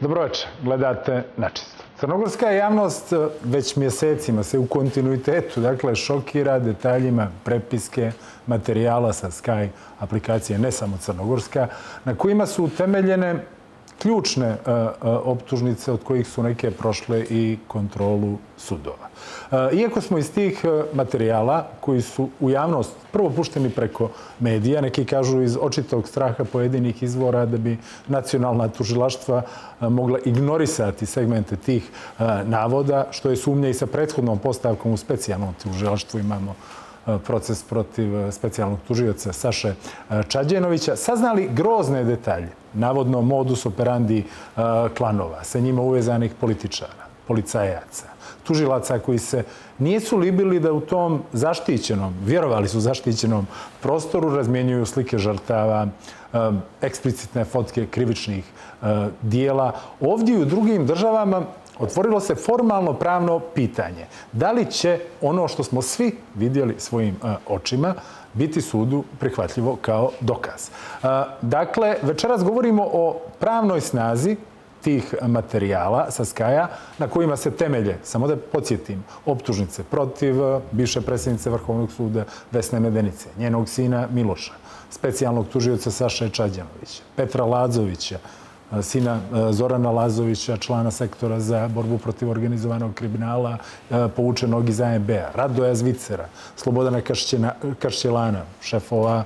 Dobroveče, gledate Načisto. Crnogorska javnost već mjesecima se u kontinuitetu šokira detaljima prepiske materijala sa Sky aplikacije, ne samo crnogorska, na kojima su utemeljene ključne optužnice od kojih su neke prošle i kontrolu sudova. Iako smo iz tih materijala koji su u javnost prvo pušteni preko medija, neki kažu iz očitog straha pojedinih izvora da bi nacionalna tužilaštva mogla ignorisati segmente tih navoda, što je sumnja i sa prethodnom postavkom u specijalnom tužilaštvu. Imamo proces protiv specijalnog tužioca Saše Čađenovića, saznali grozne detalje, navodno modus operandi klanova, sa njima uvezanih političara, policajaca, tužilaca koji se nisu libili da u tom zaštićenom, vjerovali su zaštićenom prostoru, razmjenjuju slike žrtava, eksplicitne fotke krivičnih dijela. Ovdje i u drugim državama otvorilo se formalno pravno pitanje. Da li će ono što smo svi vidjeli svojim očima biti sudu prihvatljivo kao dokaz? Dakle, večeras govorimo o pravnoj snazi tih materijala sa Skya na kojima se temelje, samo da podsjetim, optužnice protiv bivše predsjednice Vrhovnog suda Vesne Medenice, njenog sina Miloša, specijalnog tužioca Saše Čađenovića, Petra Lazovića, sina Zorana Lazovića, člana sektora za borbu protiv organizovanog kriminala, povučenog iz ANB-a, Radoja Zvicera, Slobodana Kašćelana, šefova,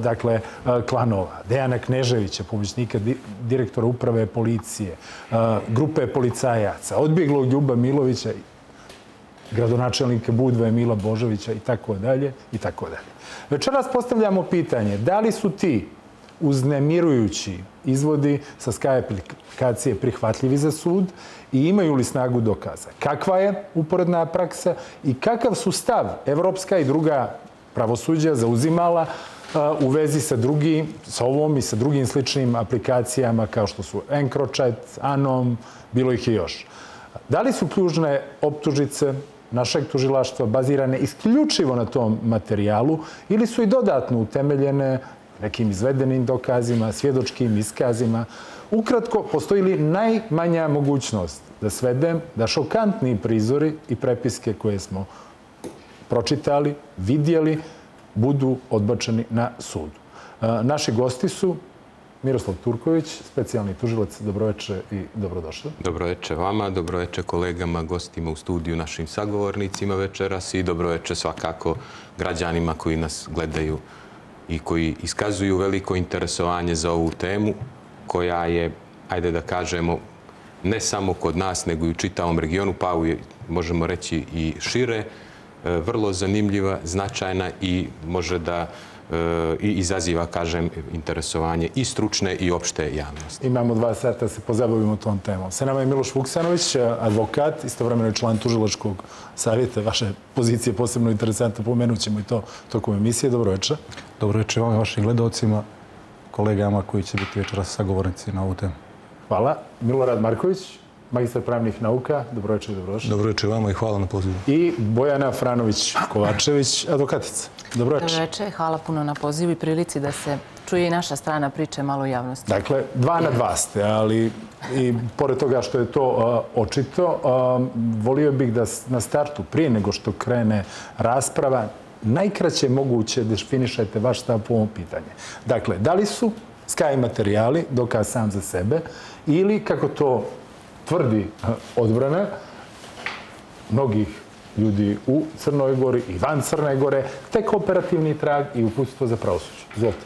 klanova, Dejana Kneževića, pomoćnika direktora uprave policije, grupe policajaca, odbjeglog Ljuba Milovića, gradonačelnika Budve Mila Božovića i tako dalje, i tako dalje. Večeras postavljamo pitanje da li su ti uznemirujući izvodi sa Sky aplikacije prihvatljivi za sud i imaju li snagu dokaza? Kakva je uporedna praksa i kakav su stav evropska i druga pravosuđa zauzimala u vezi sa ovom i sa drugim sličnim aplikacijama kao što su Encrochat, Anom, bilo ih i još. Da li su ključne optužnice našeg tužilaštva bazirane isključivo na tom materijalu ili su i dodatno utemeljene nekim izvedenim dokazima, svjedočkim iskazima? Ukratko, postoji li najmanja mogućnost da svedem da šokantni prizori i prepiske koje smo pročitali, vidjeli, budu odbačeni na sudu? Naši gosti su Miroslav Turković, specijalni tužilac. Dobroveče i dobrodošli. Dobroveče vama, dobroveče kolegama, gostima u studiju, našim sagovornicima večeras i dobroveče svakako građanima koji nas gledaju i koji iskazuju veliko interesovanje za ovu temu koja je, ajde da kažemo, ne samo kod nas, nego i u čitavom regionu, pa možemo reći i šire, vrlo zanimljiva, značajna i može da izaziva, kažem, interesovanje i stručne i opšte javnosti. Imamo 2 sata da se pozabavimo tom temom. Sa nama je Miloš Vuksanović, advokat, istovremeno član tužilačkog savjeta. Vaše pozicije posebno interesantne, pomenut ćemo i to tokom emisije. Dobroveče. Dobroveče vam i vašim gledalcima, kolegama koji će biti večeras sagovornici na ovu temu. Hvala. Milorad Marković, magistar pravnih nauka. Dobroveče i dobrodošli. Dobroveče vama i hvala na pozivu. I Bojana Franović-Kovačević, advokatica. Dobroveče. Dobroveče, hvala puno na pozivu i prilici da se čuje i naša strana priče malo u javnosti. Dakle, 2 na 2 ste, ali i pored toga što je to očito, volio bih da na startu, prije nego što krene rasprava, najkraće moguće definišete vaš stav po ovom pitanju. Dakle, da li su Sky materijali dokaz sam za sebe ili, kako to tvrdi odbrana mnogih ljudi u Crnoj Gori i van Crne Gore, tek operativni trag i uputstvo za pravosuđe? Izvolite.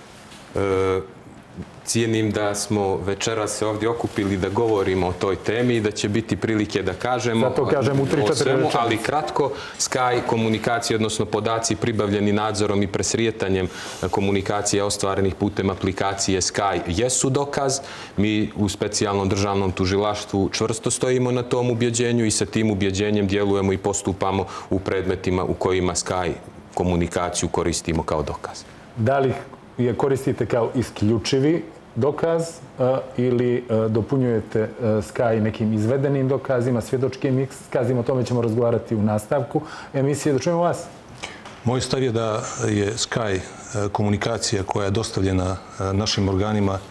Cijenim da smo večeras se ovdje okupili da govorimo o toj temi i da će biti prilike da kažemo o svemu, ali kratko. Sky komunikacije, odnosno podaci pribavljeni nadzorom i presrijetanjem komunikacija ostvarenih putem aplikacije Sky jesu dokaz. Mi u specijalnom državnom tužilaštvu čvrsto stojimo na tom ubjeđenju i sa tim ubjeđenjem djelujemo i postupamo u predmetima u kojima Sky komunikaciju koristimo kao dokaz. Da li je koristite kao isključivi dokaz ili dopunjujete Sky nekim izvedenim dokazima, svjedočkim iskazima? O tome ćemo razgovarati u nastavku emisije. Da čujemo vas. Moj stav je da je Sky komunikacija koja je dostavljena našim organima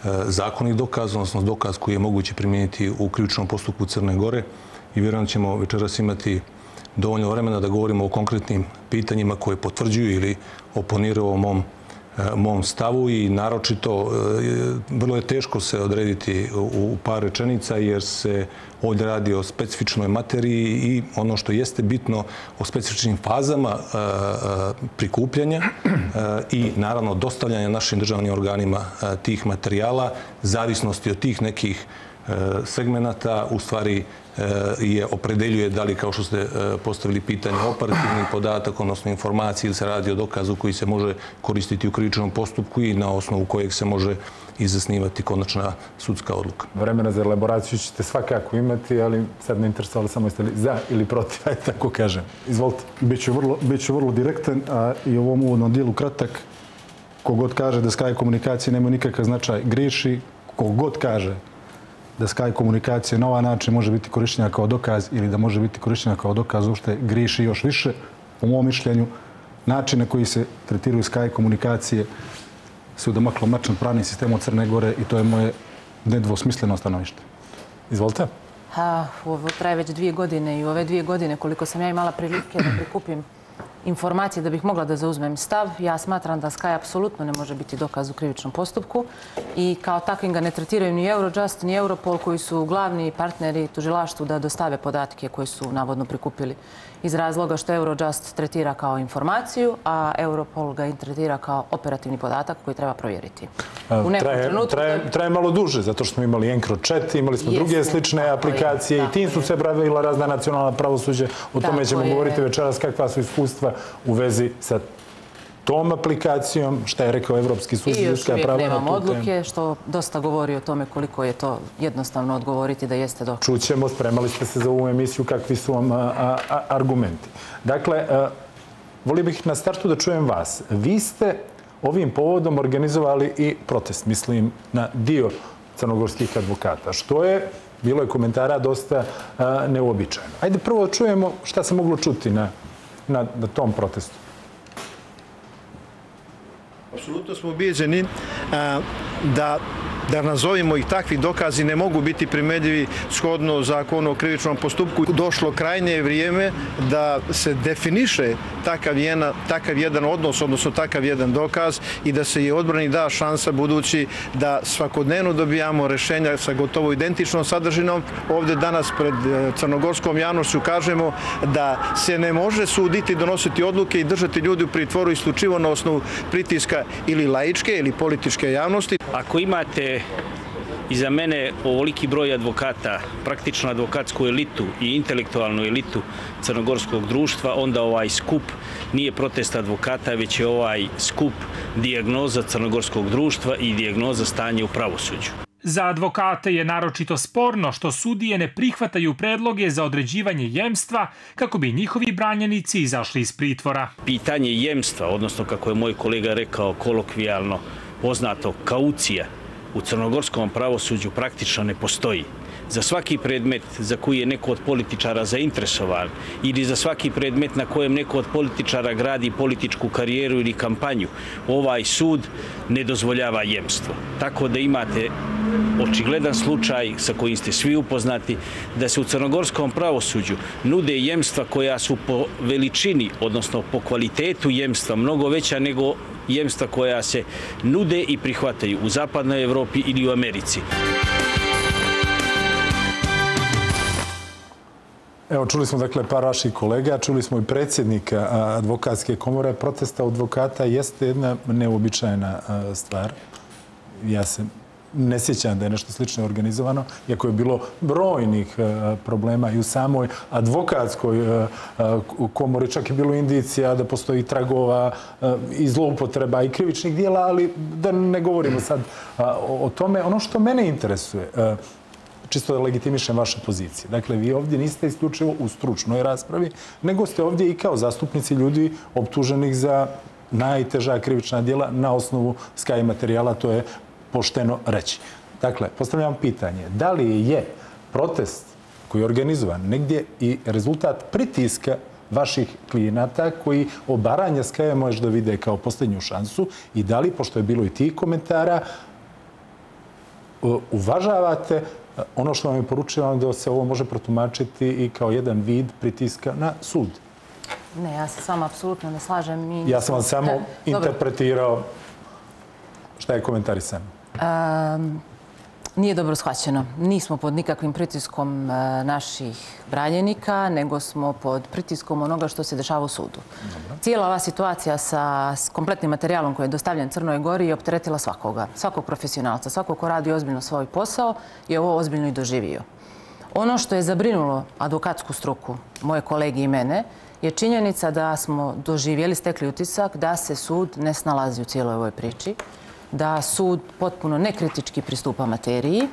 zakonit dokaz, odnosno dokaz koji je moguće primijeniti u krivičnom postupku Crne Gore i vjerujem da ćemo večeras imati dovoljno vremena da govorimo o konkretnim pitanjima koje potvrđuju ili oponiraju ovom mom stavu i naročito vrlo je teško se odrediti u par rečenica jer se ovdje radi o specifičnoj materiji i ono što jeste bitno o specifičnim fazama prikupljanja i naravno dostavljanja našim državnim organima tih materijala, zavisnosti od tih nekih segmenata u stvari je opredeljuje da li, kao što ste postavili pitanje, operativni podatak, odnosno informacije, ili se radi o dokazu koji se može koristiti u krivičnom postupku i na osnovu kojeg se može izasnivati konačna sudska odluka. Vremena za elaboraciju ćete svakako imati, ali sad me interesovalo samo jeste li za ili protiv, ajde tako kažem. Izvolite. Biću vrlo direktan i u ovom uvodnom dijelu kratak. Kogod kaže da Sky komunikacije nema nikakav značaj griješi, kogod kaže da Sky komunikacije na ovaj način može biti korištenja kao dokaz ili da može biti korištenja kao dokaz uopšte griješi još više. Po mom mišljenju, način na koji se tretiraju Sky komunikacije se udomaklo mračan pravni sistem od Crne Gore i to je moje nedvosmisleno stanovište. Izvolite. Ovo traje već 2 godine i u ove 2 godine koliko sam ja imala prilike da prikupim informacije da bih mogla da zauzmem stav, ja smatram da Sky apsolutno ne može biti dokaz u krivičnom postupku i kao takvim ga ne tretiraju ni Eurojust, ni Europol koji su glavni partneri tužilaštvu da dostave podatke koje su navodno prikupili iz razloga što Eurojust tretira kao informaciju, a Europol ga tretira kao operativni podatak koji treba provjeriti. Traje malo duže, zato što smo imali EncroChat, imali smo druge slične aplikacije i tim su se bavila razna nacionalna pravosuđe. O tome ćemo govoriti večeras kakva su iskustva u vezi sa tom aplikacijom, šta je rekao Evropski sud za ljudska prava. I još uvijek nemamo odluke, što dosta govori o tome koliko je to jednostavno odgovoriti da jeste dokaz. Čućemo, spremali ste se za ovu emisiju, kakvi su vam argumenti. Dakle, volio bih na startu da čujem vas. Vi ste ovim povodom organizovali i protest, mislim, na dio crnogorskih advokata, što je, bilo je komentara dosta neuobičajeno. Ajde prvo čujemo šta se moglo čuti na tom protestu. Apsolutno smo ubijeđeni da nazovimo ih takvi dokazi ne mogu biti primjenjivi shodno zakonu o krivičnom postupku. Došlo krajnje vrijeme da se definiše takav jedan odnos, odnosno takav jedan dokaz i da se i odbrani da šansa budući da svakodnevno dobijamo rešenja sa gotovo identičnom sadržinom. Ovdje danas pred crnogorskom javnošću kažemo da se ne može suditi, donositi odluke i držati ljudi u pritvoru isključivo na osnovu pritiska ili laičke ili političke javnosti. Ako imate iza mene ovoliki broj advokata, praktično advokatsku elitu i intelektualnu elitu crnogorskog društva, onda ovaj skup nije protest advokata, već je ovaj skup dijagnoza crnogorskog društva i dijagnoza stanja u pravosuđu. Za advokate je naročito sporno što sudije ne prihvataju predloge za određivanje jemstva kako bi njihovi branjenici izašli iz pritvora. Pitanje jemstva, odnosno kako je moj kolega rekao kolokvijalno poznato kaucija, u crnogorskom pravosuđu praktično ne postoji. Za svaki predmet za koji je neko od političara zainteresovan ili za svaki predmet na kojem neko od političara gradi političku karijeru ili kampanju, ovaj sud ne dozvoljava jemstvo. Tako da imate očigledan slučaj sa kojim ste svi upoznati da se u crnogorskom pravosuđu nude jemstva koja su po veličini, odnosno po kvalitetu jemstva mnogo veća nego jemstva koja se nude i prihvataju u zapadnoj Evropi ili u Americi. Evo, čuli smo dakle par vaših kolega, čuli smo i predsjednika advokatske komore. Protesta advokata jeste jedna neuobičajena stvar. Ja se ne sjećam da je nešto slično organizovano, iako je bilo brojnih problema i u samoj advokatskoj komori, čak je bilo indicija da postoji tragova i zloupotreba i krivičnih dijela, ali da ne govorimo sad o tome. Ono što mene interesuje, čisto da legitimišem vaše pozicije. Dakle, vi ovdje niste isključivo u stručnoj raspravi, nego ste ovdje i kao zastupnici ljudi optuženih za najteža krivična djela na osnovu Sky materijala, to je pošteno reći. Dakle, postavljam pitanje, da li je protest koji je organizovan negdje i rezultat pritiska vaših klijenata koji obaranja Skya može da vide kao posljednju šansu i da li, pošto je bilo i tih komentara, uvažavate ono što vam je poručeno da se ovo može protumačiti i kao jedan vid pritiska na sud. Ne, ja se s vama apsolutno ne slažem. Ja sam vam samo interpretirao šta je komentarisano. Nije dobro shvaćeno. Nismo pod nikakvim pritiskom naših branjenika, nego smo pod pritiskom onoga što se dešava u sudu. Cijela ova situacija sa kompletnim materijalom koji je dostavljen Crnoj Gori je opteretila svakoga, svakog profesionalca, svakog ko radi ozbiljno svoj posao je ovo ozbiljno i doživio. Ono što je zabrinulo advokatsku struku, moje kolege i mene, je činjenica da smo doživjeli, stekli utisak da se sud ne snalazi u cijeloj ovoj priči, da sud potpuno nekritički pristupa materiji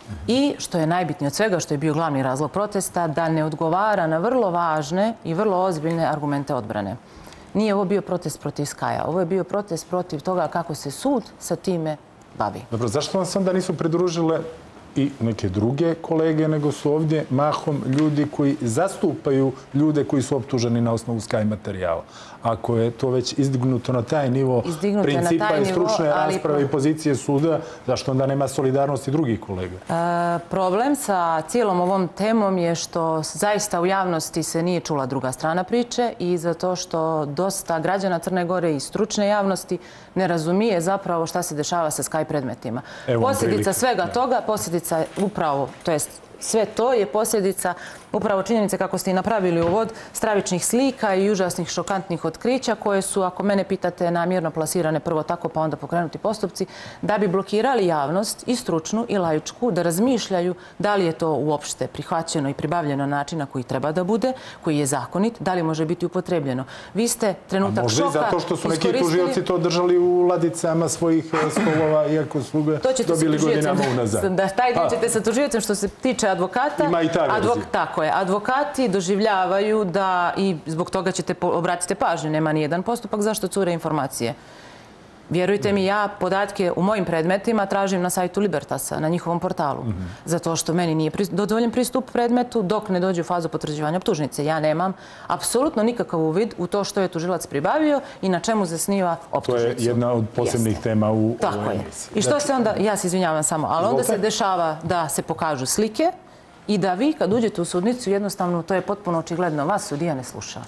i, što je najbitnije od svega, što je bio glavni razlog protesta, da ne odgovara na vrlo važne i vrlo ozbiljne argumente odbrane. Nije ovo bio protest protiv Skaja, ovo je bio protest protiv toga kako se sud sa time bavi. Dobro, zašto vam se onda nisu pridružile i neke druge kolege, nego su ovdje mahom ljudi koji zastupaju ljude koji su optuženi na osnovu Skaj materijala? Ako je to već izdignuto na taj nivo principa i stručne rasprave i pozicije suda, zašto onda nema solidarnosti drugih kolega? Problem sa cijelom ovom temom je što zaista u javnosti se nije čula druga strana priče i zato što dosta građana Crne Gore i stručne javnosti ne razumije zapravo šta se dešava sa Skaj predmetima. Posljedica svega toga, posljedica upravo, to jest sve to je posljedica upravo činjenice, kako ste i napravili uvod, stravičnih slika i užasnih šokantnih otkrića koje su, ako mene pitate, namjerno plasirane prvo tako pa onda pokrenuti postupci, da bi blokirali javnost i stručnu i laičku da razmišljaju da li je to uopšte prihvaćeno i pribavljeno na način na koji treba da bude, koji je zakonit, da li može biti upotrebljeno. Vi ste trenutak šoka iskoristili... Možda i zato što su neki tužioci to držali u ladicama svojih stolova, iako su ga dobili godinama unazad. Taj dio ćete sa tužiocem što se tiče advokata. Ima i ta verzija. Tako je. Advokati doživljavaju da, i zbog toga ćete obratiti pažnju, nema ni jedan postupak zašto cure informacije. Vjerujte mi, ja podatke u mojim predmetima tražim na sajtu Libertasa, na njihovom portalu. Zato što meni nije dozvoljen pristup predmetu dok ne dođe u fazu potvrđivanja optužnice. Ja nemam apsolutno nikakav uvid u to što je tužilac pribavio i na čemu zasniva optužnicu. To je jedna od posebnih tema u ovoj emisiji. I što se onda, ja se izvinjavam samo, ali onda se dešava da se pokažu slike i da vi kad uđete u sudnicu jednostavno, to je potpuno očigledno, vas sudija ne sluša.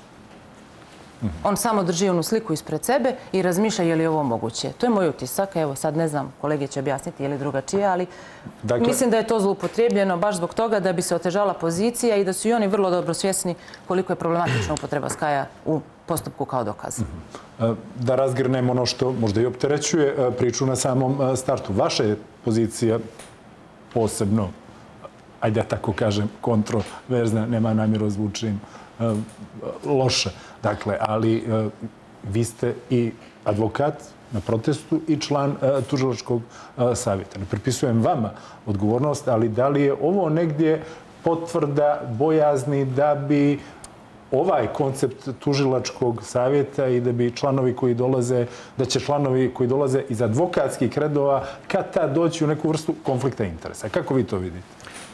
On samo drži onu sliku ispred sebe i razmišlja je li ovo moguće. To je moj utisak. Evo, sad ne znam, kolege će objasniti je li drugačije, ali mislim da je to zloupotrijebljeno baš zbog toga da bi se otežala pozicija i da su i oni vrlo dobro svjesni koliko je problematična upotreba Skaja u postupku kao dokaz. Da razgrnemo ono što možda i opterećuje priču na samom startu. Vaša je pozicija posebno, ajde ja tako kažem, kontroverzna, nema namjeru zvučim loše. Dakle, ali vi ste i advokat na protestu i član tužilačkog savjeta. Ne pripisujem vama odgovornost, ali da li je ovo negdje potvrda bojazni da bi ovaj koncept tužilačkog savjeta i da bi članovi koji dolaze, da će članovi koji dolaze iz advokatskih redova kad tad doći u neku vrstu konflikta interesa? Kako vi to vidite?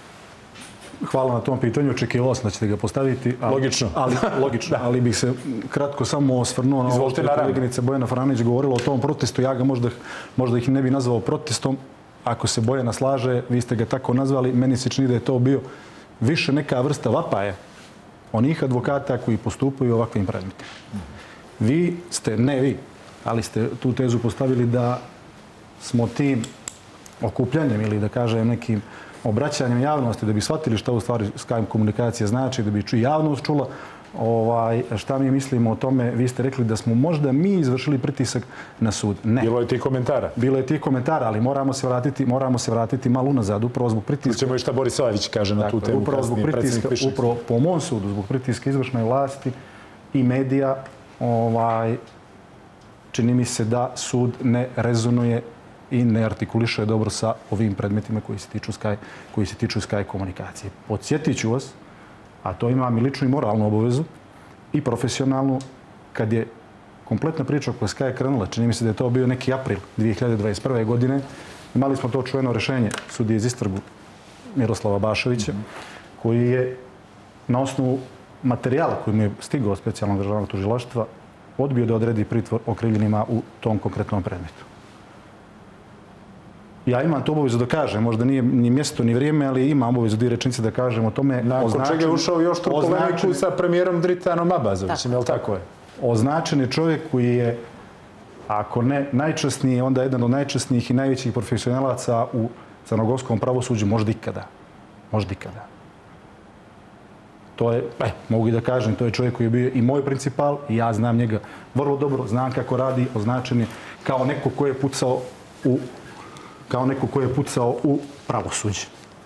Hvala na tom pitanju. Očekivao sam da ćete ga postaviti. Logično. Logično. Ali bih se kratko samo osvrnuo na ovo što je koleginica Bojana Franić govorila o tom protestu. Ja ga možda ih ne bi nazvao protestom. Ako se Bojana slaže, vi ste ga tako nazvali. Meni se čini da je to bio više neka vrsta vapaje onih advokata koji postupaju ovakvim predmetima. Vi ste, ne vi, ali ste tu tezu postavili da smo tim okupljanjem ili da kažem nekim obraćanjem javnosti da bi shvatili šta u stvari Skype komunikacija znači, da bi javnost čula šta mi mislimo o tome. Vi ste rekli da smo možda mi izvršili pritisak na sud. Ne. Bilo je tih komentara. Bilo je tih komentara, ali moramo se vratiti malo unazad, upravo zbog pritiska. Čemo i šta Boris Savić kaže na tu temu. Upravo zbog pritiska, upravo po mom sudu, zbog pritiska izvršne vlasti i medija, čini mi se da sud ne rezonuje i ne artikuliše dobro sa ovim predmetima koji se tiču Skype komunikacije. Podsjetit ću vas, a to imam i ličnu i moralnu obavezu i profesionalnu, kad je kompletna priča oko Skype krenula, čini mi se da je to bio neki april 2021. godine, imali smo to čuveno rešenje sudije iz Istrgu Miroslava Baševića, koji je na osnovu materijala koji mu je stigao od specijalnog državnog tužilaštva odbio da odredi pritvor okrivljenima u tom konkretnom predmetu. Ja imam tu obavezu da kažem, možda nije ni mjesto ni vrijeme, ali imam obavezu 2 rečenice da kažem o tome. Nakon čega je ušao još tu polemiku sa premijerom Dritanom Abazovićem, je li tako je? Označen je čovjek koji je, ako ne najčasniji, onda jedan od najčasnijih i najvećih profesionalaca u crnogorskom pravosuđu možda ikada. Možda ikada. To je, mogu i da kažem, to je čovjek koji je bio i moj principal i ja znam njega vrlo dobro, znam kako radi, označen je kao neko ko je pucao u pravosuđe.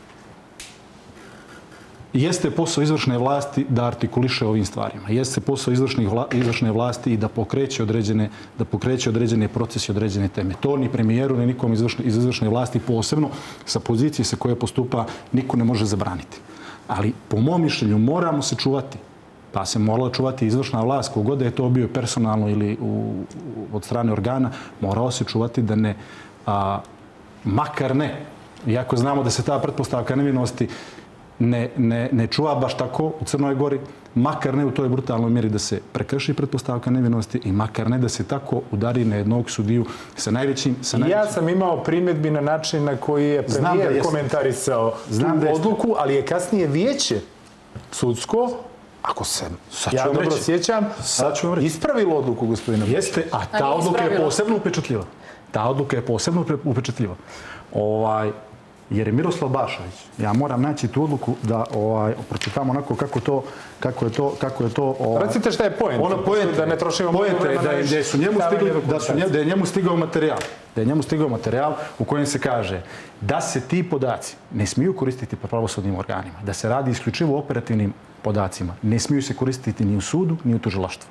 Jeste posao izvršne vlasti da artikuliše ovim stvarima. Jeste posao izvršne vlasti i da pokreće određene procese, određene teme. To ni premijeru, ni nikom iz izvršne vlasti, posebno sa pozicije sa koje postupa, niko ne može zabraniti. Ali, po mom mišljenju, moramo se čuvati. Pa se morala čuvati izvršna vlast, kogod je to bio personalno ili od strane organa, morao se čuvati da ne, makar ne, iako znamo da se ta pretpostavka nevinosti ne čuva baš tako u Crnoj Gori, makar ne u toj brutalnoj mjeri da se prekrši pretpostavka nevinosti i makar ne da se tako udari na jednog sudiju sa najvećim... Ja sam imao primjedbi na način na koji je premijer komentarisao tu odluku, ali je kasnije vijeće sudsko, ako se ja dobro sjećam, ispravilo odluku gospodina. Jeste, a ta odluka je posebno upečatljiva. Ta odluka je posebno upečatljiva. Jer je Miroslav Bašović, ja moram naći tu odluku da pročitam onako kako je to... Recite šta je poenta, da ne trošimo vremena. Da je njemu stigao materijal u kojem se kaže da se ti podaci ne smiju koristiti po pravosudnim organima, da se radi isključivo o operativnim podacima, ne smiju se koristiti ni u sudu, ni u tužilaštvu.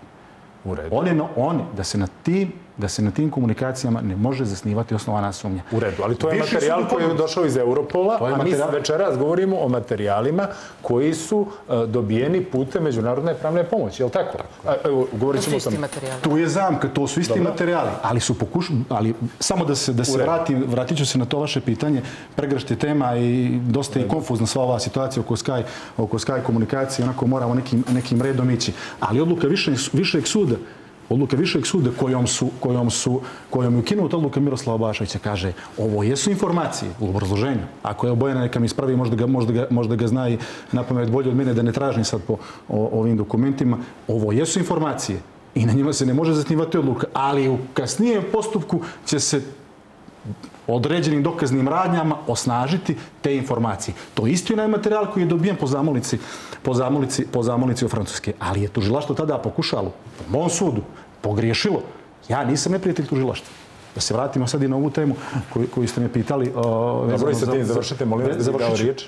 Da se na tim komunikacijama ne može zasnivati osnovana sumnja. U redu, ali to je materijal koji je došao iz Europola, a mi večeras govorimo o materijalima koji su dobijeni putem međunarodne pravne pomoći, je li tako? To su isti materijali. Tu je zamka, to su isti materijali, ali samo da se vratit ću se na to vaše pitanje, pregršti tema i dosta je konfuzna sva ova situacija oko Sky komunikacije, onako moramo nekim redom ići. Ali odluka višeg suda kojom je ukinuta odluka Miroslava Bašovića kaže ovo jesu informacije u obrazloženju. Ako je Bojana neka mi ispravi, možda ga zna i napamet bolje od mene da ne tražim sad po ovim dokumentima. Ovo jesu informacije i na njima se ne može zasnivati odluka, ali u kasnijem postupku će se određenim dokaznim radnjama osnažiti te informacije. To je isti onaj materijal koji je dobijen po zamolnici u Francuske. Ali je tužilaštvo tada pokušalo, po mom sudu, pogriješilo. Ja nisam neprijatelj tužilaštva. Da se vratimo sad i na ovu temu koju ste me pitali. Dobro, i sa tim završite, molim vas da dao riječ.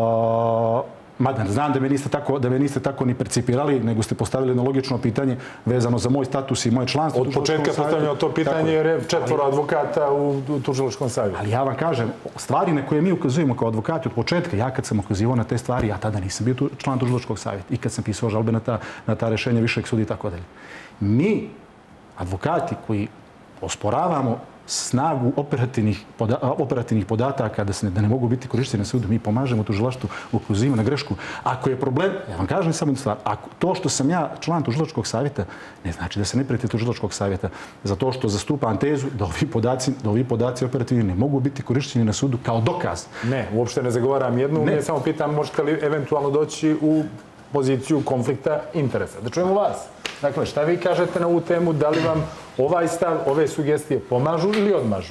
Mada, znam da me niste tako ni percipirali, nego ste postavili jedno logično pitanje vezano za moj status i moje članstvo. Od početka postavljamo to pitanje jer je 4 advokata u tužilačkom savjetu. Ali ja vam kažem, stvari na koje mi ukazujemo kao advokati od početka, ja kad sam ukazivao na te stvari, ja tada nisam bio član tužilačkog savjeta i kad sam pisao žalbe na ta rešenja višeg suda i tako dalje. Mi, advokati koji osporavamo snagu operativnih podataka da ne mogu biti korišteni na sudu. Mi pomažemo tužilaštvu u ukazivanju na grešku. Ako je problem, ja vam kažem samo jednu stvar, to što sam ja član tužilačkog savjeta, ne znači da se ne prijatelj tužilačkog savjeta za to što zastupam tezu da ovi podaci operativni ne mogu biti korišteni na sudu kao dokaz. Ne, uopšte ne zagovaram jednu, ne samo pitam možete li eventualno doći u poziciju konflikta interesa. Da čujemo vas. Dakle, šta vi kažete na ovu temu? Da li vam ovaj stav, ove sugestije pomažu ili odmažu?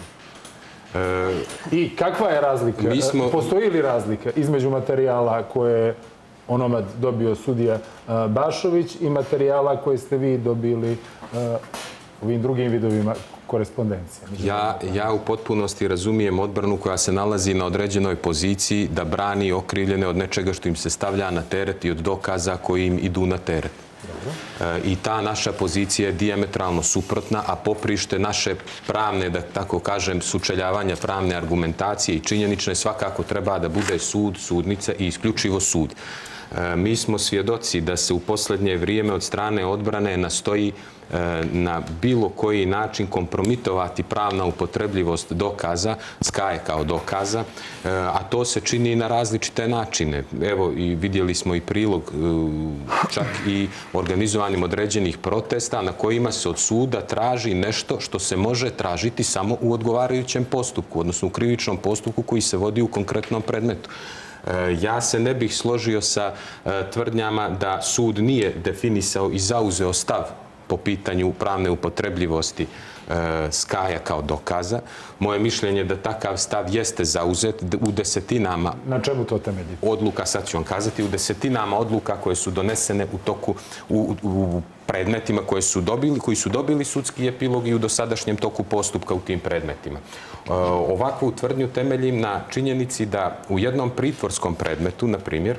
I kakva je razlika? Postoji li razlika između materijala koje je onomad dobio sudija Bašović i materijala koje ste vi dobili ovim drugim vidovima korespondencije? Ja u potpunosti razumijem odbranu koja se nalazi na određenoj poziciji da brani okrivljene od nečega što im se stavlja na teret i od dokaza koji im idu na teret. I ta naša pozicija je dijametralno suprotna, a poprište naše pravne, da tako kažem, sučeljavanja pravne argumentacije i činjenične svakako treba da bude sud, sudnica i isključivo sud. Mi smo svjedoci da se u posljednje vrijeme od strane odbrane nastoji na bilo koji način kompromitovati pravna upotrebljivost dokaza, Sky kao dokaza, a to se čini na različite načine. Evo, vidjeli smo i prilog čak i organizacije organizovanjem određenih protesta na kojima se od suda traži nešto što se može tražiti samo u odgovarajućem postupku, odnosno u krivičnom postupku koji se vodi u konkretnom predmetu. Ja se ne bih složio sa tvrdnjama da sud nije definisao i zauzeo stav po pitanju pravne upotrebljivosti Skaja kao dokaza. Moje mišljenje je da takav stav jeste zauzet u desetinama... Na čemu to temelji? ...odluka, sad ću vam kazati, u desetinama odluka koje su donesene u predmetima koji su dobili sudski epilog i u dosadašnjem toku postupka u tim predmetima. Ovakvu tvrdnju temeljim na činjenici da u jednom pritvorskom predmetu, na primjer,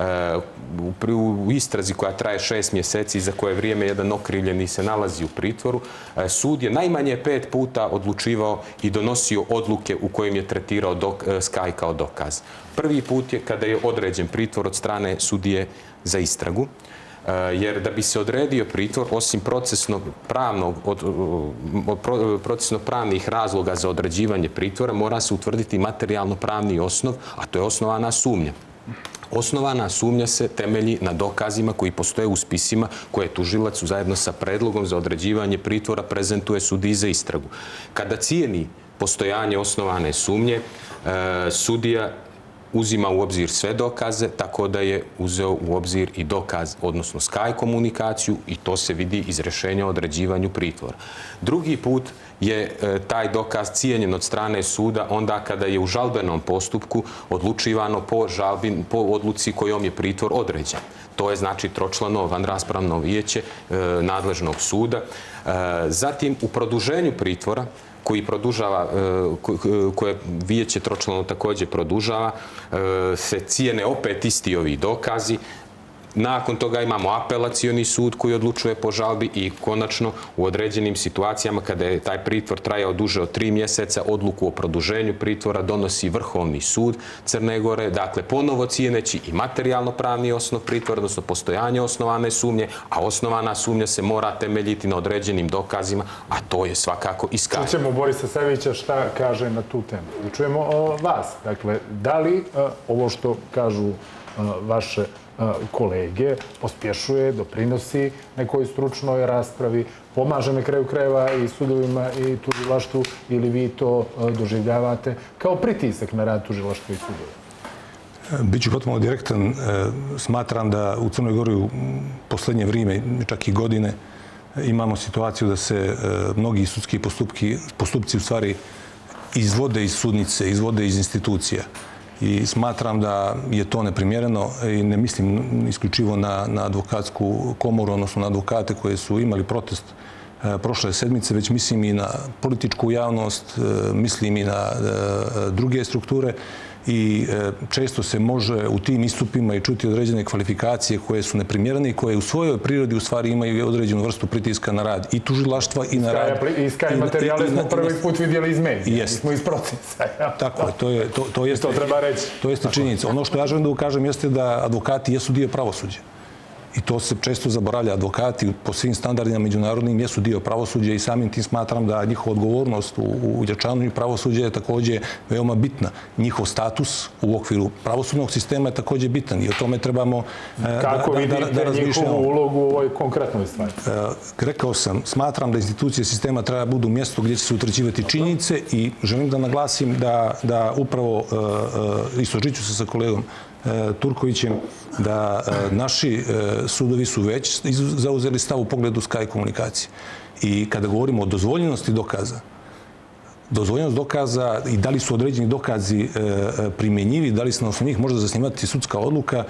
u istrazi koja traje 6 mjeseci, za koje vrijeme jedan okrivljeni se nalazi u pritvoru, sud je najmanje 5 puta odlučivao i donosio odluke u kojim je tretirao Skaj kao dokaz. Prvi put je kada je određen pritvor od strane sudije za istragu, jer da bi se odredio pritvor, osim procesno-pravnih razloga za određivanje pritvora, mora se utvrditi materijalno-pravni osnov, a to je osnovana sumnja. Osnovana sumnja se temelji na dokazima koji postoje u spisima koje tužilac zajedno sa predlogom za određivanje pritvora prezentuje sudiji za istragu. Kada cijeni postojanje osnovane sumnje, sudija uzima u obzir sve dokaze, tako da je uzeo u obzir i dokaz, odnosno Skaj komunikaciju, i to se vidi iz rješenja o određivanju pritvora. Drugi put je taj dokaz cijenjen od strane suda onda kada je u žalbenom postupku odlučivano po odluci kojom je pritvor određen. To je znači tročlano vanraspravno vijeće nadležnog suda. Zatim, u produženju pritvora, koje vijeće tročlano također produžava, se cijene opet isti ovi dokazi. Nakon toga imamo apelacioni sud koji odlučuje po žalbi i konačno u određenim situacijama kada je taj pritvor trajao duže od 3 mjeseca, odluku o produženju pritvora donosi Vrhovni sud Crne Gore, dakle ponovo cijeneći i materijalno-pravni osnov pritvora, odnosno postojanje osnovane sumnje, a osnovana sumnja se mora temeljiti na određenim dokazima, a to je svakako i Skaj. Čućemo Borisa Savića šta kaže na tu temu. Čujemo vas. Dakle, da li ovo što kažu vaše kolege pospješuje, doprinosi nekoj stručnoj raspravi, pomaže na kraju krajeva i sudovima i tužilaštvu, ili vi to doživljavate kao pritisak na rad tužilaštva i sudova? Biću potpuno direktan. Smatram da u Crnoj Gori u posljednje vrijeme, čak i godine, imamo situaciju da se mnogi sudski postupci u stvari izvode iz sudnice, izvode iz institucija. I smatram da je to neprimjereno i ne mislim isključivo na advokatsku komoru, odnosno na advokate koje su imali protest prošle sedmice, već mislim i na političku javnost, mislim i na druge strukture i često se može u tim istupima i čuti određene kvalifikacije koje su neprimjerene i koje u svojoj prirodi u stvari imaju određenu vrstu pritiska na rad i tužilaštva i na rad... I Skaj materijale smo prvi put vidjeli iz medija, smo iz procesa. Tako je, to treba reći. To jeste činjenica. Ono što ja želim da ukažem jeste da advokati jesu dio pravosuđa. I to se često zaboravlja. Advokati po svim standardima međunarodnim jesu dio pravosuđa i samim tim smatram da njihova odgovornost u jačanju pravosuđa je također veoma bitna. Njihov status u okviru pravosudnog sistema je također bitan i o tome trebamo da razmišljamo. Kako vidite njihovu ulogu u ovoj konkretnoj stvari? Rekao sam, smatram da institucije sistema treba budu mjesto gdje će se utvrđivati činjenice i želim da naglasim da upravo, istožiću se sa kolegom Turkovićem, da naši sudovi su već zauzeli stav u pogledu Skaj komunikacije. I kada govorimo o dozvoljenosti dokaza, dozvoljenost dokaza i da li su određeni dokazi primjenjivi, da li se na osnovu njih može zasnivati sudska odluka,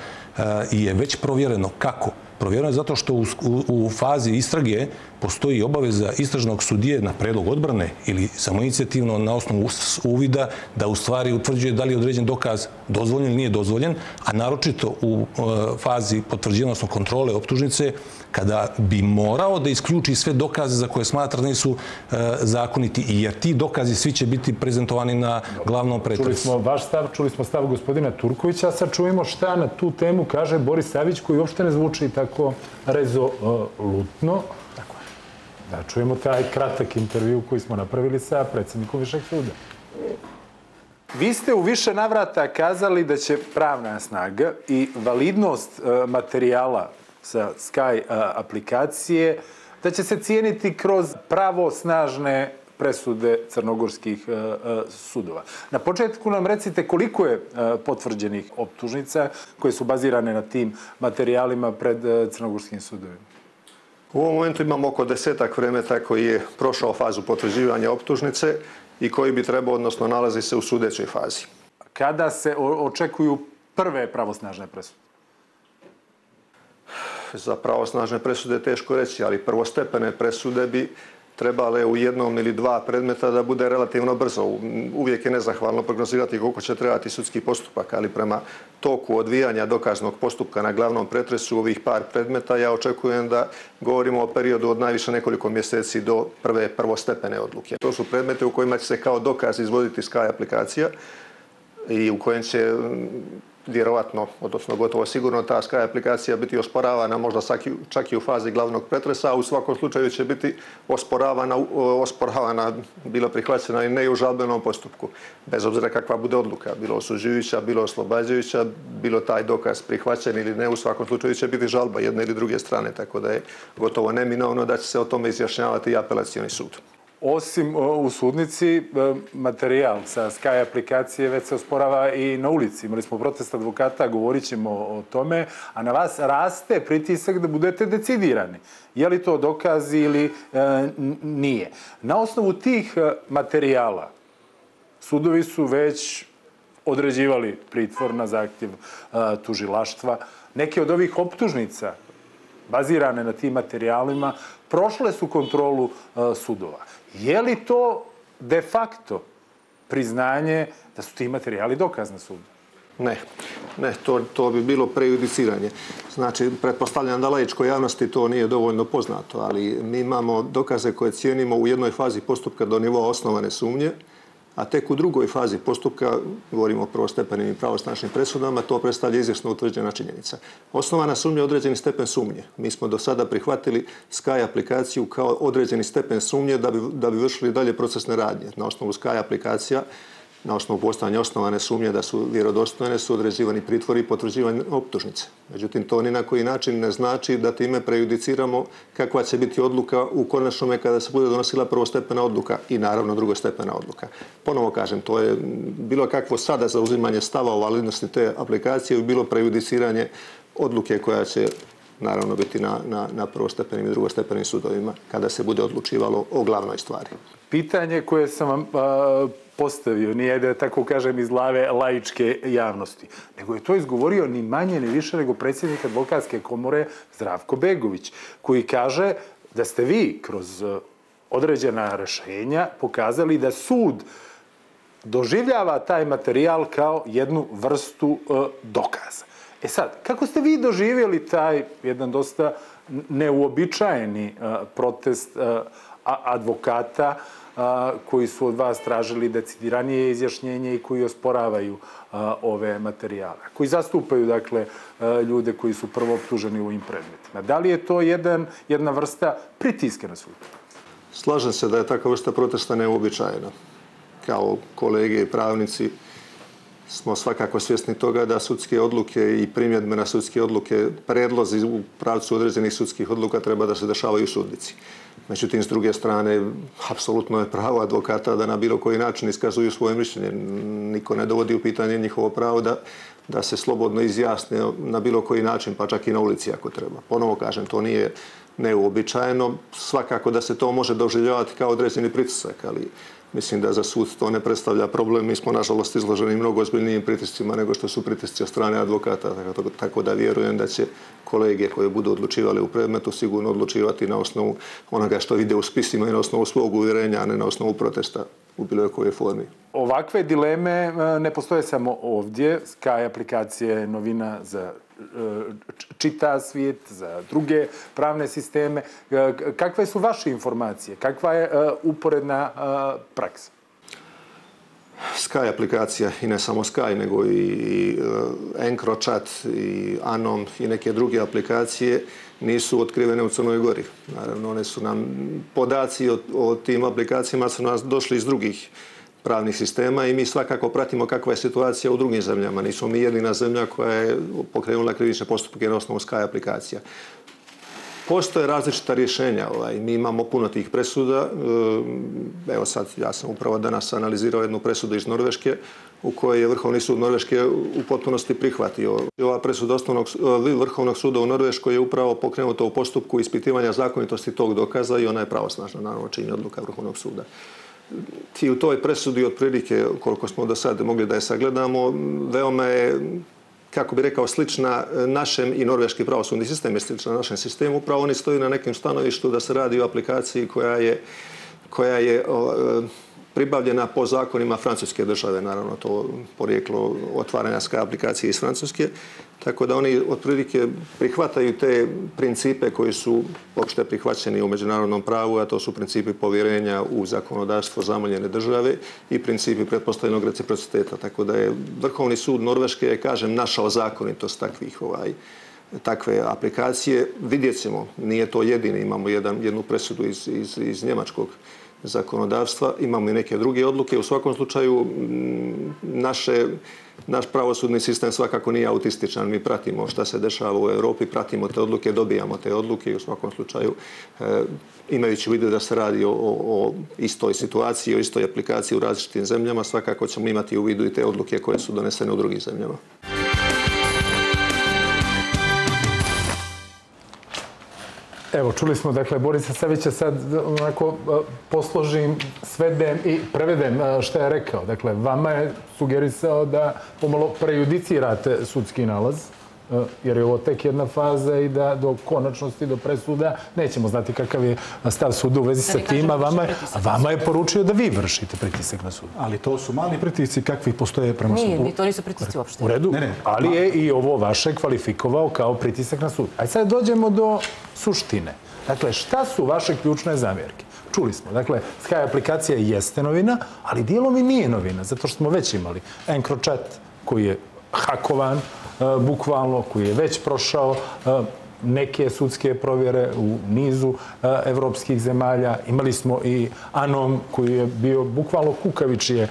je već provjereno. Kako? Provjereno je zato što u fazi istrage postoji obaveza istražnog sudije na predlog odbrane ili samoinicijativno na osnovu uvida da u stvari utvrđuje da li je određen dokaz dozvoljen ili nije dozvoljen, a naročito u fazi potvrđivanja, odnosno kontrole optužnice, kada bi morao da isključi sve dokaze za koje smatra da nisu zakoniti, jer ti dokazi svi će biti prezentovani na glavnom pretresu. Čuli smo vaš stav, čuli smo stav gospodina Turkovića, a sad čujemo šta na tu temu kaže Boris Savić, koji uopšte ne zvuči tako rezolutno. Da čujemo taj kratak intervju koji smo napravili sa predsjednikom Višeg suda. Vi ste u više navrata kazali da će pravna snaga i validnost materijala sa Sky aplikacije, da će se cijeniti kroz pravosnažne presude crnogorskih sudova. Na početku nam recite koliko je potvrđenih optužnica koje su bazirane na tim materijalima pred crnogorskim sudovima? U ovom momentu imamo oko 10-ak predmeta koji je prošao fazu potvrđivanja optužnice i koji bi trebao, odnosno nalazi se u sudećoj fazi. Kada se očekuju prve pravosnažne presude? Za pravosnažne presude je teško reći, ali prvostepene presude bi trebale u jednom ili dva predmeta da bude relativno brzo. Uvijek je nezahvalno prognozirati koliko će trebati sudski postupak, ali prema toku odvijanja dokaznog postupka na glavnom pretresu ovih par predmeta, ja očekujem da govorimo o periodu od najviše nekoliko mjeseci do prve prvostepene odluke. To su predmete u kojima će se kao dokaz izvoditi Sky aplikacija i u kojem će vjerovatno, odnosno gotovo sigurno, ta Sky aplikacija biti osporavana možda čak i u fazi glavnog pretresa, a u svakom slučaju će biti osporavana, bilo prihvaćena i ne u žalbenom postupku. Bez obzira kakva bude odluka, bilo osuđujuća, bilo oslobađajuća, bilo taj dokaz prihvaćen ili ne, u svakom slučaju će biti žalba jedne ili druge strane, tako da je gotovo neminovno da će se o tome izjašnjavati i apelacioni sud. Osim u sudnici, materijal sa Sky aplikacije već se osporava i na ulici. Imali smo protest advokata, govorit ćemo o tome, a na vas raste pritisak da budete decidirani. Je li to dokaz ili nije? Na osnovu tih materijala sudovi su već određivali pritvor na zahtjev tužilaštva. Neke od ovih optužnica bazirane na tim materijalima prošle su kontrolu sudova. Je li to de facto priznanje da su ti materijali dokaz na sudu? Ne, to bi bilo prejudiciranje. Znači, pretpostavljam da laičkoj javnosti to nije dovoljno poznato, ali mi imamo dokaze koje cijenimo u jednoj fazi postupka do nivoa osnovane sumnje, a tek u drugoj fazi postupka, govorimo o prvostepenim i pravosnažnim presudama, to predstavlja izvjesno utvrđena činjenica. Osnovana sumnja je određeni stepen sumnje. Mi smo do sada prihvatili Sky aplikaciju kao određeni stepen sumnje da bi vršili dalje procesne radnje. Na osnovu Sky aplikacija, na osnovu postojanja osnovane sumnje da su vjerodostojne, su određivani pritvori i potvrđivanje optužnice. Međutim, to ni na koji način ne znači da time prejudiciramo kakva će biti odluka u konačnome kada se bude donosila prvostepena odluka i naravno drugostepena odluka. Ponovo kažem, to je bilo kakvo sada zauzimanje stava o validnosti te aplikacije i bilo prejudiciranje odluke koja će naravno biti na prvostepenim i drugostepenim sudovima kada se bude odlučivalo o glavnoj stvari. Pitanje koje sam vam postavio nije, da tako kažem, iz glave laičke javnosti, nego je to izgovorio ni manje ni više nego predsjednik Advokatske komore Zdravko Begović, koji kaže da ste vi kroz određena rješenja pokazali da sud doživljava taj materijal kao jednu vrstu dokaza. E sad, kako ste vi doživjeli taj jedan dosta neuobičajeni protest advokata koji su od vas tražili decidiranije izjašnjenje i koji osporavaju ove materijale, koji zastupaju, dakle, ljude koji su prvo optuženi u ovim predmetima? Da li je to jedna vrsta pritiska na sud? Slažem se da je takva vrsta protesta neuobičajena. Kao kolege i pravnici smo svakako svjesni toga da sudske odluke i primjedbe na sudske odluke, predlozi u pravcu određenih sudskih odluka treba da se dešavaju u sudnici. Međutim, s druge strane, apsolutno je pravo advokata da na bilo koji način iskazuju svoje mišljenje. Niko ne dovodi u pitanje njihovo pravo da se slobodno izjasne na bilo koji način, pa čak i na ulici ako treba. Ponovo kažem, to nije neuobičajeno. Svakako da se to može doživljavati kao određeni pritisak, ali mislim da za sud to ne predstavlja problem. Mi smo, nažalost, izloženi mnogo ozbiljnijim pritiscima nego što su pritisci od strane advokata, tako da vjerujem da će kolege koje budu odlučivali u predmetu sigurno odlučivati na osnovu onoga što vide u spisima i na osnovu svog uvjerenja, a ne na osnovu protesta u bilo kojoj formi. Ovakve dileme ne postoje samo ovdje. Sky aplikacija je novina za čitav svijet, za druge pravne sisteme. Kakve su vaše informacije? Kakva je uporedna praksa? Sky aplikacija, i ne samo Sky, nego i EncroChat i Anom i neke druge aplikacije nisu otkrivene u Crnoj Gori. Naravno, one su nam podaci o tim aplikacijama su nas došli iz drugih pravnih sistema i mi svakako pratimo kakva je situacija u drugim zemljama. Nismo mi jedina zemlja koja je pokrenula krivične postupke na osnovu Sky aplikacija. Postoje različita rješenja. Mi imamo puno tih presuda. Evo sad, ja sam upravo danas analizirao jednu presudu iz Norveške u kojoj je Vrhovni sud Norveške u potpunosti prihvatio. Ova presuda Vrhovnog suda u Norveškoj je upravo pokrenuta u postupku ispitivanja zakonitosti tog dokaza i ona je pravosnažna, naravno, čim je odluka Vrhovnog suda. I u toj presudi, otprilike, koliko smo do sada mogli da je sagledamo, veoma je, kako bi rekao, slična našem i norveški pravosudni sistem je slična našem sistemu. Upravo oni stoji na nekim stanovištu da se radi o aplikaciji koja je pribavljena po zakonima francuske države, naravno to porijeklo otvaranja Sky aplikacije iz Francuske. Tako da oni otprilike prihvataju te principe koji su opšte prihvaćeni u međunarodnom pravu, a to su principi povjerenja u zakonodavstvo zamoljene države i principi pretpostavljenog reciprociteta. Tako da je Vrhovni sud Norveške, kažem, našao zakonitost takve aplikacije. Vidjet ćemo, nije to jedini, imamo jednu presudu iz njemačkog zakonodavstva, imamo i neke druge odluke. U svakom slučaju, naš pravosudni sistem svakako nije autističan. Mi pratimo šta se dešava u Europi, pratimo te odluke, dobijamo te odluke i u svakom slučaju, imajući u vidu da se radi o istoj situaciji, o istoj aplikaciji u različitim zemljama, svakako ćemo imati u vidu i te odluke koje su donesene u drugim zemljama. Evo, čuli smo, dakle, Borisa Savića, sad onako posložim, svedem i prevedem što je rekao. Dakle, vama je sugerisao da pomalo prejudicirate sudski nalaz, jer je ovo tek jedna faza i da do konačnosti, do presuda nećemo znati kakav je stav suda u vezi sa tim, a vama je poručio da vi vršite pritisak na sud. Ali to su mali pritisci kakvi postoje prema sudu. Nije, to nisu pritisci uopšte. U redu, ali je i ovo vaše kvalifikovao kao pritisak na sud. A sad dođemo do suštine. Dakle, šta su vaše ključne zamjerke? Čuli smo, dakle, Sky aplikacija jeste novina, ali dijelom i nije novina, zato što smo već imali EncroChat koji je hakovan, bukvalno, koji je već prošao neke sudske provjere u nizu evropskih zemalja. Imali smo i Anom koji je bio bukvalno kukavičije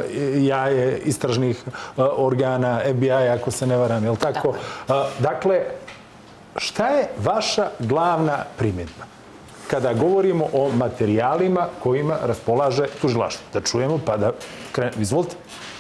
jaje istražnih organa FBI, ako se ne varam, je li tako? Dakle, šta je vaša glavna primjedba kada govorimo o materijalima kojima raspolaže tužilaštvo? Da čujemo, pa da krenemo. Izvolite.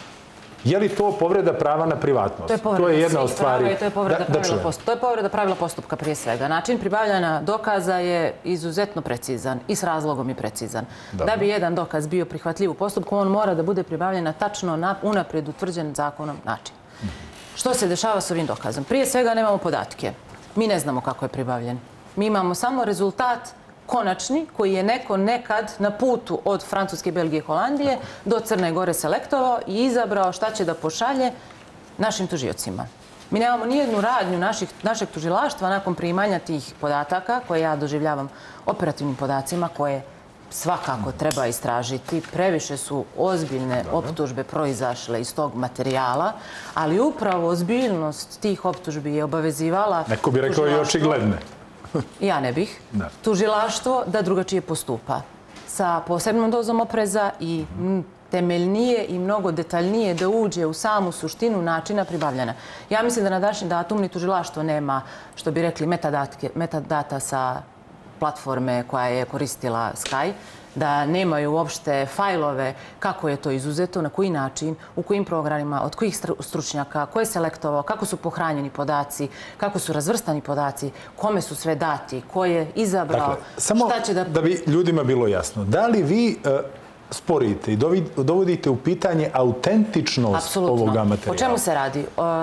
Je li to povreda prava na privatnost? To je jedna od stvari. To je povreda pravila postupka prije svega. Način pribavljanja dokaza je izuzetno precizan i s razlogom je precizan. Da bi jedan dokaz bio prihvatljiv u postupku, on mora da bude pribavljen na tačno unaprijed utvrđen zakonom način. Što se dešava s ovim dokazom? Prije svega nemamo podatke. Mi ne znamo kako je pribavljen. Mi imamo samo rezultat konačni koji je neko nekad na putu od Francuske, Belgije, Holandije do Crne Gore selektovao i izabrao šta će da pošalje našim tužiocima. Mi nemamo nijednu radnju našeg tužilaštva nakon primanja tih podataka, koje ja doživljavam operativnim podacima, koje svakako treba istražiti. Previše su ozbiljne optužbe proizašle iz tog materijala, ali upravo ozbiljnost tih optužbi je obavezivala... Neko bi rekao i očigledne. Ja ne bih. Tužilaštvo da drugačije postupa. Sa posebnom dozom opreza i temeljnije i mnogo detaljnije da uđe u samu suštinu načina pribavljanja. Ja mislim da na današnji datum ni tužilaštvo nema, što bi rekli, metadata sa platforme koja je koristila Sky, da nemaju uopšte fajlove kako je to izuzeto, na koji način, u kojim programima, od kojih stručnjaka, ko je selektovao, kako su pohranjeni podaci, kako su razvrstani podaci, kome su sve dati, ko je izabrao, šta će da... Samo da bi ljudima bilo jasno, da li vi sporite i dovodite u pitanje autentičnost ovoga materijala? O čemu se radi?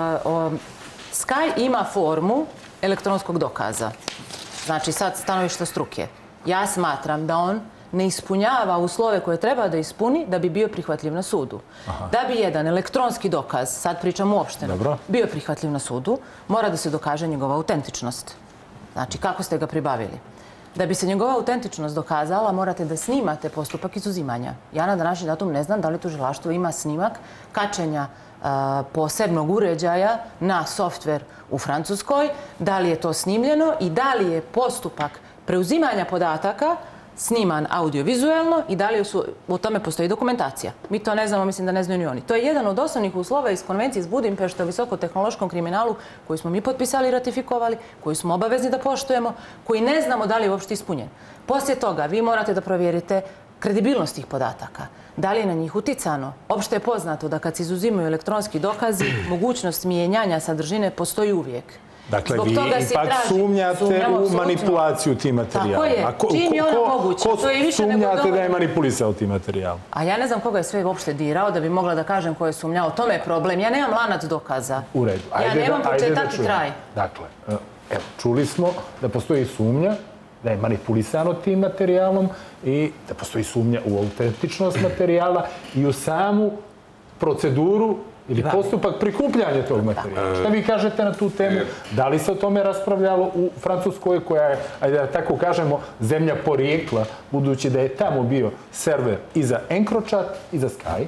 Sky ima formu elektronskog dokaza. Znači, sad stanovišta struke. Ja smatram da on ne ispunjava uslove koje treba da ispuni da bi bio prihvatljiv na sudu. Da bi jedan elektronski dokaz, sad pričam uopšteno, bio prihvatljiv na sudu, mora da se dokaže njegova autentičnost. Znači, kako ste ga pribavili. Da bi se njegova autentičnost dokazala, morate da snimate postupak izuzimanja. Ja na današnji datum ne znam da li tužilaštvo ima snimak kačenja posebnog uređaja na softver u Francuskoj, da li je to snimljeno i da li je postupak preuzimanja podataka sniman audiovizualno i da li u tome postoji dokumentacija. Mi to ne znamo, mislim da ne znaju ni oni. To je jedan od osnovnih uslova iz konvencije iz Budimpešte o visokotehnološkom kriminalu koju smo mi potpisali i ratifikovali, koju smo obavezni da poštujemo, koji ne znamo da li je uopšte ispunjen. Poslije toga vi morate da provjerite kredibilnost tih podataka. Da li je na njih uticano? Opšte je poznato da kad se izuzimaju elektronski dokazi, mogućnost mijenjanja sadržine postoji uvijek. Dakle, vi ipak sumnjate u manipulaciju tih materijala. Tako je. Čim je ona moguća? Ko sumnjate da je manipulisao tim materijal? A ja ne znam koga je sve uopšte dirao da bi mogla da kažem ko je sumnjao. To me je problem. Ja nemam lanac dokaza. U redu. Ja nemam početak i kraj. Dakle, evo, čuli smo da postoji sumnja da je manipulisano tim materijalom i da postoji sumnja u autentičnost materijala i u samu proceduru ili postupak prikupljanja tog materijala. Šta vi kažete na tu temu? Da li se o tome raspravljalo u Francuskoj, koja je, ajde da tako kažemo, zemlja porijekla, budući da je tamo bio server i za Encrochat i za Sky?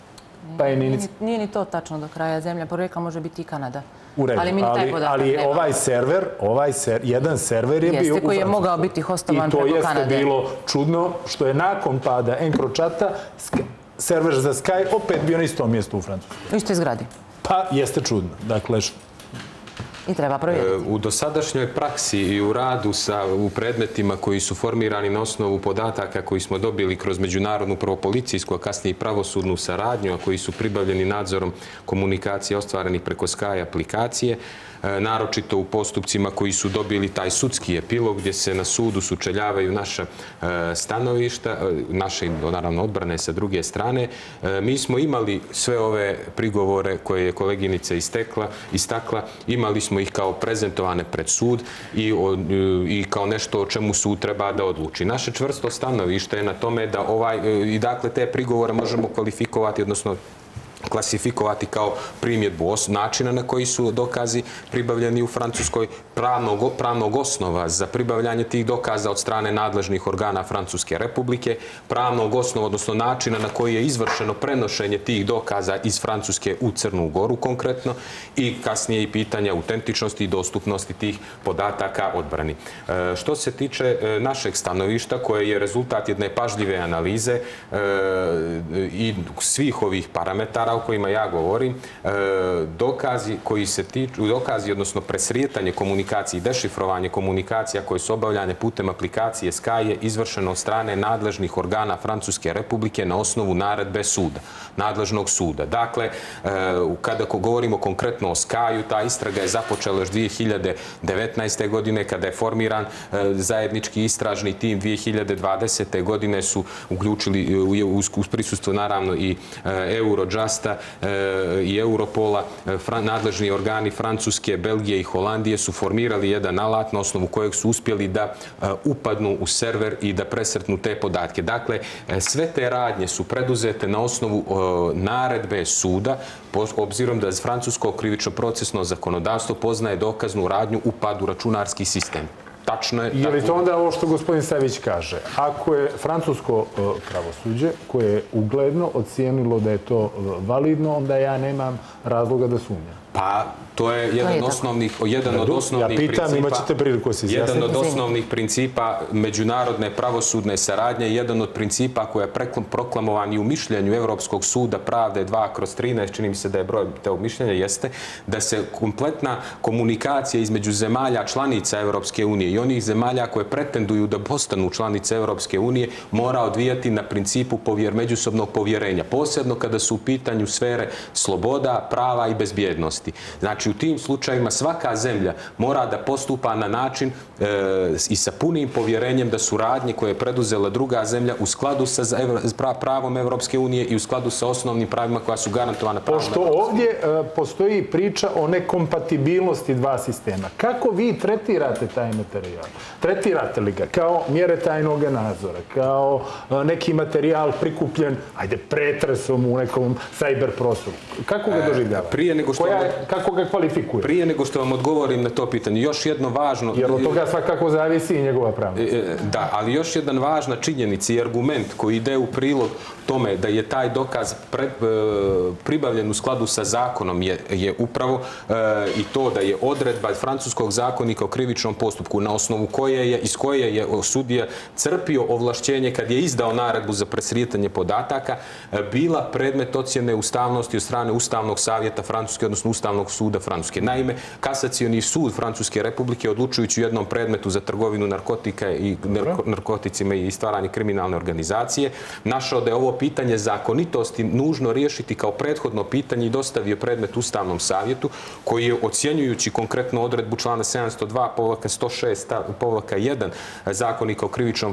Nije ni to tačno do kraja. Zemlja porijekla može biti i Kanada. U redu, ali ovaj jedan server je bio u Francuskoj. Koji je mogao biti hostovan preko Kanade. I to jeste bilo čudno što je nakon pada Encrochata server za Sky opet bio na istom mjestu u Francuskoj. U istoj zgradi. Pa jeste čudno. Dakle, i treba provjeriti. U dosadašnjoj praksi i u radu u predmetima koji su formirani na osnovu podataka koji smo dobili kroz međunarodnu prvo policijsku, a kasnije i pravosudnu saradnju, a koji su pribavljeni nadzorom komunikacije ostvarenih preko Sky aplikacije, naročito u postupcima koji su dobili taj sudski epilog gdje se na sudu sučeljavaju naša stanovišta, naše, naravno, odbrane sa druge strane. Mi smo imali sve ove prigovore koje je koleginica istakla, imali smo ih kao prezentovane pred sud i kao nešto o čemu sud treba da odluči. Naše čvrsto stanovište je na tome da i dakle te prigovore možemo kvalifikovati, odnosno klasifikovati kao primjedbu načina na koji su dokazi pribavljeni u Francuskoj, pravnog osnova za pribavljanje tih dokaza od strane nadležnih organa Francuske republike, pravnog osnova, odnosno načina na koji je izvršeno prenošenje tih dokaza iz Francuske u Crnu Goru konkretno i kasnije i pitanja autentičnosti i dostupnosti tih podataka odbrani. Što se tiče našeg stanovišta, koje je rezultat jedne pažljive analize i svih ovih parametara o kojima ja govorim, dokazi koji se tiču, odnosno presrijetanje komunikacije i dešifrovanje komunikacija koje su obavljane putem aplikacije Sky je izvršeno od strane nadležnih organa Francuske republike na osnovu naredbe suda, nadležnog suda. Dakle, kada govorimo konkretno o Skyu, ta istraga je započela još 2019. godine kada je formiran zajednički istražni tim. 2020. godine su uključili uz prisustvo naravno i Eurojusta i Europola, nadležni organi Francuske, Belgije i Holandije su formirali jedan alat na osnovu kojeg su uspjeli da upadnu u server i da presretnu te podatke. Dakle, sve te radnje su preduzete na osnovu naredbe suda, obzirom da francusko krivično procesno zakonodavstvo poznaje dokaznu radnju upad u računarski sistem. Je li to onda ovo što gospodin Savić kaže? Ako je francusko pravosuđe koje je ugledno ocijenilo da je to validno, onda ja nemam razloga da sumnjam. Pa, to je jedan od osnovnih principa međunarodne pravosudne saradnje, jedan od principa koja je proklamovan i u mišljenju Evropskog suda pravde 2/13, čini mi se da je broj tog mišljenja, jeste da se kompletna komunikacija između zemalja članica Evropske unije i onih zemalja koje pretenduju da postanu članice Evropske unije mora odvijati na principu međusobnog povjerenja, posebno kada su u pitanju sfere sloboda, prava i bezbjednosti. Znači, u tim slučajima svaka zemlja mora da postupa na način i sa punim povjerenjem da su radnje koje je preduzela druga zemlja u skladu sa pravom Evropske unije i u skladu sa osnovnim pravima koja su garantovana pravom. Pošto ovdje postoji priča o nekompatibilnosti dva sistema. Kako vi tretirate taj materijal? Tretirate li ga kao mjere tajnog nadzora, kao neki materijal prikupljen, pretresom u nekom cyber prostoru? Kako ga doživljavate? Prije nego što kako ga kvalifikuje? Prije nego što vam odgovorim na to pitanje, još jedno važno... Jer od toga svakako zavisi i njegova pravnost. Da, ali još jedan važna činjenica i argument koji ide u prilog tome da je taj dokaz pribavljen u skladu sa zakonom je upravo i to da je odredba francuskog zakonika o krivičnom postupku na osnovu iz koje je sudija crpio ovlašćenje kad je izdao naredbu za presretanje podataka, bila predmet ocjene ustavnosti od strane Ustavnog savjeta Francuske, odnosno Ustavnog suda Francuske. Naime, Kasacioni sud Francuske republike, odlučujući u jednom predmetu za trgovinu narkotika i narkoticima i stvaranje kriminalne organizacije, našao da je ovo pitanje zakonitosti nužno riješiti kao prethodno pitanje i dostavio predmet Ustavnom savjetu, koji je ocjenjujući konkretnu odredbu člana 702/106/1 zakonika o krivičnom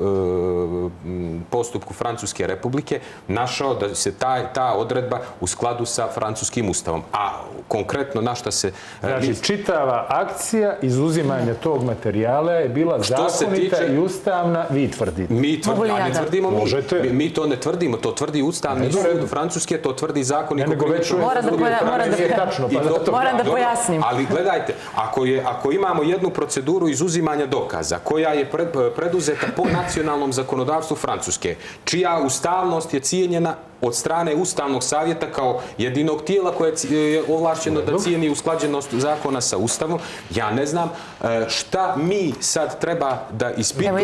postupku Francuske republike našao da se ta odredba u skladu sa francuskim ustavom. A konkretno na šta se... Znači, čitava akcija izuzimanja tog materijala je bila zakonita i ustavna, vi tvrdite. Mi tvrdimo, mi to ne tvrdimo, to tvrdi Ustavni sud Francuske, to tvrdi zakonik o krivičnom postupku. Moram da pojasnim. Ali gledajte, ako imamo jednu proceduru izuzimanja dokaza koja je preduzeta po nacionalnom zakonodavstvu Francuske, čija ustavnost je cijenjena od strane Ustavnog savjeta kao jedinog tijela koje je ovlašćeno da cijeni usklađenost zakona sa Ustavom, ja ne znam šta mi sad treba da ispitujemo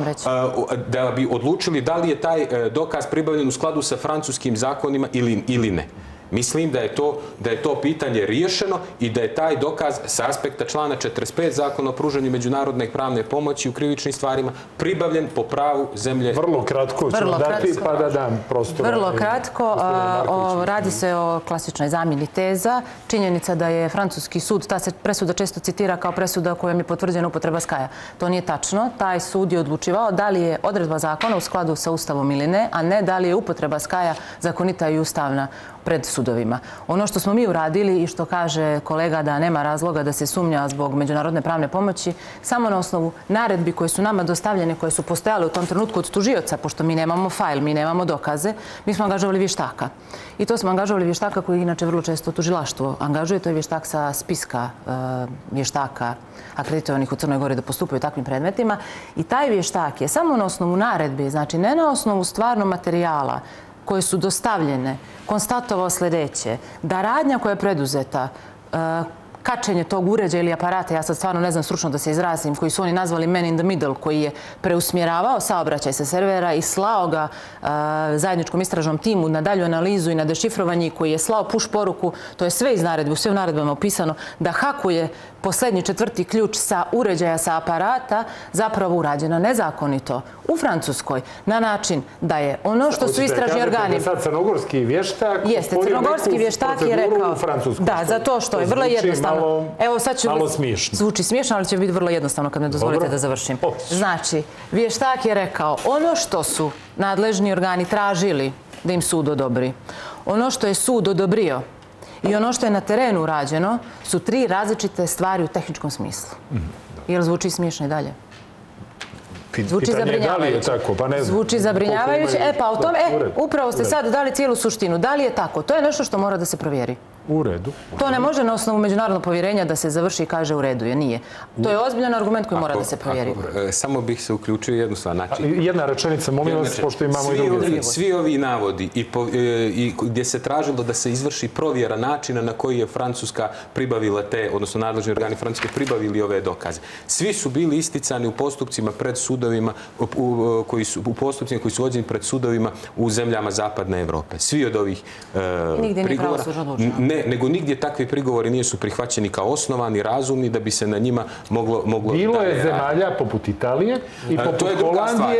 da bi odlučili da li je taj dokaz pribavljen u skladu sa francuskim zakonima ili ne. Mislim da je to pitanje riješeno i da je taj dokaz sa aspekta člana 45 Zakona o pružanju međunarodne pravne pomoći u krivičnim stvarima pribavljen po pravu zemlje. Vrlo kratko ćemo dati pa da dam prostor. Vrlo kratko. Radi se o klasičnoj zamjeni teza. Činjenica da je francuski sud, ta se presuda često citira kao presuda kojom je potvrđena upotreba Skaja. To nije tačno. Taj sud je odlučivao da li je odredba zakona u skladu sa Ustavom ili ne, a ne da li je upotreba Skaja zakonita i ustavna pred sudovima. Ono što smo mi uradili i što kaže kolega da nema razloga da se sumnja zbog međunarodne pravne pomoći, samo na osnovu naredbi koje su nama dostavljene, koje su postojale u tom trenutku od tužioca, pošto mi nemamo fajl, mi nemamo dokaze, mi smo angažovali vještaka. I to smo angažovali vještaka koji inače vrlo često tužilaštvo angažuje. To je vještak sa spiska vještaka akreditovanih u Crnoj Gori da postupaju takvim predmetima. I taj vještak je samo na osnovu naredbi, znači ne na osnovu stvarnog materijala koje su dostavljene, konstatovao sljedeće, da radnja koja je preduzeta, kačenje tog uređaja ili aparata, ja sad stvarno ne znam stručno da se izrazim, koji su oni nazvali man in the middle, koji je preusmjeravao saobraćaj sa servera i slao ga zajedničkom istražnom timu na dalju analizu i na dešifrovanje, koji je slao push poruku, to je sve iz naredbe, sve u naredbama opisano, da hakuje posljednji četvrti ključ sa uređaja, sa aparata, zapravo urađeno nezakonito u Francuskoj, na način da je ono što su istražni organi... Kažete da sad crnogorski vještak... Jeste, crnogorski vještak je rekao... Da, zato što je vrlo jednostavno. Evo sad ću... Malo smiješno. Zvuči smiješno, ali će biti vrlo jednostavno kad me dozvolite da završim. Znači, vještak je rekao ono što su nadležni organi tražili da im sud odobri, ono što je sud odobrio i ono što je na terenu urađeno su 3 različite stvari u tehničkom smislu. Jel zvuči smiješno i dalje? Zvuči zabrinjavajuće. Zvuči zabrinjavajuće. Pa o tome, upravo ste sad dali cijelu suštinu. Da li je tako? To je nešto što mora da se provjeri. U redu. To ne može na osnovu međunarodnog povjerenja da se završi i kaže u redu je. Nije. To je ozbiljan argument koji mora da se provjeri. Samo bih se uključio jednu stvar. Jedna rečenica, molim vas, pošto imamo i druge. Svi ovi navodi i gdje se tražilo da se izvrši provjera načina na koji je Francuska pribavila odnosno nadležni organi Francuske pribavili ove dokaze. Svi su bili isticani u postupcima pred sudovima, u postupcima koji su vođeni pred sudovima u zemljama Zapadne Evrope. Svi od ovih prigovora. Nego nigdje takvi prigovori nisu prihvaćeni kao osnovani, razumni, da bi se na njima moglo... Bilo je zemalja poput Italije i poput Holandije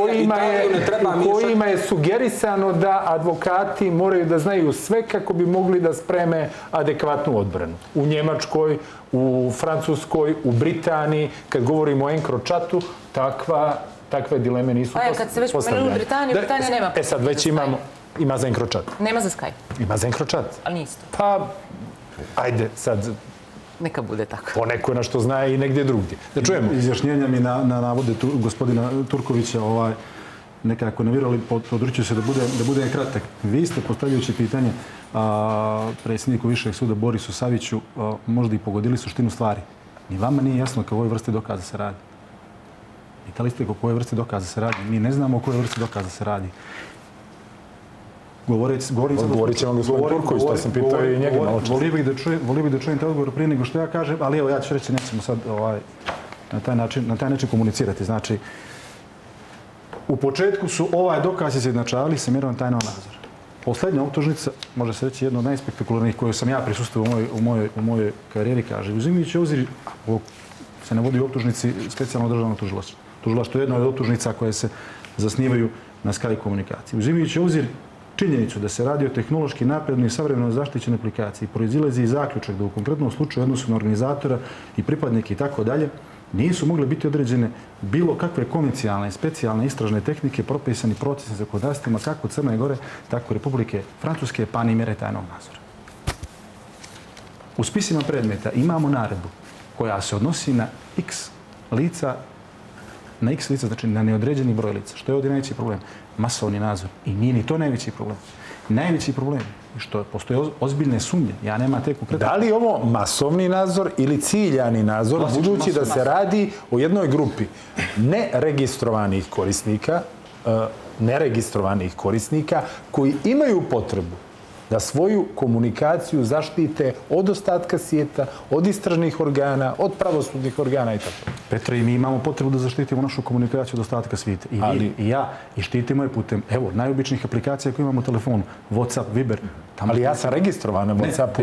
u kojima je sugerisano da advokati moraju da znaju sve kako bi mogli da spreme adekvatnu odbranu. U Njemačkoj, u Francuskoj, u Britaniji, kad govorimo o enkročatu, takve dileme nisu postavljene. Kad se već pomenuli Britaniju, Britanija nema... Sad već ima za enkročat. Nema za Sky. Ima za enkročat. Ali nije isto. Pa, ajde, sad... Neka bude tako. Po neko na što zna i negdje drugdje. Da čujemo. Izjašnjenja mi na navode gospodina Turkovića, nekako nervirali, područio se da bude kratak. Vi ste, postavljajući pitanje predsjedniku Višeg suda Borisu Saviću, možda i pogodili suštinu stvari. Ni vama nije jasno o kojoj vrsti dokaza se radi. Pitali ste o kojoj vrsti dokaza se radi. Mi ne znamo o kojoj vrsti dokaza se radi. Govorit će vam gospodin Turković, to sam pitao i njega malo čas. Volio bih da čujem te odgovor prije nego što ja kažem, ali evo ja ću reći, nećemo sad na taj način komunicirati. Znači, u početku su ovaj dokaz izjednačavali sa mjerom tajnog nadzora. Poslednja optužnica, može se reći jedna od najspektakularnijih koju sam ja prisustvovao u mojoj karijeri, kaže, uzimajući obzir, se navodi u optužnici specijalno državno tužilaštvo. Tužilaštvo je jedna od optužnica koje se zasnivaju na Sky komunikaciji. Uzimajući obzir činjenicu da se radi o tehnološki naprednoj i savremeno zaštićenoj aplikaciji, proizilazi i zaključak da u konkretnom slučaju odnosu na organizatora i pripadnike i tako dalje, nisu mogle biti određene bilo kakve komercijalne, specijalne istražne tehnike, propisani procesni zakonodavstvima kako Crne Gore, tako Republike Francuske, pa ni mjere tajnog nadzora. U spisima predmeta imamo naredbu koja se odnosi na x lica, znači na neodređeni broj lica. Što je ovdje najveći problem? Masovni nadzor. I nije ni to najveći problem. Najveći problem je što postoje ozbiljne sumnje. Ja nema te konkretne... Da li je ovo masovni nadzor ili ciljani nadzor, budući da se radi o jednoj grupi neregistrovanih korisnika koji imaju potrebu da svoju komunikaciju zaštite od ostatka svijeta, od istražnih organa, od pravosudnih organa i tako. Petra, i mi imamo potrebu da zaštitimo našu komunikaciju od ostatka svijeta. I vi, i ja, i štitimo je putem, evo, najobičnijih aplikacija koje imamo u telefonu. WhatsApp, Viber. Ali ja sam registrovan na WhatsAppu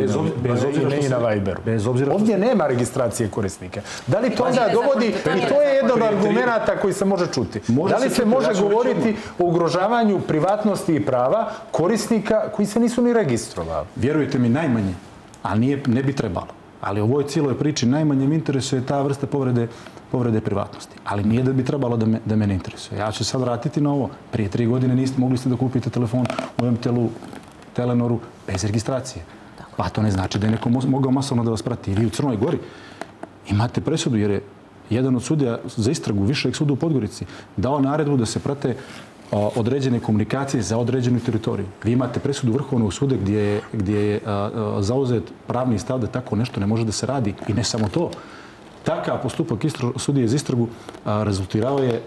i na Viberu. Ovdje nema registracije korisnika. Da li to onda dovodi, i to je jedan od argumenta koji se može čuti, da li se može govoriti o ugrožavanju privatnosti i prava korisnika koji se nisu ni registrovali? Vjerujte mi, najmanje, ali ne bi trebalo. Ali u ovoj cijeloj priči najmanje mi interesuje ta vrsta povrede privatnosti. Ali nije da bi trebalo da mene interesuje. Ja ću sad vratiti na ovo. Prije 3 godine mogli ste da kupite telefon u MTL-u, Telenoru, bez registracije. Pa to ne znači da je neko mogao masovno da vas prati. I vi u Crnoj Gori imate presudu, jer je jedan od sudija za istragu Višeg suda u Podgorici dao naredbu da se prate određene komunikacije za određenu teritoriju. Vi imate presudu Vrhovnog suda gdje je zauzet pravni stav da tako nešto ne može da se radi. I ne samo to. Takav postupak sudije za istragu rezultirao je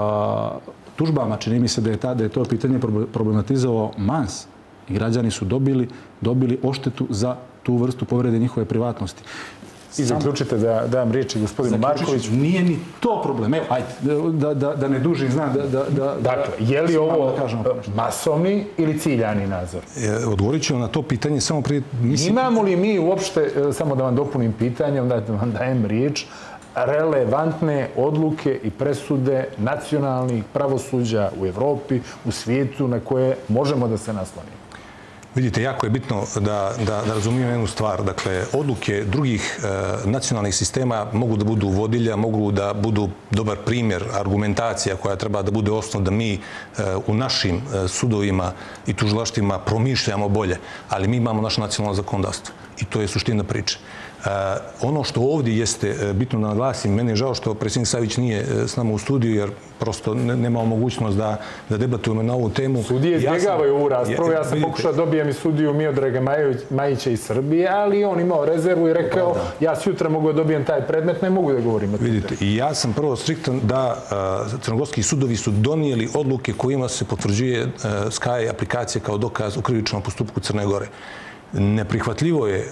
tužbama. Čini mi se da je to pitanje problematizovao Mans. I građani su dobili oštetu za tu vrstu povrede njihove privatnosti. I zaključite da dam riječi gospodinu Markoviću. Nije ni to problem. Evo, ajde, da ne dužim, znam da... Dakle, je li ovo masovni ili ciljani nadzor? Odgovorit ću na to pitanje samo prije... Imamo li mi uopšte, samo da vam dopunim pitanje, onda vam dajem riječ, relevantne odluke i presude nacionalnih pravosuđa u Evropi, u svijetu, na koje možemo da se naslonimo? Vidite, jako je bitno da razumijemo jednu stvar. Dakle, odluke drugih nacionalnih sistema mogu da budu vodilja, mogu da budu dobar primjer, argumentacija koja treba da bude osnov da mi u našim sudovima i tužilaštvima promišljamo bolje. Ali mi imamo naše nacionalno zakonodavstvo. I to je suština priče. Ono što ovdje jeste bitno da naglasim, meni je žao što predsjednik Savić nije s nama u studiju, jer prosto nemao mogućnost da debatujemo na ovu temu. Sudije izbjegavaju ovu raspravu. Ja sam pokušao da dobijem i sudiju Miodraga Majića iz Srbije, ali on imao rezervu i rekao ja sutra mogu da dobijem taj predmet, ne mogu da govorim o tom. Vidite, i ja sam prvo striktan da crnogorski sudovi su donijeli odluke kojima se potvrđuje Sky aplikacija kao dokaz u krivičnom postupku Crne Gore. Neprihvatljivo je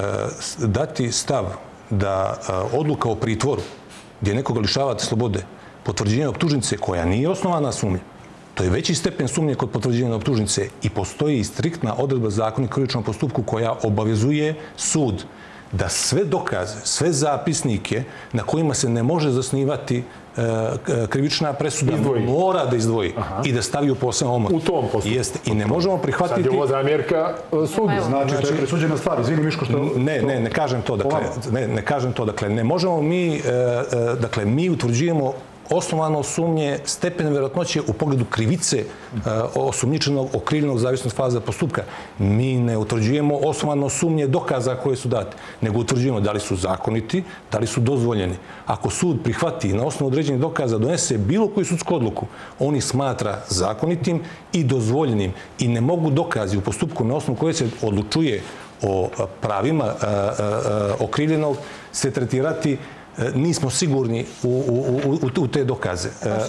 dati stav da odluka o pritvoru gdje nekoga lišavate slobode, potvrđenje optužnice koja nije osnovana sumnja, to je veći stepen sumnje kod potvrđenja optužnice i postoji striktna odredba zakona o krivičnom postupku koja obavezuje sud da sve dokaze, sve zapisnike na kojima se ne može zasnivati krivična presuda mora da izdvoji i da stavi u posebno omot. U tom postupku. I ne možemo prihvatiti... Sad je ovo zamjerka sudu. Znači da je presuđena stvar. Izvini, Miško, što... Ne kažem to. Dakle, ne možemo mi... Dakle, mi utvrđujemo osnovano sumnje stepen vjerojatnoće u pogledu krivice osumnjičenog, okrivljenog, zavisno od faze postupka. Mi ne utvrđujemo osnovano sumnje dokaza koje su date, nego utvrđujemo da li su zakoniti, da li su dozvoljeni. Ako sud prihvati na osnovu određenih dokaza donese bilo koju sudsku odluku, on ih smatra zakonitim i dozvoljenim i ne mogu dokazi u postupku na osnovu koje se odlučuje o pravima okrivljenog se tretirati nismo sigurni u te dokaze.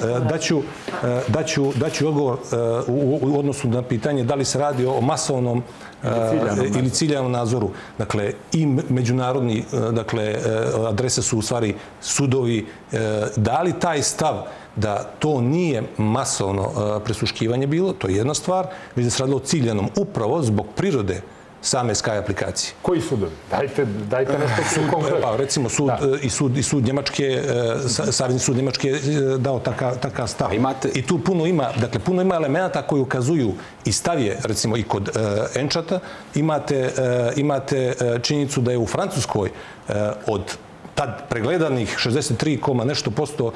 Daću odgovor u odnosu na pitanje da li se radi o masovnom ili ciljanom nadzoru. Dakle, i međunarodni, dakle, adrese su u stvari sudovi dali taj stav da to nije masovno prisluškivanje bilo, to je jedna stvar, već da se radilo o ciljanom upravo zbog prirode same Sky aplikacije. Koji sudovi? Dajte nešto konkretno. Recimo, sud Njemačke, Savezni sud Njemačke je dao takav stav. I tu puno ima elemenata koji ukazuju i stav je, recimo, i kod Enčata. Imate činjenicu da je u Francuskoj od tad pregledanih 63, nešto posto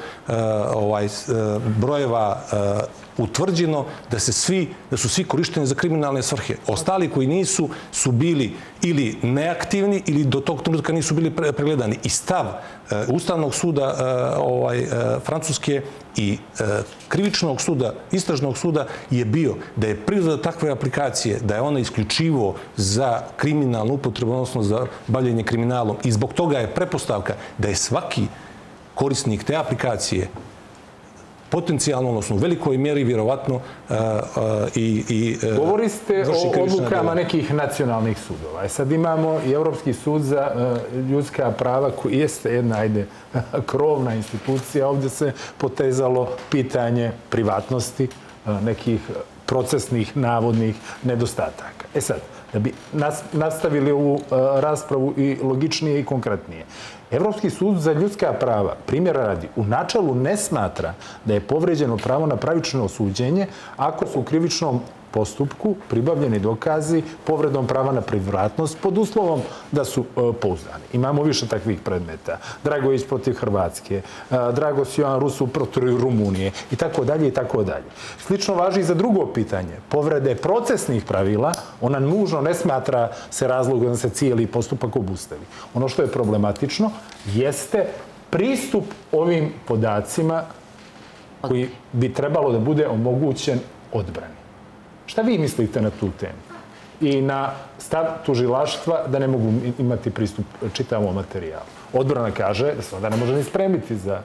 brojeva utvrđeno da su svi korišteni za kriminalne svrhe. Ostali koji nisu su bili ili neaktivni ili do tog trenutka nisu bili pregledani. I stav Ustavnog suda Francuske i krivičnog suda, istražnog suda je bio da je priroda takve aplikacije, da je ona isključivo za kriminalnu upotrebu, odnosno za bavljenje kriminalom. I zbog toga je pretpostavka da je svaki korisnik te aplikacije potencijalno, odnosno u velikoj mjeri, vjerovatno i govoriste o odlukama nekih nacionalnih sudova. Sad imamo i Europski sud za ljudska prava koji jeste jedna, krovna institucija. Ovdje se potezalo pitanje privatnosti, nekih procesnih navodnih nedostataka. Sad, da bi nastavili ovu raspravu i logičnije i konkretnije. Evropski sud za ljudska prava, primjera radi, u načelu ne smatra da je povređeno pravo na pravično osuđenje ako su u krivičnom postupku pribavljeni dokazi povredom prava na privatnost pod uslovom da su pouzdani. Imamo više takvih predmeta. Dragović protiv Hrvatske, Dragos Jovan Rusu protiv Rumunije i tako dalje i tako dalje. Slično važi i za drugo pitanje. Povrede procesnih pravila, ona nužno ne smatra se razlogom da se cijeli postupak obustavi. Ono što je problematično jeste pristup ovim podacima koji bi trebalo da bude omogućen odbrani. Šta vi mislite na tu temu? I na stav tužilaštva da ne mogu imati pristup čitavom materijalu. Odbrana kaže da se onda ne može ni spremiti za...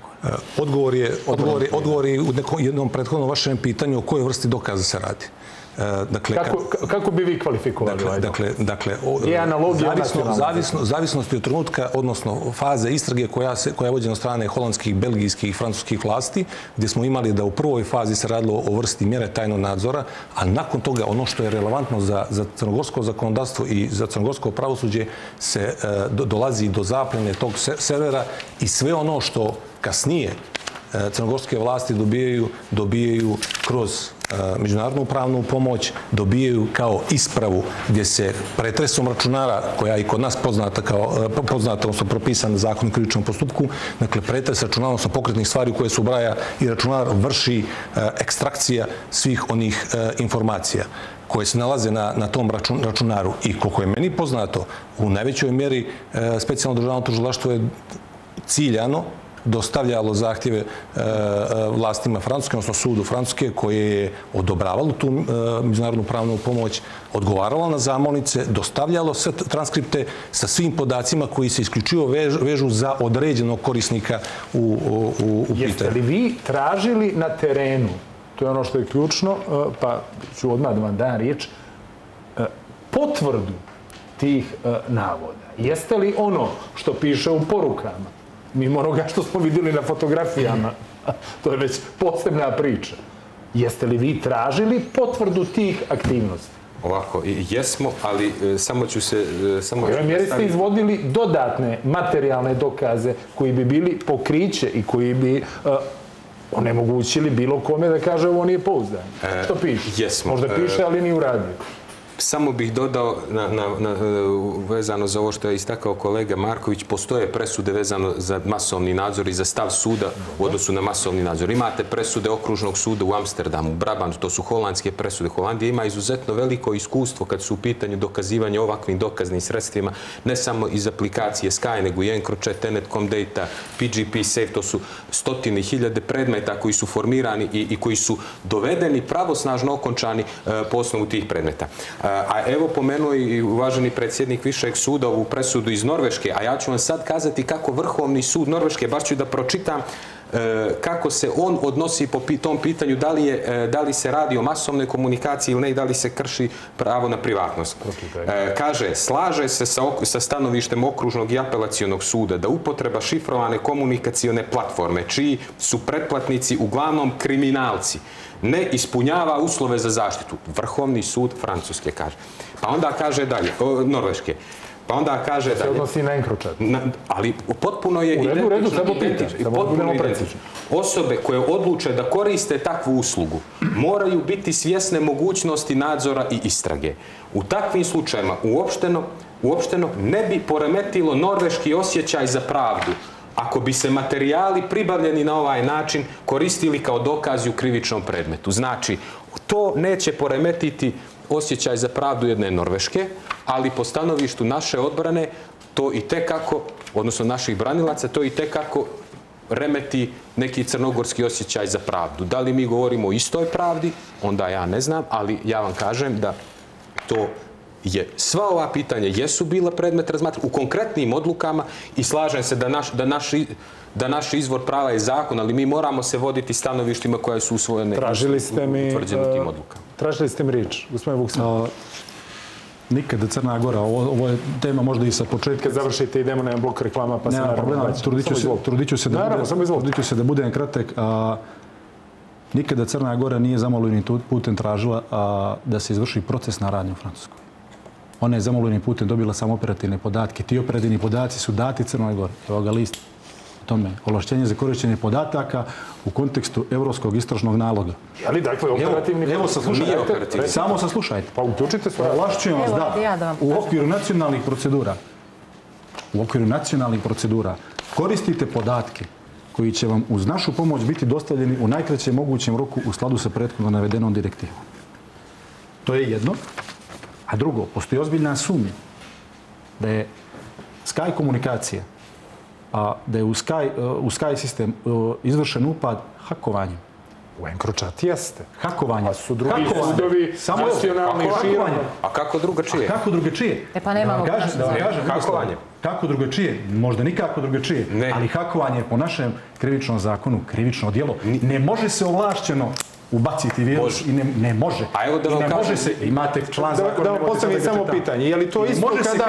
Odgovor je u jednom prethodnom vašem pitanju o kojoj vrsti dokaza se radi. Kako bi vi kvalifikovali ovaj dokaz? Zavisnosti od trenutka, odnosno faze istrage koja je vođena od strane holandskih, belgijskih i francuskih vlasti, gdje smo imali da u prvoj fazi se radilo o vrsti mjere tajnog nadzora, a nakon toga ono što je relevantno za crnogorsko zakonodavstvo i za crnogorsko pravosuđe se dolazi do zapljene tog servera i sve ono što kasnije crnogorske vlasti dobijaju kroz međunarodnu pravnu pomoć, dobijaju kao ispravu gdje se pretresom računara, koja je i kod nas poznata, odnosno propisana zakon o krivičnom postupku, dakle pretres računara, odnosno pokretnih stvari koje se ubraja i računar vrši ekstrakcija svih onih informacija koje se nalaze na tom računaru. I koliko je meni poznato, u najvećoj mjeri specijalno državno tužilaštvo je ciljano dostavljalo zahtjeve vlastima Francuske, odnosno sudu Francuske, koje je odobravalo tu međunarodnu pravnu pomoć, odgovaralo na zamolnice, dostavljalo sve transkripte sa svim podacima koji se isključivo vežu za određenog korisnika u pitanju. Jeste li vi tražili na terenu, to je ono što je ključno, pa ću odmah da vam dam riječ, potvrdu tih navoda? Jeste li ono što piše u porukama, mimo onoga što smo vidjeli na fotografijama, to je već posebna priča. Jeste li vi tražili potvrdu tih aktivnosti? Ovako, jesmo, ali samo ću se... U kojoj mjeri ste izvodili dodatne materijalne dokaze koji bi bili pokriće i koji bi onemogućili bilo kome da kaže ovo nije pouzdanje? Što piše? Jesmo. Možda piše, ali nije uradio. Samo bih dodao vezano za ovo što je istakao kolega Marković, postoje presude vezano za masovni nadzor i za stav suda u odnosu na masovni nadzor. Imate presude Okružnog suda u Amsterdamu, Brabantu, to su holandske presude. Holandija ima izuzetno veliko iskustvo kad su u pitanju dokazivanja ovakvim dokaznim sredstvima, ne samo iz aplikacije Sky, nego i EncroChat, Tenet.com Data, PGP Safe, to su stotine hiljade predmeta koji su formirani i koji su dovedeni pravosnažno okončani po osnovu tih predmeta. A evo pomenuo i uvaženi predsjednik Višeg suda ovu presudu iz Norveške, a ja ću vam sad kazati kako Vrhovni sud Norveške, baš ću da pročitam kako se on odnosi po tom pitanju, da li se radi o masovnoj komunikaciji ili ne i da li se krši pravo na privatnost. Kaže, slaže se sa stanovištem Okružnog i apelacionog suda da upotreba šifrovane komunikacione platforme, čiji su pretplatnici uglavnom kriminalci, ne ispunjava uslove za zaštitu. Vrhovni sud Francuske kaže. Pa onda kaže dalje, Norveške. Pa onda kaže dalje. Se odnosi na EncroChat. Ali potpuno je identično. U redu, samo pitaš. Osobe koje odluče da koriste takvu uslugu moraju biti svjesne mogućnosti nadzora i istrage. U takvim slučajima uopšteno ne bi poremetilo norveški osjećaj za pravdu ako bi se materijali pribavljeni na ovaj način koristili kao dokazi u krivičnom predmetu. Znači, to neće poremetiti osjećaj za pravdu jedne Norveške, ali po stanovištu naše odbrane to i tekako, odnosno naših branilaca, to i tekako remeti neki crnogorski osjećaj za pravdu. Da li mi govorimo o istoj pravdi, onda ja ne znam, ali ja vam kažem da to je, sva ova pitanja jesu bila predmet razmatranja u konkretnim odlukama i slažem se da naš izvor prava je zakon, ali mi moramo se voditi stanovištima koja su usvojene i utvrđene tim odlukama. Tražili ste mi riječ, gospodin Vuksin. Nikada Crna Gora, ovo je tema možda i sa početka. Kad završite, idemo na jedan blok reklama, pa se naravno trudit ću se da budem kratak. Nikada Crna Gora nije zamoljenim putem tražila da se izvrši procesna radnja u Francuskoj. Ona je zamoljenim putem dobila samo operativne podatke. Ti operativni podaci su dati Crnoj Gori. Evo ga list o tome. Ovlašćenje za korištenje podataka u kontekstu Evropskog istražnog naloga. Ali dakle, operativni... Evo saslušajte. Samo saslušajte. Pa uključite svoje. Ovlašćujem vas da u okviru nacionalnih procedura koristite podatke koji će vam uz našu pomoć biti dostavljeni u najkraćem mogućem roku u skladu sa prethodno navedenom direktivom. To je jedno. A drugo, postoji ozbiljna sumnja da je Sky komunikacija, da je u Sky sistem izvršen upad hakovanjem. U EncroChat jeste. Hakovanje. A su drugi sudovi nacionalni širom. A kako drugačije? Kako drugačije? Pa nemamo hakovanje. Kako drugačije? Možda nikako drugačije. Ali hakovanje je po našem krivičnom zakonu krivično djelo. Ne može se ovlašćeno ubaciti virus i ne može. A evo da vam kažem, imate član zakona. Da vam postavim samo pitanje. Je li to isto kada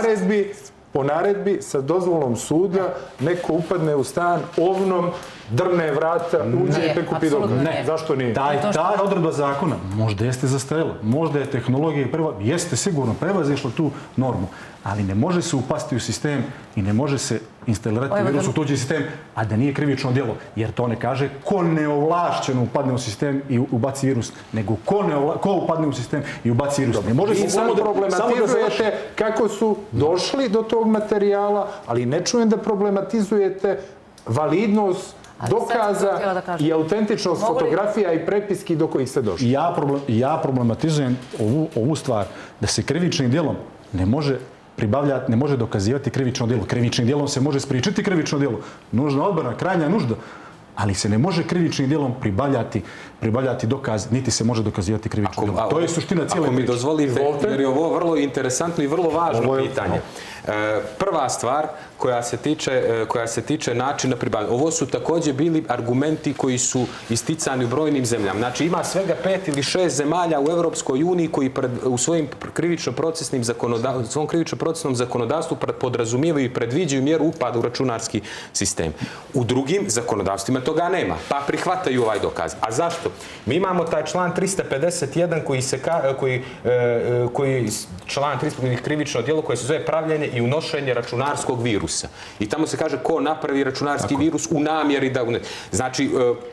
po naredbi sa dozvolom suda neko upadne u stan ovnom, drne vrata, uđe i prekupi dokaz? Ne. Zašto nije? Ta odredba zakona možda jeste zastarela, možda je tehnologija jeste sigurno prevazišla tu normu, ali ne može se upasti u sistem i ne može se instalirati virus u tuđi sistem, a da nije krivično djelo. Jer to ne kaže ko neovlašćeno upadne u sistem i ubaci virus, nego ko upadne u sistem i ubaci virus. Vi sad problematizujete kako su došli do tog materijala, ali ne čujem da problematizujete validnost dokaza i autentičnost fotografija i prepiski do kojih ste došli. Ja problematizujem ovu stvar da se krivičnim djelom ne može dokazivati krivično djelo. Krivičnim djelom se može spriječiti krivično djelo. Nužna odbrana, krajnja nužda. Ali se ne može krivičnim djelom pribavljati dokaz, niti se može dokazivati krivično djelo. To je suština cijele priče. Ako mi dozvolite, jer je ovo vrlo interesantno i vrlo važno pitanje. Prva stvar koja se tiče načina pribavljanja. Ovo su također bili argumenti koji su isticani u brojnim zemljama. Znači ima svega 5 ili 6 zemalja u Evropskoj uniji koji u svojim svom krivično-procesnom zakonodavstvu podrazumijevaju i predviđaju mjeru upada u računarski sistem. U drugim zakonodavstvima toga nema, pa prihvataju ovaj dokaz. A zašto? Mi imamo taj član 351 koji član 351 krivično djelo koje se zove pravljenje i unošenje računarskog virusa. I tamo se kaže ko napravi računarski virus u namjeri da... Znači,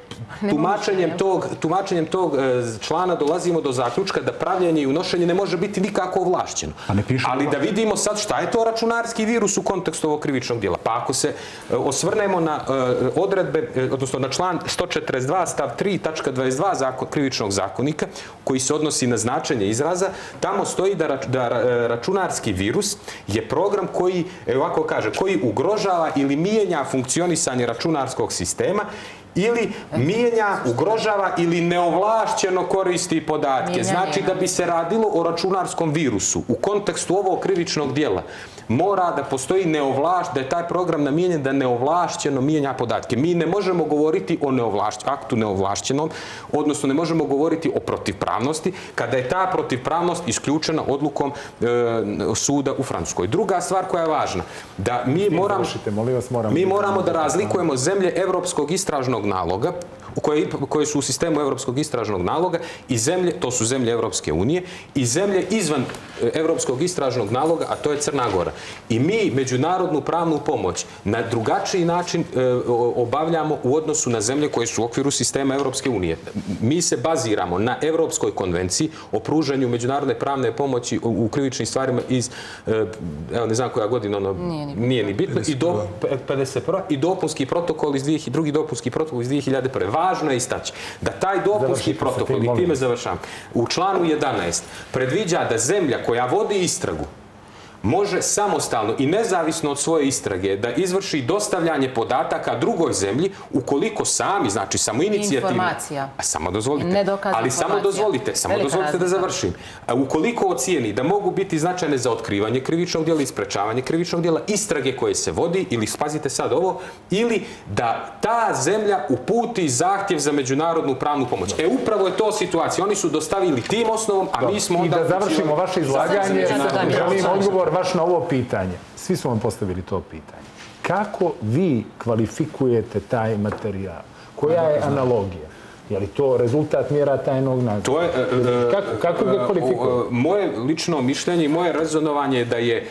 tumačenjem tog člana dolazimo do zaključka da pravljenje i unošenje ne može biti nikako ovlašćeno. Ali da vidimo sad šta je to računarski virus u kontekstu ovog krivičnog djela. Pa ako se osvrnemo na odredbe, odnosno na član 142 stav 3 tačka 22 krivičnog zakonika koji se odnosi na značenje izraza, tamo stoji da računarski virus je program koji, ovako kaže, koji ugrožava ili mijenja funkcionisanje računarskog sistema ili mijenja, ugrožava ili neovlašćeno koristi podatke. Znači da bi se radilo o računarskom virusu u kontekstu ovog krivičnog djela mora da postoji da je taj program namijenjen da neovlašćeno mijenja podatke. Mi ne možemo govoriti o aktu neovlašćenom, odnosno ne možemo govoriti o protivpravnosti kada je ta protivpravnost isključena odlukom suda u Francuskoj. Druga stvar koja je važna, da mi moramo da razlikujemo zemlje Evropskog istražnog naloga, koje su u sistemu Evropskog istražnog naloga i zemlje, to su zemlje Evropske unije, i zemlje izvan Evropskog istražnog naloga, a to je Crna Gora. I mi međunarodnu pravnu pomoć na drugačiji način obavljamo u odnosu na zemlje koje su u okviru sistema Evropske unije. Mi se baziramo na Evropskoj konvenciji o pružanju međunarodne pravne pomoći u krivičnim stvarima iz, evo ne znam koja godina, nije ni bitno, i 51. i dopunski protokol drugi dopunski protokol iz 2001. Važno je istaći da taj dopunski protokol, i time završam, u članu 11 predviđa da zemlja koja vodi istragu može samostalno i nezavisno od svoje istrage da izvrši dostavljanje podataka drugoj zemlji ukoliko sami, znači samoinicijativno... Informacija. Samo dozvolite. Ali samo dozvolite da završim. Ukoliko ocijeni da mogu biti značajne za otkrivanje krivičnog djela i sprečavanje krivičnog djela, istrage koje se vodi, ili spazite sad ovo, ili da ta zemlja uputi zahtjev za međunarodnu pravnu pomoć. Upravo je to situacija. Oni su dostavili tim osnovom, a mi smo onda... I da završimo vaše izlaganje, želim odgovor vaš na ovo pitanje. Svi su vam postavili to pitanje. Kako vi kvalifikujete taj materijal? Koja je analogija? Je li to rezultat mjera tajnog nadzora? Kako ga kvalifikujete? Moje lično mišljenje i moje rezonovanje je da je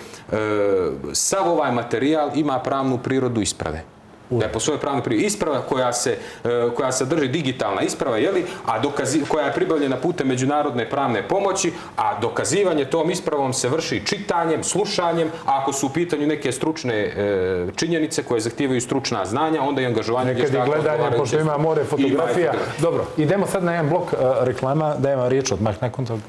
sav ovaj materijal ima pravnu prirodu isprave. Da je po svojoj pravnoj prirodi isprava koja sadrži digitalna isprava, a koja je pribavljena putem međunarodne pravne pomoći, a dokazivanje tom ispravom se vrši čitanjem, slušanjem, a ako su u pitanju neke stručne činjenice koje zahtijevaju stručna znanja, onda i angažovanje vještaka. Nekad i gledanje, pošto ima more fotografija. Dobro, idemo sad na jedan blok reklama, dajem vam riječ odmah nakon toga.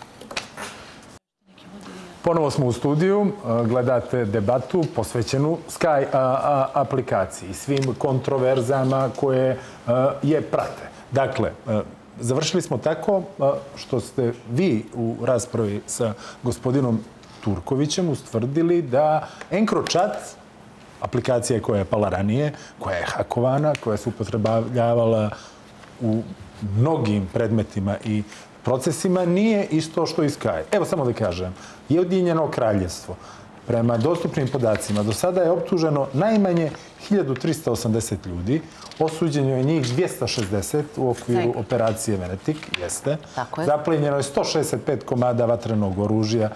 Ponovo smo u studiju, gledate debatu posvećenu Sky aplikaciji i svim kontroverzama koje je prate. Dakle, završili smo tako što ste vi u raspravi sa gospodinom Turkovićem ustvrdili da EncroChat, aplikacija koja je pala ranije, koja je hakovana, koja se upotrebljavala u mnogim predmetima i procesima, nije isto što i Sky. Evo samo da kažem, Ujedinjeno Kraljevstvo, prema dostupnim podacima, do sada je optuženo najmanje 1380 ljudi, osuđeno je njih 260 u okviru operacije Venetik, jeste. Zaplenjeno je 165 komada vatrenog oružja,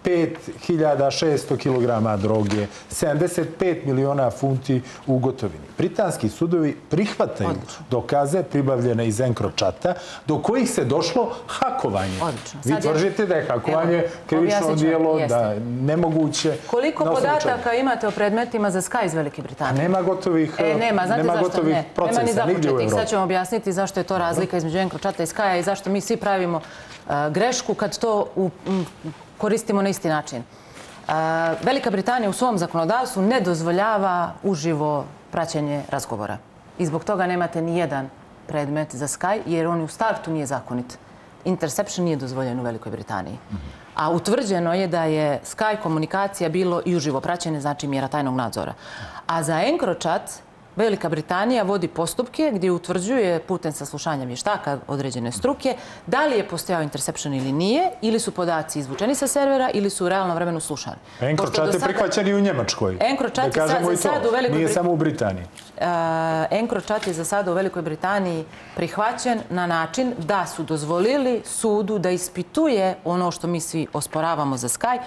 5600 kg droge, 75 miliona funti u gotovini. Britanski sudovi prihvataju dokaze pribavljene iz EncroChata, do kojih se došlo hakovanje. Vi tvrdite da je hakovanje krivično djelo, da je nemoguće. Koliko podataka imate o predmetima za Sky iz Velike Britanije? Nema gotovih procesa nigdje u Evropi. Sad ćemo objasniti zašto je to razlika između EncroChata i Skya i zašto mi svi pravimo grešku kad to koristimo na isti način. Velika Britanija u svom zakonodavstvu ne dozvoljava uživo praćenje razgovora. I zbog toga nemate ni jedan predmet za Sky, jer on u startu nije zakonit. Interception nije dozvoljen u Velikoj Britaniji. A utvrđeno je da je Sky komunikacija bilo i uživo praćenje, znači mjera tajnog nadzora. A za EncroChat Velika Britanija vodi postupke gdje utvrđuje putem saslušanja vještaka određene struke da li je postojao interception ili nije, ili su podaci izvučeni sa servera ili su u realnom vremenu slušani. EncroChat je prihvaćen i u Njemačkoj. EncroChat je za sad u Velikoj Britaniji. Nije samo u Britaniji. EncroChat je za sada u Velikoj Britaniji prihvaćen na način da su dozvolili sudu da ispituje ono što mi svi osporavamo za Sky,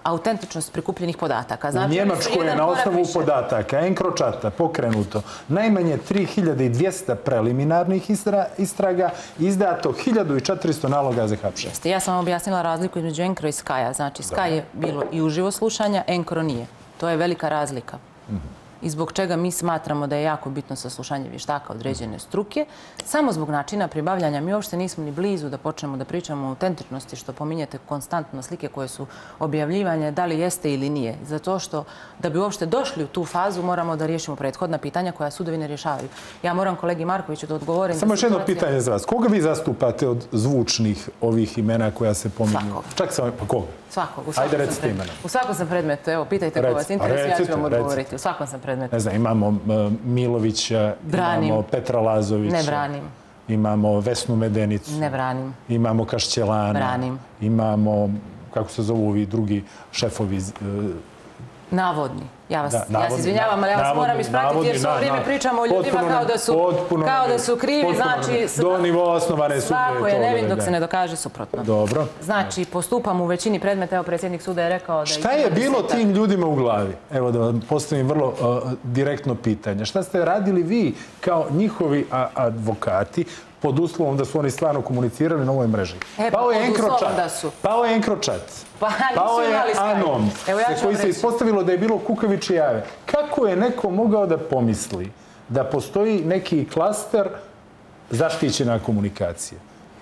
autentičnost prikupljenih podataka. U Njemačkoj je na osnovu podataka Encrochat-a pokrenuto najmanje 3200 preliminarnih istraga, izdato 1400 naloga za hapšenje. Ja sam vam objasnila razliku između Encro i Sky-a. Znači, Sky je bilo i uživo slušanja, Encro nije. To je velika razlika. I zbog čega mi smatramo da je jako bitno saslušanje vještaka određene struke. Samo zbog načina pribavljanja mi uopšte nismo ni blizu da počnemo da pričamo o autentičnosti, što pominjete konstantno slike koje su objavljivanje, da li jeste ili nije. Zato što da bi uopšte došli u tu fazu moramo da riješimo prethodna pitanja koja sudovi ne rješavaju. Ja moram kolegi Markoviću da odgovorim. Samo još jedno pitanje za vas. Koga vi zastupate od zvučnih ovih imena koja se pominju? Svakog. Čak sam, pa koga? Svakog. Ajde, recite imena. U svakom sam predmetu. Evo, pitajte ko vas interesuje, ja ću vam odgovoriti. U svakom sam predmetu. Ne znam, imamo Milovića, imamo Petra Lazovića. Ne branim. Imamo Vesnu Medenicu. Ne branim. Imamo Kašćelana. Branim. Imamo, kako se zovu ovi drugi šefovi? Navodni. Ja se izvinjavam, ali ja vas moram ispratiti jer svo vrijeme pričamo o ljudima kao da su krivi. Znači, do nivoa osnovane sumnje. Svako je nevin dok se ne dokaže suprotno. Dobro. Znači, postupam u većini predmeta. Evo, predsjednik suda je rekao da... Šta je bilo tim ljudima u glavi? Evo da vam postavim vrlo direktno pitanje. Šta ste radili vi kao njihovi advokati pod uslovom da su oni stvarno komunicirali na ovoj mreži? Pao je Encrochat. Pao je Anom, koji se ispostavilo da je bilo kukavičje jave. Kako je neko mogao da pomisli da postoji neki klaster zaštićena komunikacija?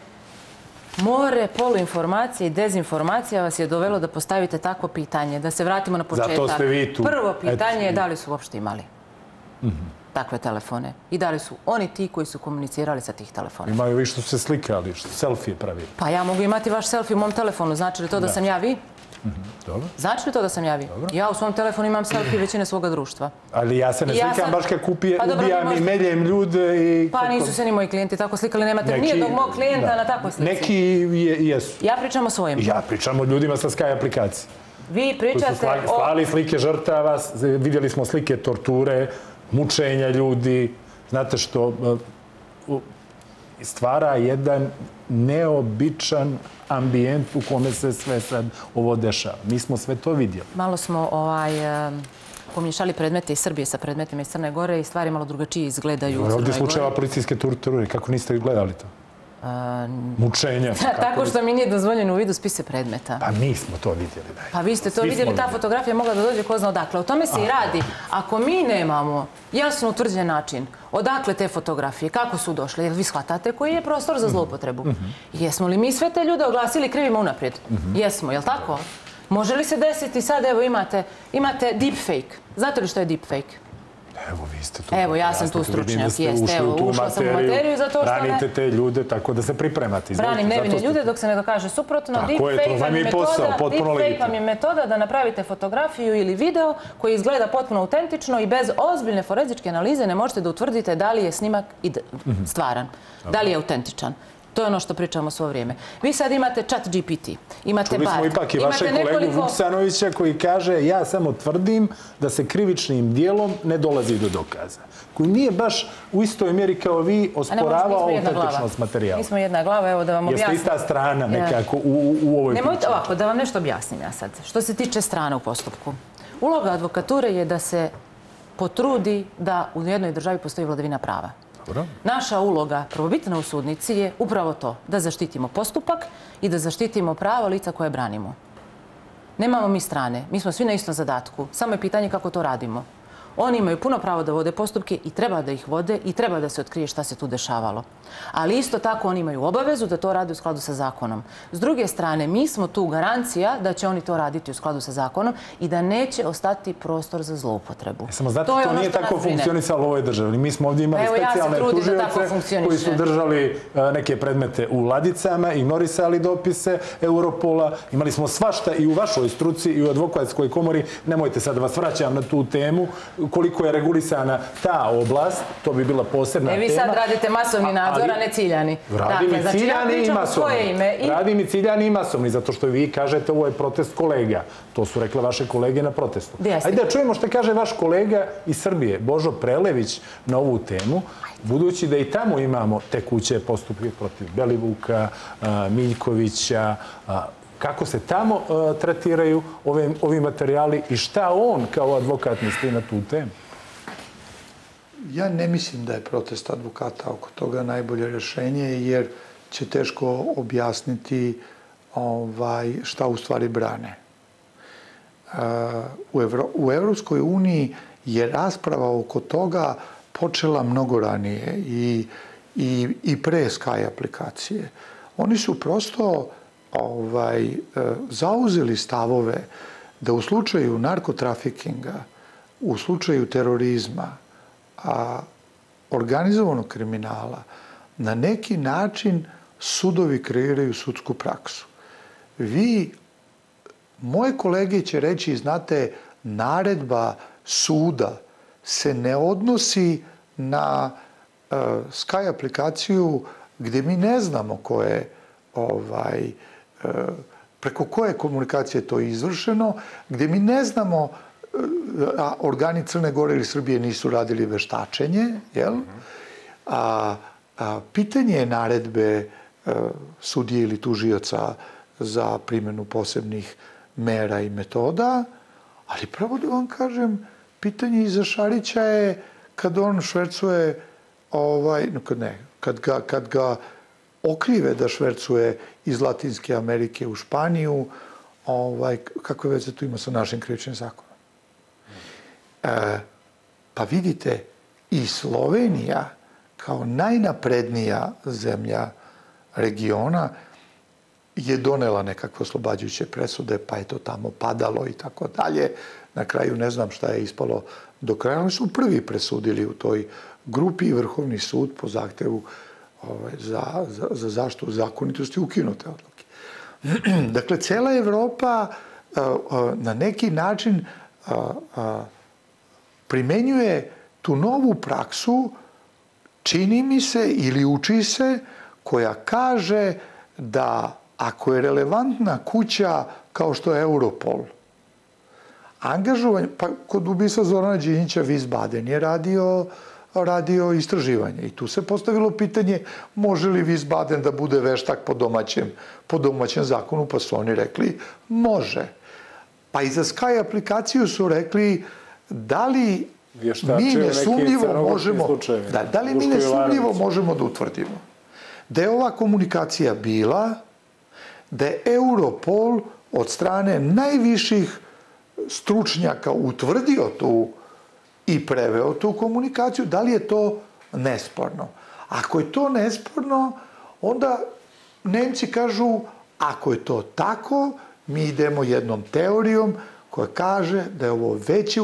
More poluinformacije i dezinformacija vas je dovelo da postavite takvo pitanje. Da se vratimo na početak. Zato ste vi tu. Prvo pitanje je da li su uopšte imali takve telefone i da li su oni ti koji su komunicirali sa tih telefona. Imaju vi što se slikali, što selfije pravili. Pa ja mogu imati vaš selfie u mom telefonu. Znači li to da sam ja vi? Dobro. Znači li to da sam ja vi? Ja u svom telefonu imam selfie većine svoga društva. Ali ja se ne slikam baš kako ubijam i meljem ljude i... Pa nisu se ni moji klijenti tako slikali. Nemate nijednog mog klijenta na takvoj slici. Neki jesu. Ja pričam o svojim. Ja pričam o ljudima sa Sky aplikacije. Vi pričate o... Slali slike žrtava, vidjeli smo slike torture, mučenja ljudi. Znate što stvara jedan neobičan ambijent u kome se sve sad ovo dešava. Mi smo sve to vidjeli. Malo smo pomiješali predmete iz Srbije sa predmetima iz Crne Gore i stvari malo drugačije izgledaju u Crnoj Gori. Ovdje slučajeva policijske torture. Kako niste gledali to? Mučenja. Tako što mi nije dozvoljeno u vidu spise predmeta. Pa mi smo to vidjeli. Pa vi ste to vidjeli, ta fotografija je mogla da dođe ko zna odakle. O tome se i radi. Ako mi nemamo jasno utvrđen način odakle te fotografije, kako su došle, jer vi shvatate koji je prostor za zloupotrebu. Jesmo li mi sve te ljude oglasili krivima unaprijed? Jesmo, je li tako? Može li se desiti sad, evo imate deepfake. Znate li što je deepfake? Evo, vi ste tu. Evo, ja sam tu stručnjak, jeste. Evo, ušla sam u materiju zato što... Branite te ljude tako da se pripremate. Branim nevine ljude dok se ne dokaže suprotno. Deepfake vam je metoda da napravite fotografiju ili video koji izgleda potpuno autentično i bez ozbiljne forenzičke analize ne možete da utvrdite da li je snimak stvaran, da li je autentičan. To je ono što pričamo svo vrijeme. Vi sad imate chat GPT, imate Bard. Čuli smo ipak i vašeg kolegu Vuksanovića koji kaže ja samo tvrdim da se krivičnim dijelom ne dolazi do dokaza. Koji nije baš u istoj mjeri kao vi osporavao autentičnost materijala. Mi smo jedna glava, evo da vam objasnim. Jeste ista strana nekako u ovoj priči. Nemojte ovako, da vam nešto objasnim ja sad. Što se tiče strana u postupku. Uloga advokature je da se potrudi da u jednoj državi postoji vladavina prava. Naša uloga prvobitna u sudnici je upravo to, da zaštitimo postupak i da zaštitimo prava lica koje branimo. Nemamo mi strane, mi smo svi na istom zadatku, samo je pitanje kako to radimo. Oni imaju puno pravo da vode postupke i treba da ih vode i treba da se otkrije šta se tu dešavalo. Ali isto tako oni imaju obavezu da to rade u skladu sa zakonom. S druge strane, mi smo tu garancija da će oni to raditi u skladu sa zakonom i da neće ostati prostor za zloupotrebu. Samo znate, to nije tako funkcionisalo u ovoj državi. Mi smo ovdje imali specijalne tužioce koji su držali neke predmete u ladicama, ignorisali dopise Europola. Imali smo svašta i u vašoj struci i u advokatskoj komori. Nemojte sad da vas vraćam na tu temu. Koliko je regulisana ta oblast, to bi bila posebna tema. Vi sad radite masovni nadzor, a ne ciljani. Radim i ciljani i masovni. Radim i ciljani i masovni, zato što vi kažete ovo je protest kolega. To su rekle vaše kolege na protestu. Ajde da čujemo što kaže vaš kolega iz Srbije, Božo Prelević, na ovu temu, budući da i tamo imamo tekuće postupke protiv Belivuka, Miljkovića. kako se tamo tretiraju ovi materijali i šta on kao advokat misli na tu temu? Ja ne mislim da je protest advokata oko toga najbolje rješenje, jer će teško objasniti šta u stvari brane. U Evropskoj uniji je rasprava oko toga počela mnogo ranije i pre Sky aplikacije. Oni su prosto zauzeli stavove da u slučaju narkotrafikinga, u slučaju terorizma, organizovanog kriminala, na neki način sudovi kreiraju sudsku praksu. Moje kolege će reći, znate, naredba suda se ne odnosi na Sky aplikaciju gdje mi ne znamo preko koje komunikacije je to izvršeno, gdje mi ne znamo, a organi Crne Gore ili Srbije nisu radili veštačenje, jel? Pitanje je naredbe sudije ili tužioca za primjenu posebnih mera i metoda, ali pravo da vam kažem, pitanje iza Šarića je kad on švercuje, kad ga okrive da švercuje iz Latinske Amerike u Španiju, kakve veze tu ima sa našim krivičnim zakonom. Pa vidite, i Slovenija kao najnaprednija zemlja regiona je donela nekakve oslobađajuće presude, pa je to tamo padalo i tako dalje. Na kraju ne znam šta je ispalo do kraja. Oni su prvi presudili u toj grupi i Vrhovni sud po zahtevu za zaštitu zakonitosti ukinute odluke. Dakle, cela Evropa na neki način primenjuje tu novu praksu, čini mi se ili uči se, koja kaže da ako je relevantna kuća kao što je Europol, angažovanje, pa kod ubistva Zorana Đinđića Wiesbaden je radio istraživanje i tu se postavilo pitanje može li Wiesbaden da bude veštak po domaćem zakonu, pa su oni rekli može. Pa i za Sky aplikaciju su rekli da li mi nesumnjivo možemo da utvrdimo da je ova komunikacija bila, da je Europol od strane najviših stručnjaka utvrdio tu i preveo tu komunikaciju, da li je to nesporno. Ako je to nesporno, onda Nemci kažu, ako je to tako, mi idemo jednom teorijom koja kaže da je ovo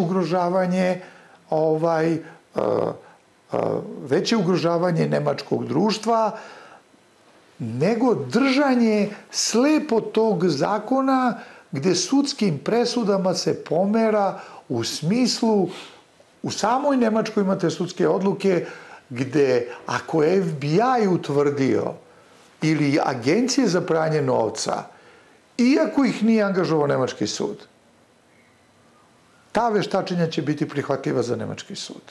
veće ugrožavanje nemačkog društva nego držanje slepo tog zakona gde sudskim presudama se pomera u smislu, u samoj Nemačkoj imate sudske odluke gde ako je FBI utvrdio ili agencije za pranje novca, iako ih nije angažovao nemački sud, ta veštačenja će biti prihvatljiva za nemački sud.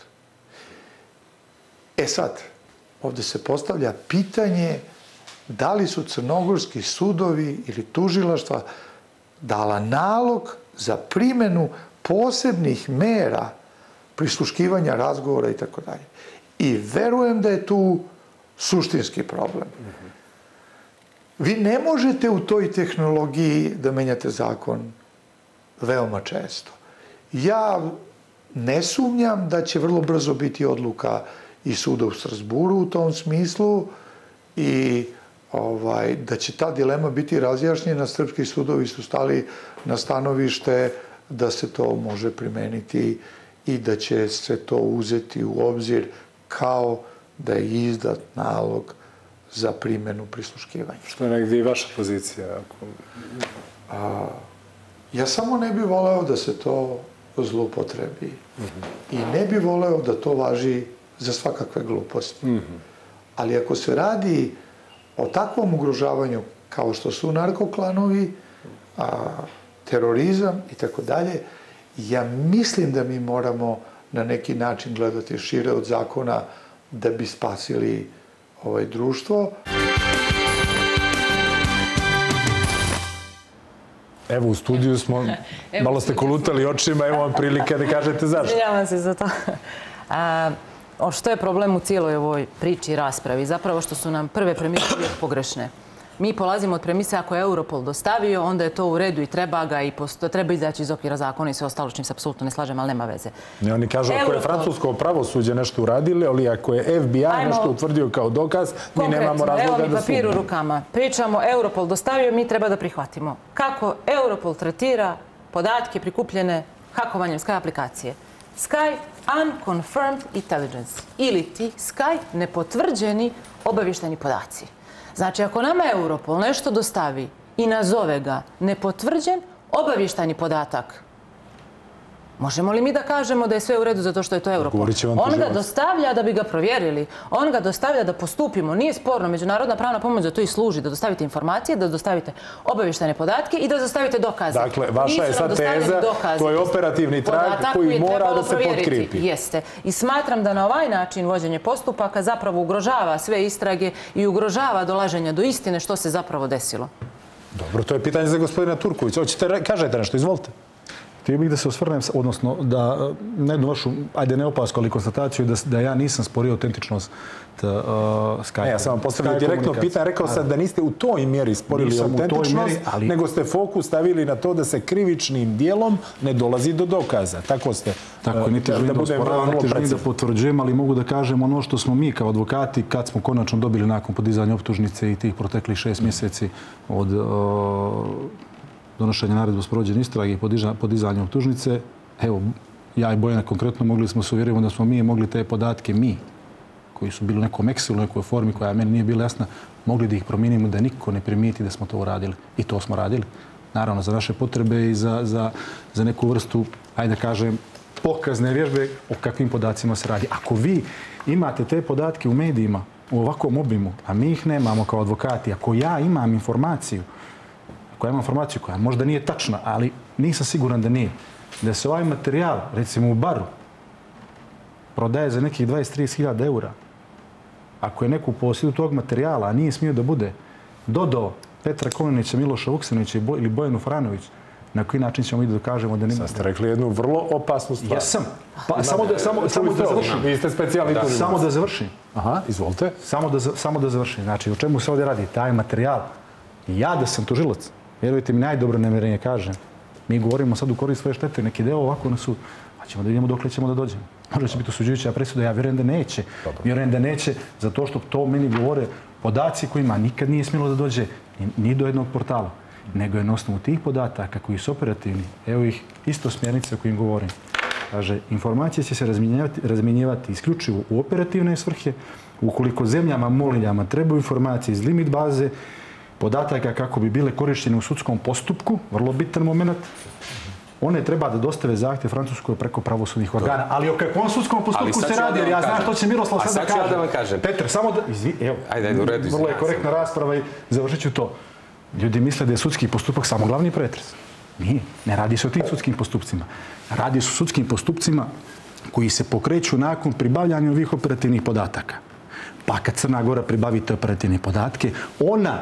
Sad, ovde se postavlja pitanje da li su crnogorski sudovi ili tužilaštva dala nalog za primjenu posebnih mera prisluškivanja razgovora i tako dalje. I verujem da je tu suštinski problem. Vi ne možete u toj tehnologiji da menjate zakon veoma često. Ja ne sumnjam da će vrlo brzo biti odluka i suda u Strasburu u tom smislu i da će ta dilema biti razjašnjena. Srpski sudovi su stali na stanovište da se to može primeniti i da će se to uzeti u obzir kao da je izdat nalog za primjenu prisluškivanja. Što je negdje i vaša pozicija? Ja samo ne bih voleo da se to zloupotrebi i ne bih voleo da to važi za svakakve gluposti. Ali ako se radi o takvom ugrožavanju kao što su narkoklanovi, terorizam i tako dalje, ja mislim da mi moramo na neki način gledati šire od zakona da bi spasili društvo. Evo, u studiju smo, malo ste kolutali očima, evo vam prilike da kažete zašto. Izvinjavam se za to. Što je problem u cijeloj ovoj priči i raspravi? Zapravo što su nam prve premise uvijek pogrešne. Mi polazimo od premise ako je Europol dostavio, onda je to u redu i treba ga i treba izaći iz okvira zakona i sve ostalo, čim se apsolutno ne slažem, ali nema veze. Ne, oni kažu ako je francusko pravosuđe nešto uradili, ali ako je FBI nešto utvrdio kao dokaz, mi nemamo razloga da sumnjamo. Evo mi papir u rukama. Pričamo, Europol dostavio, mi treba da prihvatimo. Kako Europol tretira podatke prikupljene hakovanjem Sky aplikacije? Sky Unconfirmed Intelligence ili ti Sky nepotvrđeni obavještajni podaci. Znači, ako nama Europol nešto dostavi i nazove ga nepotvrđen obavještajni podatak, možemo li mi da kažemo da je sve u redu zato što je to Europol? On ga dostavlja da bi ga provjerili. On ga dostavlja da postupimo. Nije sporno. Međunarodna pravna pomoć za to i služi. Da dostavite informacije, da dostavite obavještajne podatke i da dostavite dokaze. Dakle, vaša je sad teza, to je operativni trag koji mora da se potkrijepi. Jeste. I smatram da na ovaj način vođenje postupaka zapravo ugrožava sve istrage i ugrožava dolaženja do istine što se zapravo desilo. Dobro, to je pitanje za gospodina Turkovića. Hoćete, kažete nešto, izvolite. Htio bih da se osvrnem, odnosno da na jednu vašu, ajde neopasku, ali konstataciju da ja nisam sporio autentičnost Skype. Ja sam vam postavio direktno pitanje, rekao sam da niste u toj mjeri sporili autentičnost, nego ste fokus stavili na to da se krivičnim dijelom ne dolazi do dokaza. Tako ste. Tako, niti želim da osporavam, niti želim da potvrđujem, ali mogu da kažem ono što smo mi kao advokati, kad smo konačno dobili nakon podizanja optužnice i tih proteklih 6 mjeseci od donošenja naredbe o sprovođenju istrage i podizanja optužnice, evo, ja i Bojana konkretno mogli smo se uvjeriti da smo mi mogli te podatke koji su bili u nekom Excelu, u nekoj formi koja meni nije bila jasna, mogli da ih promijenimo da niko ne primijeti da smo to uradili. I to smo radili. Naravno, za naše potrebe i za neku vrstu, ajde da kažem, pokazne vježbe o kakvim podacima se radi. Ako vi imate te podatke u medijima u ovakvom obimu, a mi ih nemamo kao advokati, ako ja imam informaciju koja možda nije tačna, ali nisam siguran da nije, da se ovaj materijal, recimo u baru, prodaje za nekih 20-30 hiljada eura, ako je neko u posjedu tog materijala, a nije smio da bude, dodao Petra Kolinića, Miloša Vuksanovića ili Bojanu Franović, na koji način ćemo i da dokažemo da nima... Sad ste rekli jednu vrlo opasnu stvar. Jesam. Samo da završim. Vi ste specijalni tužilac. Samo da završim. Aha, izvolite. Samo da završim. Znači, o čemu se ovdje radi? Taj materijal. Ja da sam tužilac, vjerujte mi, najdobro namjerenje kažem. Mi govorimo sad u korist svoje štete, neki deo ovako na sud. Pa ćemo da vidimo dokle ćemo da dođemo. Možda će biti osuđujuća presuda, ja vjerujem da neće. Vjerujem da neće, zato što to meni govore podaci kojima nikad nije smjelo da dođe ni do jednog portala, nego je na osnovu tih podataka koji su operativni. Evo ih isto smjernice o kojim govorim. Kaže, informacije će se razmjenjivati isključivo u operativne svrhe, ukoliko zemljama, moliljama trebaju informacije iz limit baze, podataka kako bi bile korištene u sudskom postupku, vrlo bitan moment, one treba da dostave zahtjev Francuskoj preko pravosudnih organa. Ali o kakvom sudskom postupku se radi? Jer ja znam što će Miroslav sad da kaže. Petar, samo da... Evo, vrlo je korektna rasprava i završit ću to. Ljudi misle da je sudski postupak samo glavni pretres. Nije. Ne radi se o tim sudskim postupcima. Radi se o sudskim postupcima koji se pokreću nakon pribavljanja ovih operativnih podataka. Pa kad Crna Gora pribavi te operativne podatke, ona,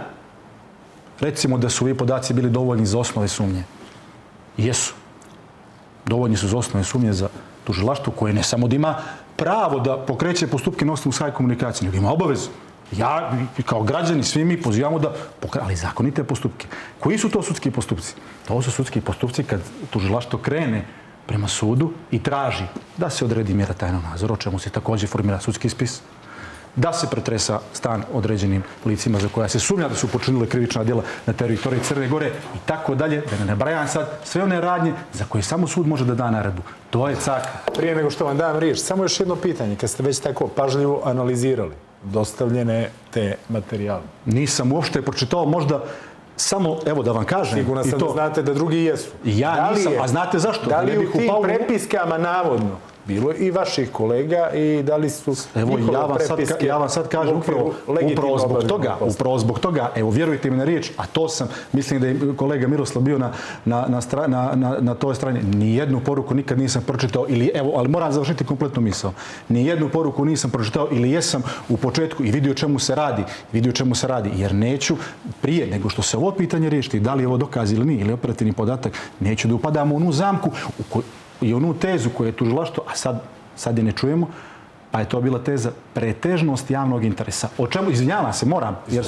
recimo da su ovi podaci bili dovoljni za osnove sumnje. Jesu. Dovoljni su za osnove sumnje za tužilaštvo koje ne samo da ima pravo da pokreće postupke na osnovu Sky komunikacije, nego ima obavezu. Ja, kao građani, svi mi pozivamo da ali zakonite postupke. Koji su to sudski postupci? To su sudski postupci kad tužilaštvo krene prema sudu i traži da se odredi mjera tajnog nadzora, o čemu se također formira sudski spis, da se pretresa stan određenim licima za koja se sumnja da su počinile krivična djela na teritoriji Crne Gore i tako dalje, da ne nabrajam sad sve one radnje za koje samo sud može da da naredbu. To je caka. Prije nego što vam dam riječ, samo još jedno pitanje, kad ste već tako pažljivo analizirali dostavljene te materijale. Nisam uopšte pročitao, možda samo, evo da vam kažem. Sigurno sam da znate da drugi jesu. Ja nisam, a znate zašto? Da li u tim prepiskama navodno bilo i vaših kolega i da li su njihove prepiske... Ja vam sad kažem upravo zbog toga, evo, vjerujte mi na riječ, a to sam, mislim da je kolega Miroslav bio na toj strani, nijednu poruku nikad nisam pročitao, ali moram završiti kompletnu misao, nijednu poruku nisam pročitao ili jesam u početku i vidio čemu se radi, jer neću prije nego što se ovo pitanje riješiti, da li je ovo dokaz ili nije, ili operativni podatak, neću da upadamo u onu zamku i onu tezu koju je tužilaštvo, a sad je ne čujemo, pa je to bila teza pretežnost javnog interesa. O čemu, izvinjavam se, moram, jer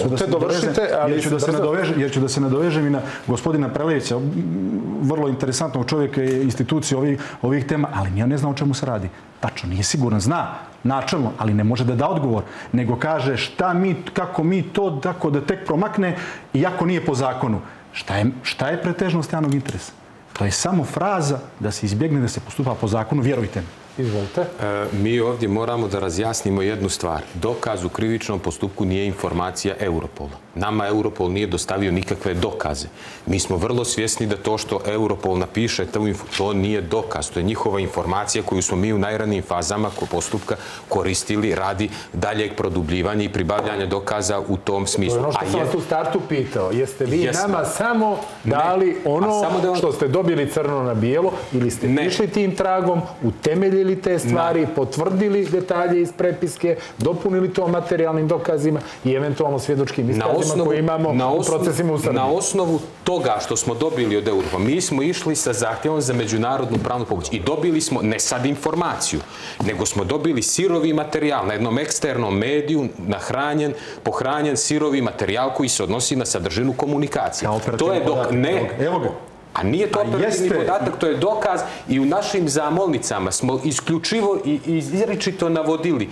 ću da se nadovežem i na gospodina Prelevića, vrlo interesantnog čovjeka i institucije ovih tema, ali ja ne znam o čemu se radi. Tačno, nije siguran, zna načelno, ali ne može da da odgovor, nego kaže kako mi to tako da tek promakne, iako nije po zakonu. Šta je pretežnost javnog interesa? To je samo fraza da se izbjegne da se postupa po zakonu, vjerujte mi. Izvolite. Mi ovdje moramo da razjasnimo jednu stvar. Dokaz u krivičnom postupku nije informacija Europola. Nama Europol nije dostavio nikakve dokaze. Mi smo vrlo svjesni da to što Europol napiše, to nije dokaz. To je njihova informacija koju smo mi u najranijim fazama postupka koristili radi daljeg produbljivanja i pribavljanja dokaza u tom smislu. To je ono što sam vas u startu pitao. Jeste vi nama samo dali ono što ste dobili crno na bijelo ili ste išli tim tragom, utemeljili te stvari, potvrdili detalje iz prepiske, dopunili to materijalnim dokazima i eventualno svjedočkim iskazima koje imamo u procesima u Srbiji. Na osnovu toga što smo dobili od Europola, mi smo išli sa zahtjevom za međunarodnu pravnu pomoć i dobili smo ne sad informaciju, nego smo dobili sirovi materijal na jednom eksternom mediju, pohranjen sirovi materijal koji se odnosi na sadržinu komunikacije. To je Evo ga. A nije to operativni podatak, to je dokaz i u našim zamolnicama smo isključivo i izričito navodili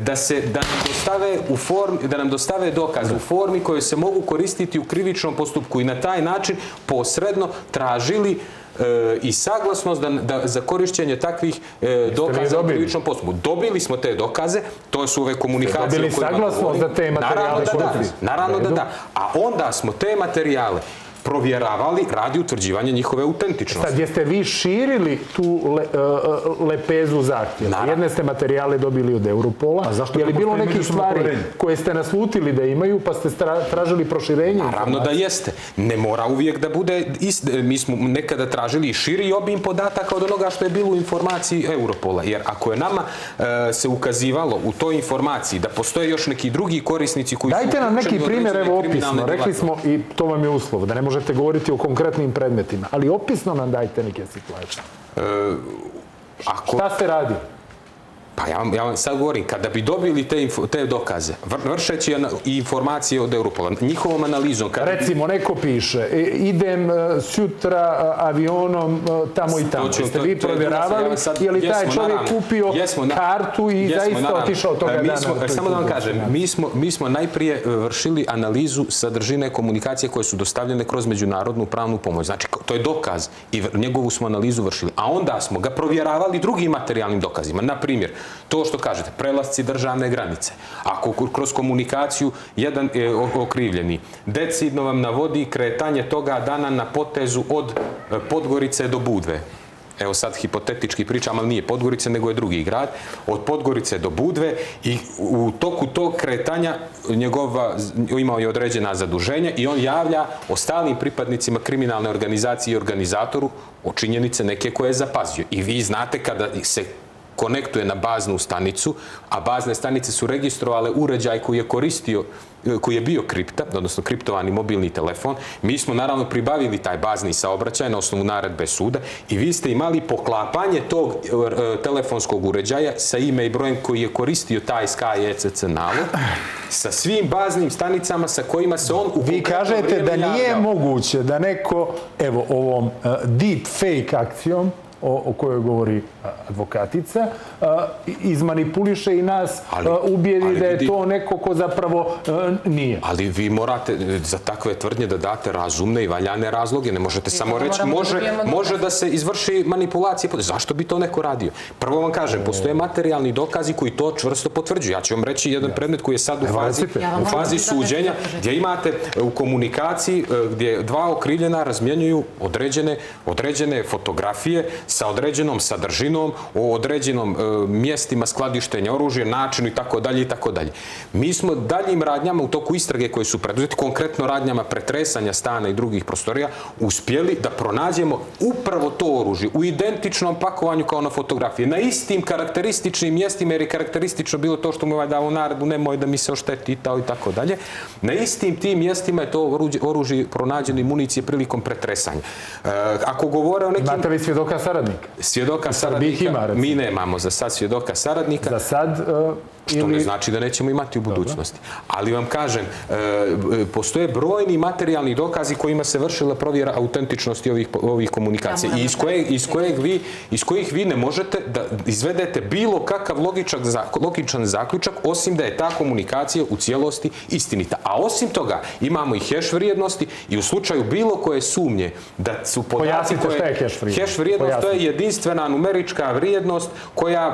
da nam dostave dokaz u formi koje se mogu koristiti u krivičnom postupku i na taj način posredno tražili i saglasnost za korišćenje takvih dokaza u krivičnom postupku. Dobili smo te dokaze, to su ove komunikacije. Dobili saglasnost za te materijale? Naravno da da. A onda smo te materijale provjeravali radi utvrđivanja njihove autentičnosti. Sad, jeste vi širili tu lepezu zahtjeva? Jedne ste materijale dobili od Europola. Je li bilo nekih stvari koje ste naslutili da imaju, pa ste tražili proširenje? Naravno da jeste. Ne mora uvijek da bude isto. Mi smo nekada tražili i širi obim podataka od onoga što je bilo u informaciji Europola. Jer ako je nama se ukazivalo u toj informaciji da postoje još neki drugi korisnici koji su... Dajte nam neki primjer, evo opisno. Rekli smo, i to vam je uslov, da ne možete govoriti o konkretnim predmetima, ali opisno nam dajte neke situacije. Šta ste radili? Pa ja vam sad govorim, kada bi dobili te dokaze, vršeći informacije od Europola, njihovom analizom... Recimo, neko piše, idem sutra avionom tamo i tamo. Jeste vi provjeravali, je li taj čovjek kupio kartu i zaista otišao toga dana? Samo da vam kažem, mi smo najprije vršili analizu sadržine komunikacije koje su dostavljene kroz međunarodnu pravnu pomoć. Znači, to je dokaz i njegovu smo analizu vršili. A onda smo ga provjeravali drugim materijalnim dokazima. Na primjer, to što kažete, prelasci državne granice. Ako kroz komunikaciju jedan okrivljeni decidno vam navodi kretanje toga dana na potezu od Podgorice do Budve. Evo sad hipotetički pričam, ali nije Podgorice, nego je drugi grad. Od Podgorice do Budve i u toku tog kretanja imao je određena zaduženja i on javlja ostalim pripadnicima kriminalne organizacije i organizatoru o činjenice neke koje je zapazio. I vi znate kada se konektuje na baznu stanicu, a bazne stanice su registrovale uređaj koji je bio kripta, odnosno kriptovani mobilni telefon. Mi smo naravno pribavili taj bazni saobraćaj na osnovu naredbe suda i vi ste imali poklapanje tog telefonskog uređaja sa ime i brojem koji je koristio taj Sky ECC nalog sa svim baznim stanicama sa kojima se on... Vi kažete da nije moguće da neko, evo, ovom deep fake akcijom o kojoj govori advokatica, izmanipuliše i nas, ubijedi da je to neko ko zapravo nije. Ali vi morate za takve tvrdnje da date razumne i valjane razloge. Ne možete samo reći može da se izvrši manipulacija. Zašto bi to neko radio? Prvo vam kažem, postoje materijalni dokazi koji to čvrsto potvrđuju. Ja ću vam reći jedan predmet koji je sad u fazi suđenja, gdje imate u komunikaciji gdje dva okrivljena razmjenjuju određene fotografije sa određenom sadržinom, o određenom mjestima skladištenja oružja, načinu i tako dalje i tako dalje. Mi smo daljim radnjama u toku istrage koje su preduzeti, konkretno radnjama pretresanja stana i drugih prostorija, uspjeli da pronađemo upravo to oružje u identičnom pakovanju kao na fotografiji, na istim karakterističnim mjestima, jer je karakteristično bilo to što mu je dao naredbu, nemoj da mi se ošteti i tako dalje. Na istim tim mjestima je to oružje pronađeno i municije prilikom pretresanja. Ako govore o nekim... Imate vi svjedoka saradnika? Svjedoka saradnika, mi nemamo za sad svjedoka saradnika. Za sad... Što ne znači da nećemo imati u budućnosti. Ali vam kažem, postoje brojni materijalni dokazi kojima se vršila provjera autentičnosti ovih komunikacija i iz kojih vi ne možete da izvedete bilo kakav logičan zaključak, osim da je ta komunikacija u cijelosti istinita. A osim toga, imamo i hash vrijednosti i u slučaju bilo koje sumnje da su podaci... Pojasnite šta je hash vrijednost. Hash vrijednost, to je jedinstvena numerička vrijednost koja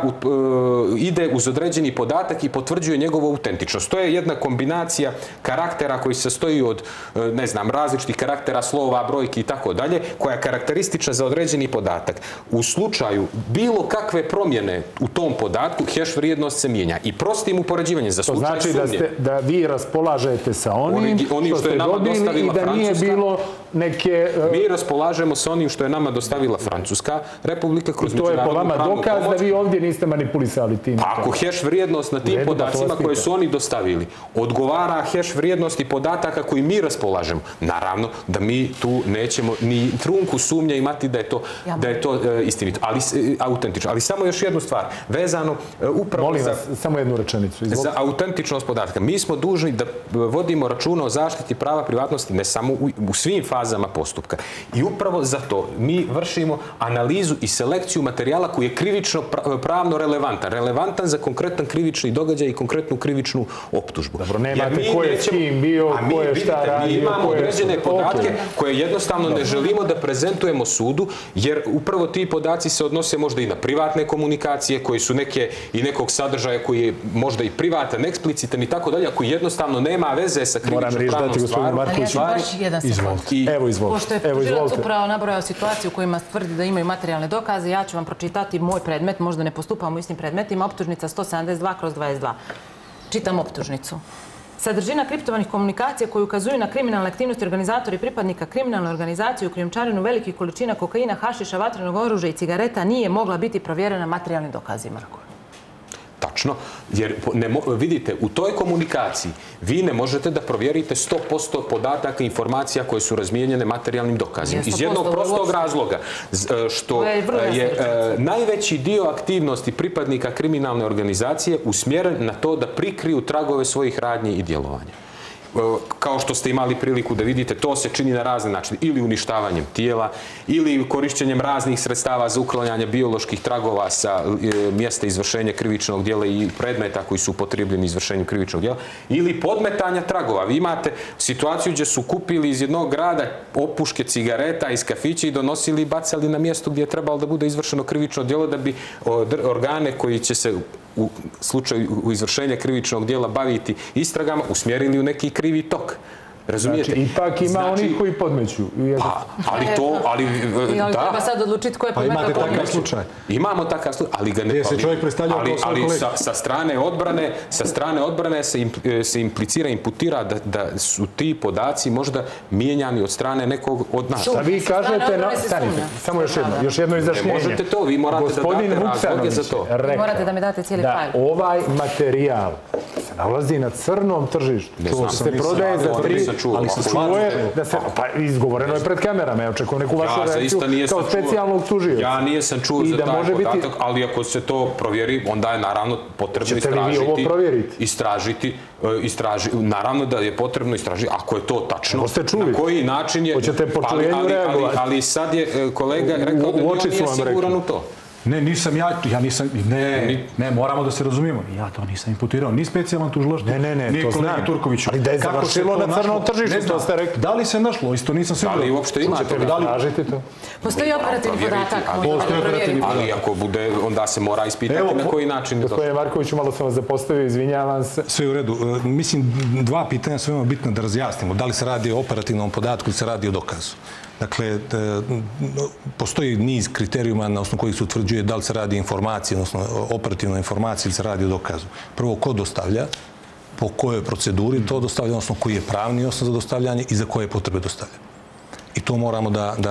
ide uz određeni podatak i potvrđuje njegovu autentičnost. To je jedna kombinacija karaktera koji se sastoji od, ne znam, različitih karaktera, slova, brojki i tako dalje, koja je karakteristična za određeni podatak. U slučaju bilo kakve promjene u tom podatku, hash vrijednost se mijenja. I prostim upoređivanjem za slučaj sumnje. To znači da vi raspolažete sa onim što ste dobili i da nije bilo neke... Mi raspolažemo sa onim što je nama dostavila Francuska republika kroz međunarodnu pravnu pomoć. To je po vama dokaz da vi ovdje niste manipulisali tim. Ako hash vrijednost na tim podacima koje su oni dostavili odgovara hash vrijednosti podataka koji mi raspolažemo, naravno da mi tu nećemo ni trunku sumnje imati da je to istinito, ali autentično. Ali samo još jednu stvar, vezano upravo molim vas, samo jednu rečenicu. Za autentičnost podatka. Mi smo dužni da vodimo računa o zaštiti prava privatnosti ne samo u svim fazama postupka. I upravo zato mi vršimo analizu i selekciju materijala koji je krivično pravno relevantan. Relevantan za konkretan krivični događaj i konkretnu krivičnu optužbu. Dobro, nemate ko je s kim bio, ko je šta radio. Mi imamo određene podatke koje jednostavno ne želimo da prezentujemo sudu, jer upravo ti podaci se odnose možda i na privatne komunikacije, koji su nekog sadržaja koji je možda i privatan, eksplicitan i tako dalje, koji jednostavno nema veze sa krivično pravnom stvarom. Ali ja ću baš jedan sekund. Evo, izvolite. Pošto je tužilac upravo nabrojao situaciju u kojima tvrdi da imaju materijalne dokaze, ja ću vam pročitati moj predmet, možda ne postupamo u istim predmetima, optužnica 172/22. Čitam optužnicu. Sadržina kriptovanih komunikacija koji ukazuju na kriminalne aktivnosti organizatora i pripadnika kriminalne organizacije u krijumčarenju velikih količina kokaina, hašiša, vatrenog oružja i cigareta nije mogla biti provjerena materijalnim dokazima. Tačno, jer vidite, u toj komunikaciji vi ne možete da provjerite 100% podataka i informacija koje su razmijenjene materijalnim dokazima. Iz jednog prostog razloga, što je najveći dio aktivnosti pripadnika kriminalne organizacije usmjeren na to da prikriju tragove svojih radnji i djelovanja. Kao što ste imali priliku da vidite, to se čini na razne načine. Ili uništavanjem tijela, ili korišćenjem raznih sredstava za uklanjanje bioloških tragova sa mjesta izvršenja krivičnog djela i predmeta koji su upotrijebljeni u izvršenju krivičnog djela, ili podmetanja tragova. Vi imate situaciju gdje su kupili iz jednog grada opuške cigareta iz kafića i donosili i bacali na mjesto gdje je trebalo da bude izvršeno krivično djelo da bi organe koji će se u slučaju izvršenja krivičnog djela baviti istragama usmjerili u neki krivi tok. Razumijete? Znači, ipak ima onih koji podmeću. Ali to, ali da. Treba sad odlučiti ko je podmetao. Pa imate takav slučaj. Imamo takav slučaj, ali ga ne... Gdje se čovjek predstavljao kao svoj kolega. Ali sa strane odbrane se imputira da su ti podaci možda mijenjani od strane nekog od nas. Šta vi kažete... Samo još jedno izjašnjenje. Ne možete to, vi morate da date razloge za to. Vi morate da mi date cijeli fajl. Da ovaj materijal se nalazi na crnom tržištu. To se prodaje za 3... Ali se čuje da se... Pa izgovoreno je pred kamerama. Ja očekujem neku vašu reakciju kao specijalnog tužioca. Ja nisam čuo za taj podatak, ali ako se to provjeri, onda je naravno potrebno istražiti. Naravno da je potrebno istražiti. Ako je to tačno, na koji način je... Hoćete po čujenju reagovati. Ali sad je kolega rekao da nije siguran u to. Ne, nisam ja nisam, ne, moramo da se razumijemo. Ja to nisam imputirao, ni specijalan tužilaštvo, ni kolegi Turkoviću. Ali da je završilo na crnom tržištu, to ste rekli. Da li se našlo, isto nisam siguran. Ali uopšte imate to? Postoji operativni podatak. Ali ako bude, onda se mora ispitati na koji način. Gospodine Markoviću, malo sam vas zapostavio, izvinjavam se. Sve u redu. Mislim, dva pitanja su veoma bitna da razjasnimo. Da li se radi o operativnom podatku ili se radi o dokazu. Dakle, postoji niz kriterijuma na osnovu kojih se utvrđuje da li se radi informacija, odnosno operativna informacija ili se radi o dokazu. Prvo, ko dostavlja, po kojoj proceduri to dostavlja, odnosno koji je pravni osnov za dostavljanje i za koje potrebe dostavlja. I to moramo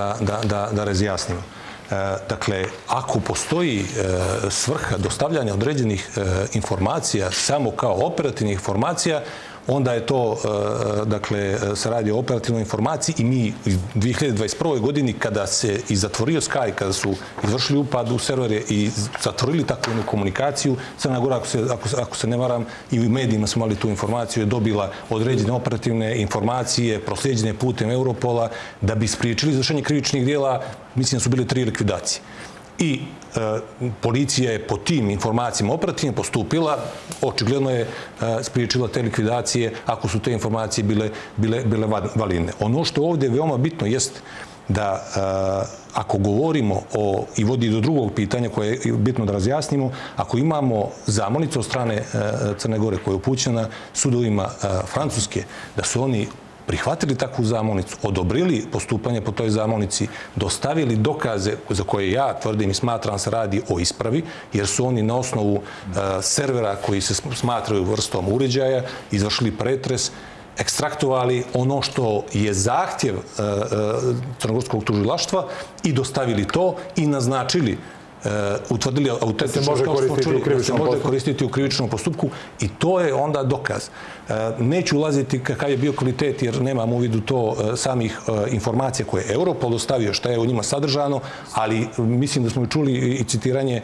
da razjasnimo. Dakle, ako postoji svrha dostavljanja određenih informacija samo kao operativnih informacija, onda je to, dakle, se radi o operativnoj informaciji i mi u 2021. godini kada se i zatvorio Sky, kada su izvršili upad u servere i zatvorili takvu komunikaciju, Crna Gora, ako se ne varam, i u medijima smo imali tu informaciju, je dobila određene operativne informacije proslijeđene putem Europola da bi spriječili izvršenje krivičnih dijela. Mislim da su bile 3 likvidacije. I policija je po tim informacijama operativno postupila, očigledno je spriječila te likvidacije ako su te informacije bile validne. Ono što ovdje je veoma bitno jest da ako govorimo i vodi do drugog pitanja koje je bitno da razjasnimo, ako imamo zamolnicu od strane Crne Gore koja je upućena sudovima Francuske, da su oni prihvatili takvu zamolnicu, odobrili postupanje po toj zamolnici, dostavili dokaze za koje ja tvrdim i smatram se radi o ispravi, jer su oni na osnovu servera koji se smatraju vrstom uređaja izvršili pretres, ekstraktovali ono što je zahtjev crnogorskog tužilaštva i dostavili to i naznačili, utvrdili autentično što se može koristiti u krivičnom postupku i to je onda dokaz. Neću ulaziti kakav je bio kvalitet jer nemam u vidu to samih informacija koje je Europol dostavio, šta je u njima sadržano, ali mislim da smo i čuli i citiranje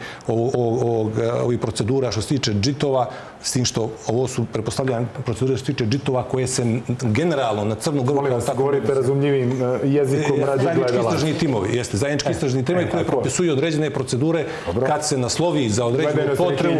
ovih procedura što se tiče džitova, s tim što ovo su prepostavljene procedure što se tiče džitova koje se generalno na Crnu Goru... Molim vas, govorite razumljivim jezikom radi gledala. Zajednički istražni timovi, jeste, zajednički istražni timovi koji propisuju određene procedure kad se naslovi za određenu potrebu...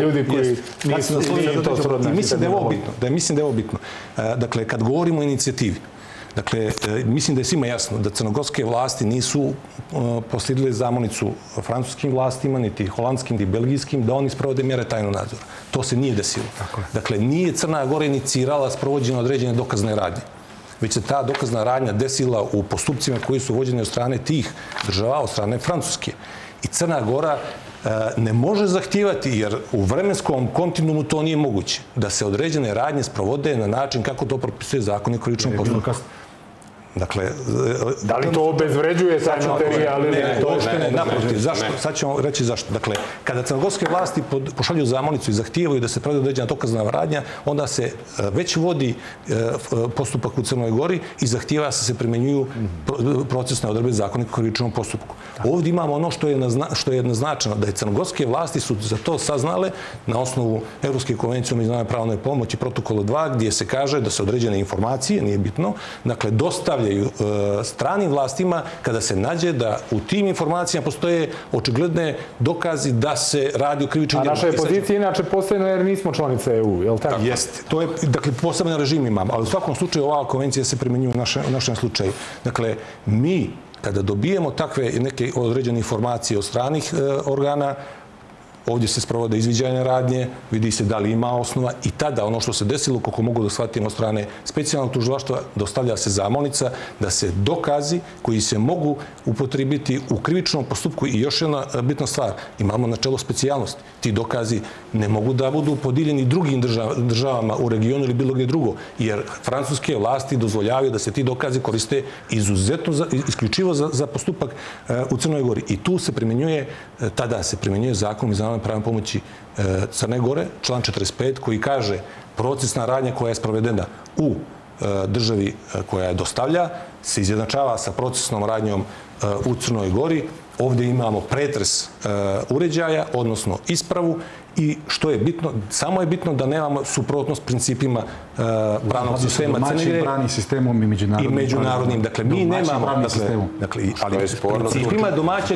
Mislim da je ovo bitno. Dakle, kad govorimo o inicijativi, dakle, mislim da je svima jasno da crnogorske vlasti nisu proslijedile zamolnicu francuskim vlastima, niti holandskim, niti belgijskim, da oni sprovode mjere tajnog nadzora. To se nije desilo. Dakle, nije Crna Gora inicirala sprovođenje određene dokazne radnje, već se ta dokazna radnja desila u postupcima koji su vođeni od strane tih država, od strane Francuske. I Crna Gora ne može zahtijevati, jer u vremenskom kontinuumu to nije moguće, da se određene radnje sprovode na način kako to propisuje Zakon o krivičnom postupku. Dakle, da li to obezvređuje taj materijal? Ne, naprotiv. Zašto? Sad ćemo reći zašto. Dakle, kada crnogorske vlasti pošalju zamolnicu i zahtijevaju da se provede određena dokazna radnja, onda se već vodi postupak u Crnoj Gori i zahtijeva se primjenjuju procesne odredbe Zakona o krivičnom postupku. Ovdje imamo ono što je naznačeno, da je crnogorske vlasti su za to saznale na osnovu Evropske konvencije o međunarodnoj pravnoj pomoći protokola 2, gdje se kaže da se određene informacije, nije bitno, dakle, dostavljaju stranim vlastima kada se nađe da u tim informacijama postoje očigledne dokazi da se radi o krivičnim djelima. A naša je pozicija inače posebno jer nismo članice EU, je li tako? Jeste. To je, dakle, poseban režim imamo, ali u svakom slučaju ova konvencija se primjenjuje u našem slučaju. Dakle, mi kada dobijemo takve neke određene informacije od stranih organa, ovdje se sprovode izviđajne radnje, vidi se da li ima osnova i tada ono što se desilo, koliko mogu da shvatimo od strane specijalnog tužilaštva, dostavlja se zamolnica da se dokazi koji se mogu upotrijebiti u krivičnom postupku. I još jedna bitna stvar, imamo načelo specijalnosti. Ti dokazi ne mogu da budu podijeljeni drugim državama u regionu ili bilo gdje drugo, jer francuske vlasti dozvoljavaju da se ti dokazi koriste izuzetno, isključivo za postupak u Crnoj Gori. I tu se primjenjuje, tada se primjenjuje zakon o pravnoj pomoći Crne Gore, član 45, koji kaže procesna radnja koja je sprovedena u državi koja je dostavlja se izjednačava sa procesnom radnjom u Crnoj Gori. Ovdje imamo pretres uređaja, odnosno ispravu I što je bitno, samo je bitno da nemamo suprotnost principima pravnog sistema Crne Gore pravnim sistemom i međunarodnim. Dakle, mi nemamo, ali principima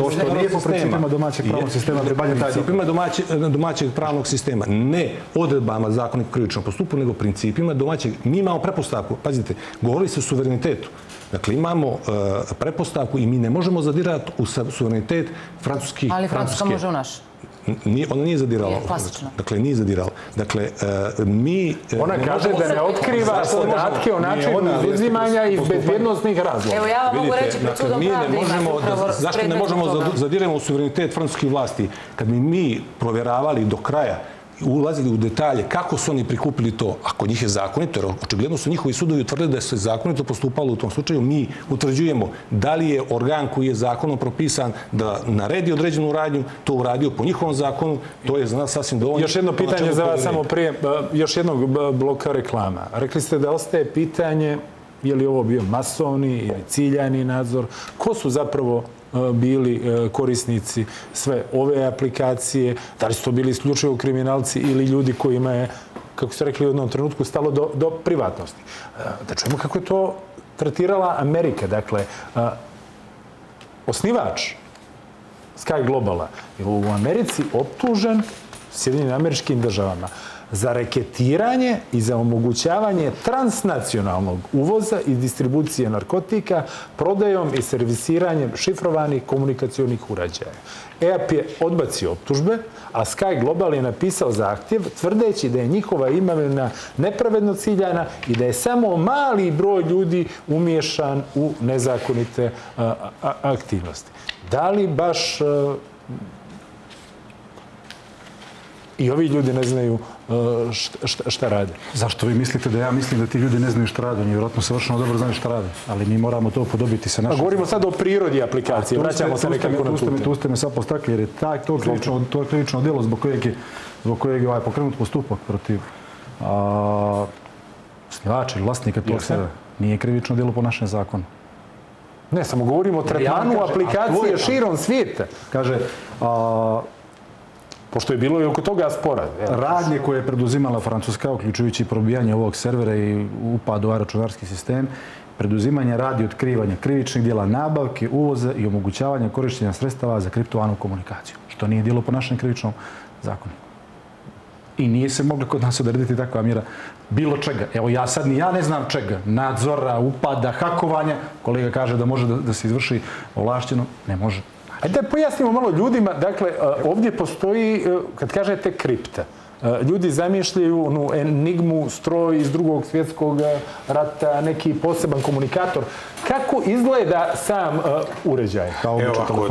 domaćeg pravnog sistema, ne odredbama zakonika o krivičnom postupku, nego principima domaćeg. Mi imamo prepostavku, pazite, govorili se o suverenitetu. Dakle, imamo prepostavku i mi ne možemo zadirati u suverenitet Francuske. Ali Francuska može u naš. Ona nije zadirala. Dakle, nije zadirala. Dakle, mi... Ona kaže da ne otkriva podatke o načinu izuzimanja iz bezbjednostnih razloga. Evo, ja vam mogu reći pred sudom pravde imate. Zašto ne možemo zadirati u suverenitet francuskih vlasti? Kad mi provjeravali do kraja, ulazili u detalje kako su oni prikupili to, ako njih je zakonito, jer očigledno su njihovi sudovi utvrdili da se zakonito postupalo u tom slučaju, mi utvrđujemo da li je organ koji je zakonom propisan da naredi određenu radnju, to uradio po njihovom zakonu, to je za nas sasvim dovoljno. Još jedno pitanje za vas samo prije, još jednog bloka reklama. Rekli ste da ostaje pitanje je li ovo bio masovni ili ciljani nadzor, ko su zapravo bili korisnici sve ove aplikacije, da li su to bili isključivo kriminalci ili ljudi kojima je, kako ste rekli u jednom trenutku, stalo do privatnosti. Da čujemo kako je to tretirala Amerika. Dakle, osnivač Sky Globala je u Americi optužen Sjedinjenim Američkim Državama za reketiranje i za omogućavanje transnacionalnog uvoza i distribucije narkotika prodajom i servisiranjem šifrovanih komunikacionih uređaja. EAP je odbacio optužbe, a Sky Global je napisao zahtjev tvrdeći da je njihova imovina nepravedno ciljana i da je samo mali broj ljudi umiješan u nezakonite aktivnosti. Da li baš i ovi ljudi ne znaju šta rade? Zašto vi mislite da ja mislim da ti ljudi ne znaju šta rade? Oni vjerojatno savršeno dobro znaju šta rade. Ali mi moramo to podobiti sa našim... Govorimo sad o prirodi aplikacije. Vraćamo se nekako na tu. Tu ste me sad postakli jer je to krivično djelo zbog kojeg je pokrenut postupak protiv osnivača ili vlasnika tog servera. Nije krivično djelo po našem zakonu. Ne, samo govorimo o tretmanu aplikacije širom svijeta. Kaže... Pošto je bilo i oko toga spora. Radnje koje je preduzimala Francuska, uključujući probijanje ovog servera i upad u računarski sistem, preduzimanje radi otkrivanja krivičnih djela nabavke, uvoza i omogućavanja korištenja sredstava za kriptovanu komunikaciju, što nije djelo po našem krivičnom zakonu. I nije se mogla kod nas odrediti takva mjera bilo čega. Evo ja sad ni ja ne znam čega. Nadzora, upada, hakovanja. Kolega kaže da može da se izvrši ovlašteno. Ne može. Ajde da pojasnimo malo ljudima. Dakle, ovdje postoji, kad kažete kripta, ljudi zamišljaju enigmu, stroj iz Drugog svjetskog rata, neki poseban komunikator. Kako izgleda sam uređaj? Evo ovako,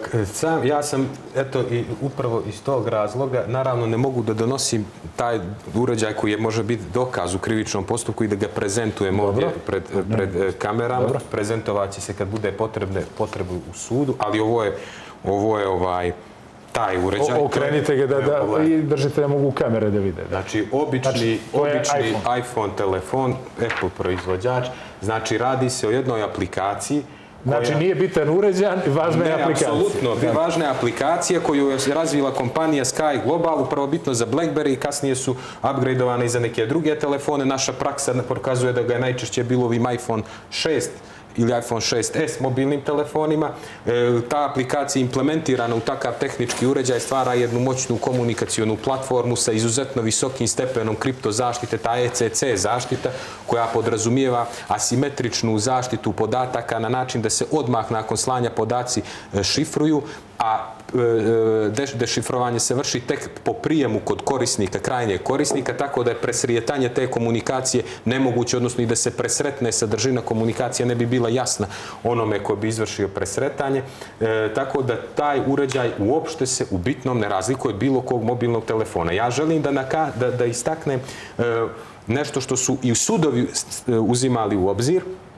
ja sam, eto, i upravo iz tog razloga, naravno ne mogu da donosim taj uređaj koji može biti dokaz u krivičnom postupku i da ga prezentujem ovdje pred kamerama. Prezentovat će se kad bude potrebe u sudu, ali ovo je taj uređaj. Okrenite ga i držite da mogu kamere da vide. Znači, obični iPhone telefon, Apple proizvođač, znači radi se o jednoj aplikaciji. Znači nije bitan uređaj, važna je aplikacija. Ne, apsolutno. Važna je aplikacija koju je razvila kompanija Sky Global, upravo bitno za BlackBerry, kasnije su upgradeovane i za neke druge telefone. Naša praksa pokazuje da ga je najčešće bilo ovim iPhone 6 ili iPhone 6s mobilnim telefonima. Ta aplikacija implementirana u takav tehnički uređaj stvara jednu moćnu komunikacijonu platformu sa izuzetno visokim stepenom kriptozaštite, ta ECC zaštita koja podrazumijeva asimetričnu zaštitu podataka na način da se odmah nakon slanja podaci šifruju, a dešifrovanje se vrši tek po prijemu kod korisnika, krajnjeg korisnika, tako da je presrijetanje te komunikacije nemoguće, odnosno i da se presretne sadržina komunikacije ne bi bila jasna onome ko bi izvršio presretanje. Tako da taj uređaj uopšte se u bitnom ne razlikuje od bilo kog mobilnog telefona. Ja želim da istaknem nešto što su i sudovi uzimali u obzir,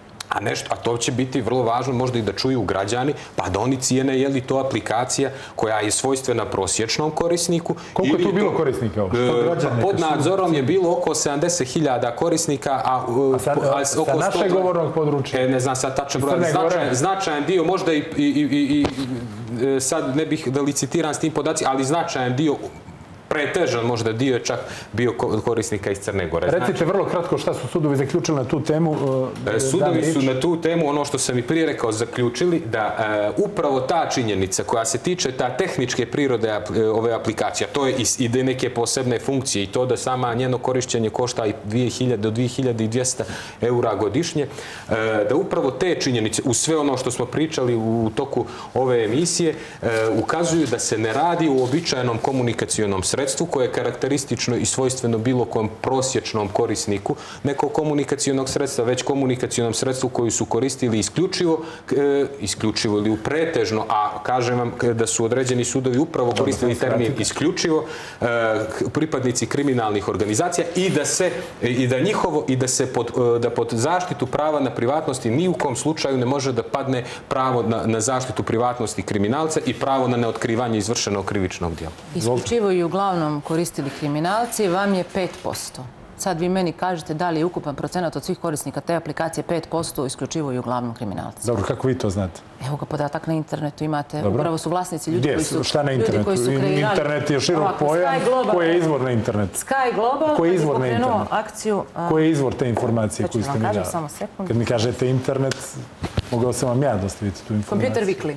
a to će biti vrlo važno možda i da čuju građani, pa da oni cijene je li to aplikacija koja je svojstvena prosječnom korisniku. Koliko je tu bilo korisnika? Pod nadzorom je bilo oko 70.000 korisnika, a sa našeg govornog područja? Ne znam sad tačan broj, značajan dio, možda i sad ne bih da licitiram s tim podacima, ali značajan dio pretežan možda dio je čak bio korisnika iz Crne Gore. Recite vrlo kratko šta su sudovi zaključili na tu temu. Sudovi su na tu temu, ono što sam i prije rekao, zaključili da upravo ta činjenica koja se tiče ta tehničke prirode ove aplikacije, to je i neke posebne funkcije i to da sama njeno korišćenje košta i 2000 do 2200 eura godišnje, da upravo te činjenice, u sve ono što smo pričali u toku ove emisije, ukazuju da se ne radi o uobičajenom komunikacionom sredstvu koje je karakteristično i svojstveno bilo kojem prosječnom korisniku nekog komunikacionog sredstva, već komunikacionom sredstvu koju su koristili isključivo ili u pretežno, a kažem vam da su određeni sudovi upravo koristili termin isključivo pripadnici kriminalnih organizacija i da pod zaštitu prava na privatnosti ni u kom slučaju ne može da padne pravo na zaštitu privatnosti kriminalca i pravo na neotkrivanje izvršenog krivičnog djela. Isključivo i uglavnom koristili kriminalci, vam je 5%. Sad vi meni kažete da li je ukupan procenat od svih korisnika te aplikacije 5% isključivo i uglavnom kriminalci. Dobro, kako vi to znate? Evo ga podatak na internetu imate. Upravo su vlasnici ljudi koji su... Šta na internetu? Internet je širok pojam. Koji je izvor na internet? Sky Global je pokrenuo akciju... Koji je izvor te informacije koju ste mi dali? Kad mi kažete internet, mogao sam vam ja dostaviti tu informaciju. Computer Weekly.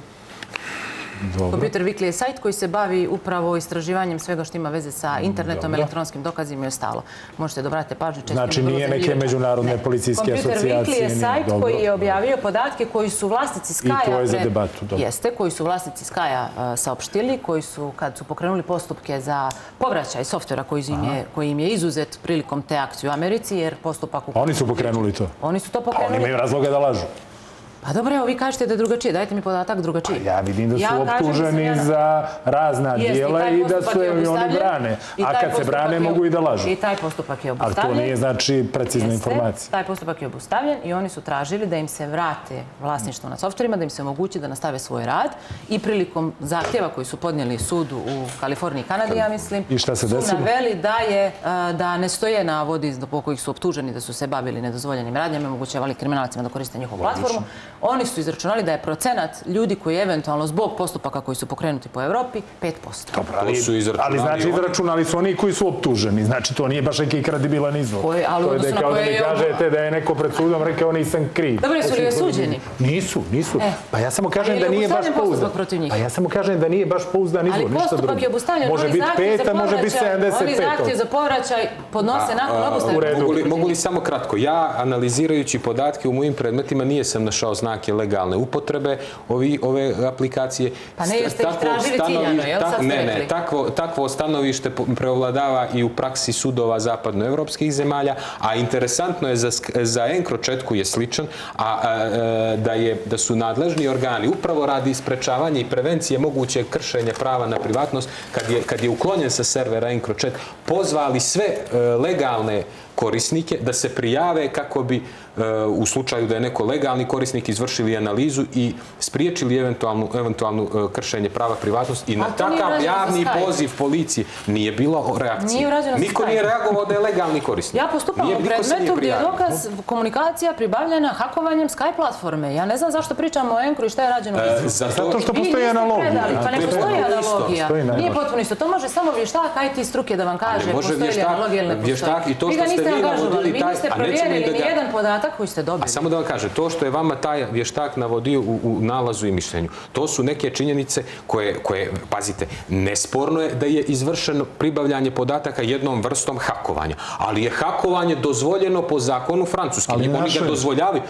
Computer Weekly je sajt koji se bavi upravo istraživanjem svega što ima veze sa internetom, elektronskim dokazima i ostalo. Možete da obratite pažnju. Znači nije neke međunarodne policijske asocijacije. Computer Weekly je sajt koji je objavio podatke koji su vlasnici Skya... I to je za debatu. Jeste, koji su vlasnici Skya saopštili, koji su, kad su pokrenuli postupke za povraćaj softvera koji im je izuzet prilikom te akcije u Americi, jer postupak... Oni su pokrenuli to? Oni su to pokrenuli. Oni imaju razloga da lažu. Pa dobro, evo vi kažete da je drugačije. Dajte mi podatak drugačije. Ja vidim da su optuženi za razna dijela i da su oni brane. A kad se brane mogu i da lažu. I taj postupak je obustavljen. A to nije znači precizna informacija. Taj postupak je obustavljen i oni su tražili da im se vrate vlasništvo nad softverima, da im se omogući da nastave svoj rad i prilikom zahtjeva koji su podnijeli sudu u Kaliforniji i Kanadi, ja mislim, su naveli da ne stoje na vodi po kojih su optuženi da su se bavili nedozvoljenim radnjama, omogućavali kriminalcima da koriste njihovu platformu. Oni su izračunali da je procenat ljudi koji eventualno zbog postupaka koji su pokrenuti po Evropi 5%. Ali znači izračunali su oni koji su optuženi. Znači to nije baš neki kredibilan izvor. To je da kao da mi kažete da je neko pred sudom rekao nisam kriv. Dobro, su li osuđeni? Nisu. Pa ja samo kažem da nije baš pouzdan. Pa ja samo kažem da nije baš pouzdan izvor. Ali postupak je obustavljen. Može biti 5, a može biti 75. Oni zahtjev za povraćaj podnose nakon obustavljanja. Mogu li samo kratko? Ja, analizirajući podatke u mojim predmetima, nije sam našao znake legalne upotrebe ove aplikacije. Pa ne, jer ste ih tražili ciljano, jel? Sad ste rekli. Takvo stanovište preovladava i u praksi sudova zapadnoevropskih zemalja, a interesantno je za ENCROCHAT je sličan, a da su nadležni organi upravo radi sprečavanja i prevencije mogućeg kršenja prava na privatnost, kad je uklonjen sa servera ENCROCHAT, pozvali sve legalne korisnike da se prijave kako bi u slučaju da je neko legalni korisnik izvršili analizu i spriječili eventualno kršenje prava privatnosti i na takav javni poziv policije nije bilo reakcije. Niko nije reagovao da je legalni korisnik. Ja postupam u predmetu gdje je dokaz komunikacija pribavljena hakovanjem Sky platforme. Ja ne znam zašto pričamo o Encru i šta je rađeno. Zato što postoji analogija. Pa ne postoji analogija. Nije potpuno isto. To može samo vještak IT struke da vam kaže postoji li analogija ili ne postoji. Vi ga niste angažovali, vi niste provjerili ni jedan podatak koji ste dobili. A samo da vam kažem, to što je vama taj vještak navodio u nalazu i mišljenju, to su neke činjenice koje, pazite, nesporno je da je izvršeno pribavljanje podataka jednom vrstom hakovanja. Ali je hakovanje dozvoljeno po zakonu Francuski. Oni ga dozvoljavaju.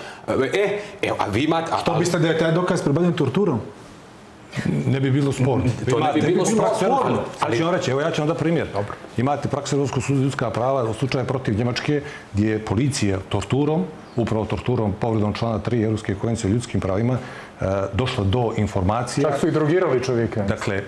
A vi imate... Što biste da je taj dokaz pribavljen torturom? Ne bi bilo sporno. To ne bi bilo sporno. Evo ja ću vam da primjer. Imate praksu Europskog suda za ljudska prava u slučaju protiv Njemačke gdje je policija torturom, upravo torturom, povredom člana 3 Europske konvencije o ljudskim pravima, došlo do informacija. Čak su i drogirali čovjeka. Dakle,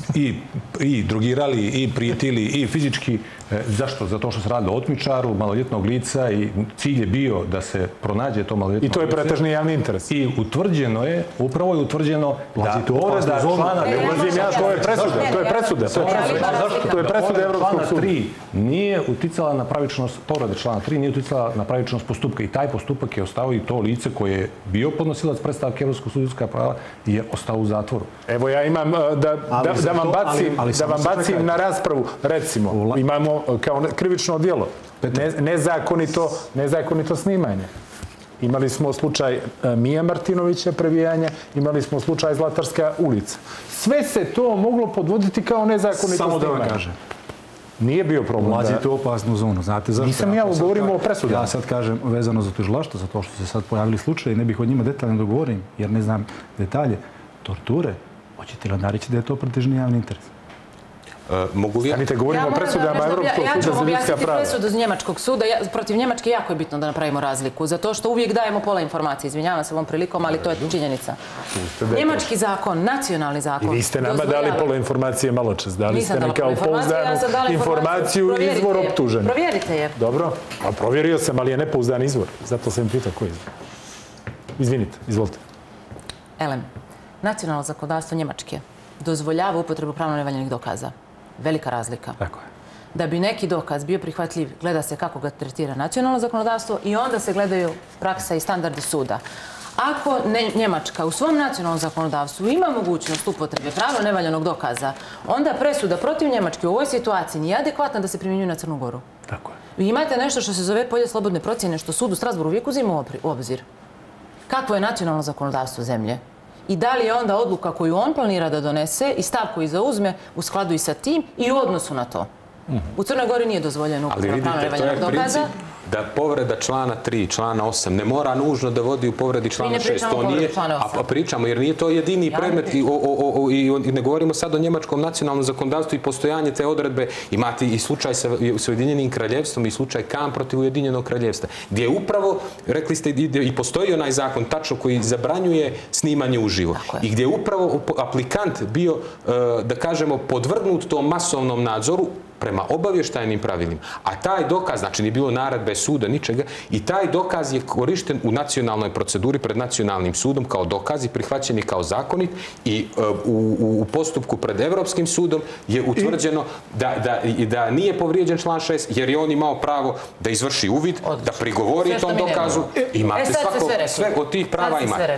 i drogirali, i prijetili, i fizički. Zašto? Zato što se radi o otmičaru, maloljetnog lica i cilj je bio da se pronađe to maloljetno lice. I to je pretežni javni interes. I utvrđeno je, upravo je utvrđeno da povreda člana... Ne ulazim ja, to je presuda. To je presuda. To je presuda Evropskog suda. Nije uticala na pravičnost, povreda člana 3 nije uticala na pravičnost postupka i taj postupak je ostao i to lice koje je bio podnosilac predstavke Evropskog sudskog prava je ostao u zatvoru. Evo ja imam da vam bacim na raspravu. Recimo, imamo kao krivično djelo nezakonito snimanje. Imali smo slučaj Mija Martinovića prebijanja, imali smo slučaj Zlatarska ulica. Sve se to moglo podvoditi kao nezakonito snimanje. Samo da vam kažem. Nije bio problem. Ulazite u opasnu zonu. Znate zašto? Nisam ja, govorimo o presudama. Ja sad kažem vezano za tužilaštvo, za to što se sad pojavili slučaje, ne bih o njima detaljno dogovorim, jer ne znam detalje. Torture, hoćete li nareći da je to pretežni javni interes? Stanite, govorimo o presudama Evropskog suda za ljudska prava. Ja ću objasniti presudu iz Njemačkog suda. Protiv Njemačke jako je bitno da napravimo razliku, zato što uvijek dajemo pola informacije. Izvinjavam se ovom prilikom, ali to je činjenica. Njemački zakon, nacionalni zakon. I vi ste nama dali pola informacije malo čas. Dali ste mi kao pouzdanu informaciju i izvor optužen. Provjerite je. Dobro, a provjerio sam, ali je nepouzdan izvor. Zato sam pitao koji izvor. Izvinite, izvolite. Elem, nacionalno zakonodavstvo Njemačke dozvoljava upotrebu pravno nevaljanih dokaza. Velika razlika. Tako je. Da bi neki dokaz bio prihvatljiv, gleda se kako ga tretira nacionalno zakonodavstvo i onda se gledaju praksa i standardi suda. Ako Njemačka u svom nacionalnom zakonodavstvu ima mogućnost upotrebe pravno nevaljanog dokaza, onda presuda protiv Njemačke u ovoj situaciji nije adekvatna da se primjenjuje na Crnu Goru. Tako je. Vi imate nešto što se zove polje slobodne procjene, što sud u Strasbourgu uvijek uzima u obzir. Kakvo je nacionalno zakonodavstvo zemlje? I da li je onda odluka koju on planira da donese i stav koji zauzme u skladu i sa tim i u odnosu na to. U Crnoj Gori nije dozvoljeno upotreba pravno nevaljanog dokaza. Da povreda člana 3, člana 8 ne mora nužno da vodi u povredi člana 6. To nije, a pričamo, jer nije to jedini predmet i ne govorimo sad o njemačkom nacionalnom zakonodavstvu i postojanje te odredbe. Imate i slučaj sa Ujedinjenim kraljevstvom i slučaj Kam protiv Ujedinjenog kraljevstva, gdje upravo, rekli ste, i postoji onaj zakon tačno koji zabranjuje snimanje uživo i gdje je upravo aplikant bio, da kažemo, podvrgnut tom masovnom nadzoru prema obavještajnim pravilima. A taj dokaz, znači nije bilo naredbe suda, ničega, i taj dokaz je korišten u nacionalnoj proceduri pred nacionalnim sudom kao dokaz i prihvaćen je kao zakonit i u postupku pred Evropskim sudom je utvrđeno da nije povrijeđen član 6 jer je on imao pravo da izvrši uvid, da prigovori tom dokazu. Imate sve od tih prava imate.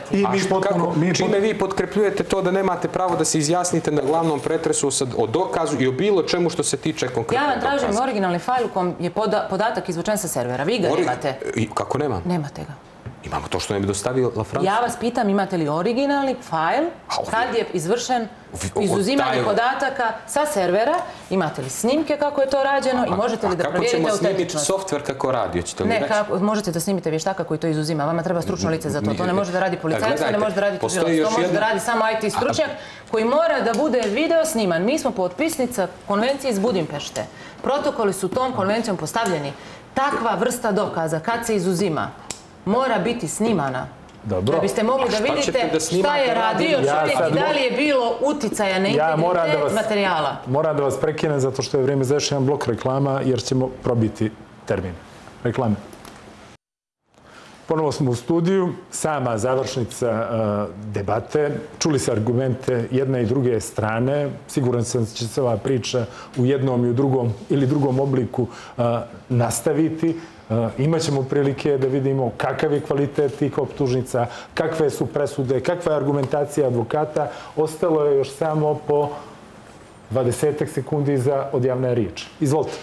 Čime vi potkrepljujete to da nemate pravo da se izjasnite na glavnom pretresu o dokazu i o bilo čemu što se tiče konkretnog dokaza? Ja vam tražim originalni fajl u kom je podatak izvučen sa servera. Vi ga nemate. Kako nemam? Nemate ga. Imamo to što nam je dostavila Francuska. Ja vas pitam, imate li originalni fajl kad je izvršen izuzimanje podataka sa servera? Imate li snimke kako je to rađeno i možete li da provjerite autentičnost? Kako ćemo snimiti softver kako radi? Ne, možete da snimite vještaka koji to izuzima. Vama treba stručno lice za to. To ne može da radi policajstvo, ne može da radi tužilaštvo. To može da radi samo IT stručnjak koji mora da bude video sniman. Mi smo potpisnica konvencije iz Budimpešte. Protokoli su tom konvencijom postavljeni. Takva vrsta dokaza kad se izuzima mora biti snimana. Da biste mogli da vidite šta je radio čovjek i da li je bilo uticaja na integritet materijala. Moram da vas prekinem zato što je vrijeme za još jedan blok reklama jer ćemo probiti termin. Reklame. Ponovo smo u studiju, sama završnica debate. Čuli se argumente jedne i druge strane. Siguran sam da će se ova priča u jednom i u drugom obliku nastaviti. Imaćemo prilike da vidimo kakav je kvalitet tih optužnica, kakve su presude, kakva je argumentacija advokata. Ostalo je još samo po 20 sekundi za odjavna riječ. Izvolite.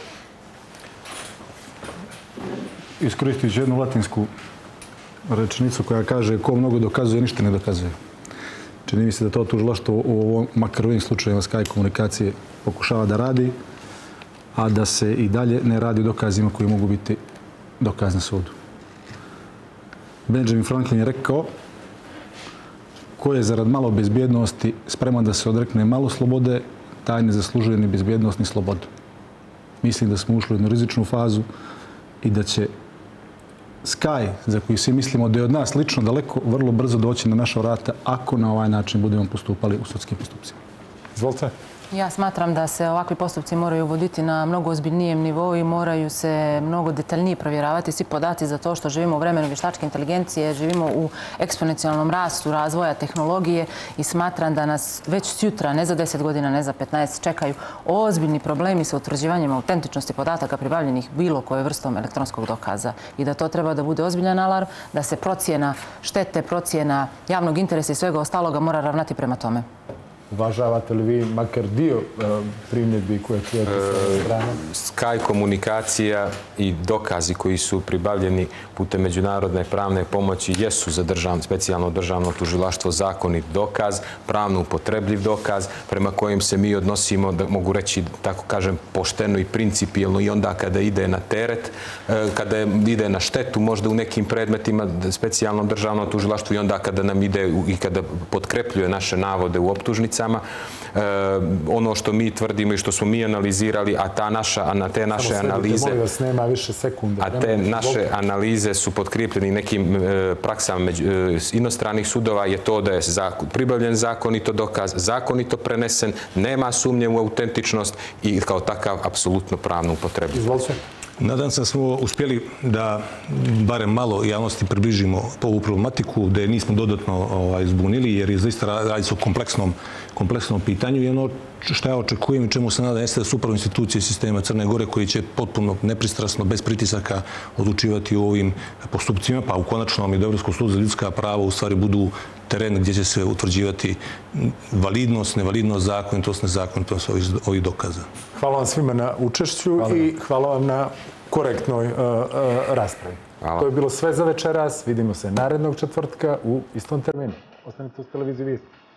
Iskoristit ću jednu latinsku rečenicu koja kaže ko mnogo dokazuje, ništa ne dokazuje. Čini mi se da to tužilaštvo u ovom, makar u ovim slučajima Sky komunikacije pokušava da radi, a da se i dalje ne radi dokazima koji mogu biti dokaz na sudu. Benjamin Franklin je rekao ko je zarad malo bezbjednosti spreman da se odrekne malo slobode, taj ne zaslužuje ni bezbjednost ni slobodu. Mislim da smo ušli u jednu rizičnu fazu i da će Sky, za koju svi mislimo da je od nas lično daleko, vrlo brzo doći na naša vrata ako na ovaj način budemo postupali u sudskim postupcima. Izvolite. Ja smatram da se ovakvi postupci moraju voditi na mnogo ozbiljnijem nivou i moraju se mnogo detaljnije provjeravati svi podaci za to što živimo u vremenu vještačke inteligencije, živimo u eksponencijalnom rastu razvoja tehnologije i smatram da nas već sutra, ne za 10 godina, ne za 15, čekaju ozbiljni problemi sa utvrđivanjem autentičnosti podataka pribavljenih bilo koje vrstom elektronskog dokaza i da to treba da bude ozbiljan alarm, da se procjena štete, procjena javnog interesa i svega ostaloga mora ravnati prema tome. Uvažavate li vi makar dio primjedbi koje čujete sa strane? Sky komunikacija i dokazi koji su pribavljeni putem međunarodne pravne pomoći jesu za specijalno državno tužilaštvo zakonit dokaz, pravno upotrebljiv dokaz prema kojim se mi odnosimo, da mogu reći, tako kažem, pošteno i principijelno i onda kada ide na teret, kada ide na štetu, možda u nekim predmetima specijalno državno tužilaštvo i onda kada nam ide i kada potkrepljuje naše navode u optužnicama. Ono što mi tvrdimo i što smo mi analizirali, a te naše analize su potkrijepljeni nekim praksama inostranih sudova, je to da je pribavljen zakonito dokaz, zakonito prenesen, nema sumnje u autentičnost i kao takav apsolutno pravno upotrebljiv. Izvolite. Nadam se da smo uspjeli da barem malo javnosti približimo ovu problematiku, da je nismo dodatno zbunili, jer je zaista radi se o kompleksnom pitanju i ono što ja očekujem i čemu se nadam jeste da su upravo institucije sistema Crne Gore koji će potpuno nepristrasno, bez pritisaka odlučivati o ovim postupcima, pa u konačnom i Europskom sudu za ljudska prava u stvari budu teren gdje će se utvrđivati validnost, nevalidnost, zakonitost, nezakonitost ovih dokaza. Hvala vam svima na učešću i hvala vam na korektnoj raspravi. To je bilo sve za večeras. Vidimo se narednog četvrtka u istom terminu. Ostanite uz televiziju Vijesti.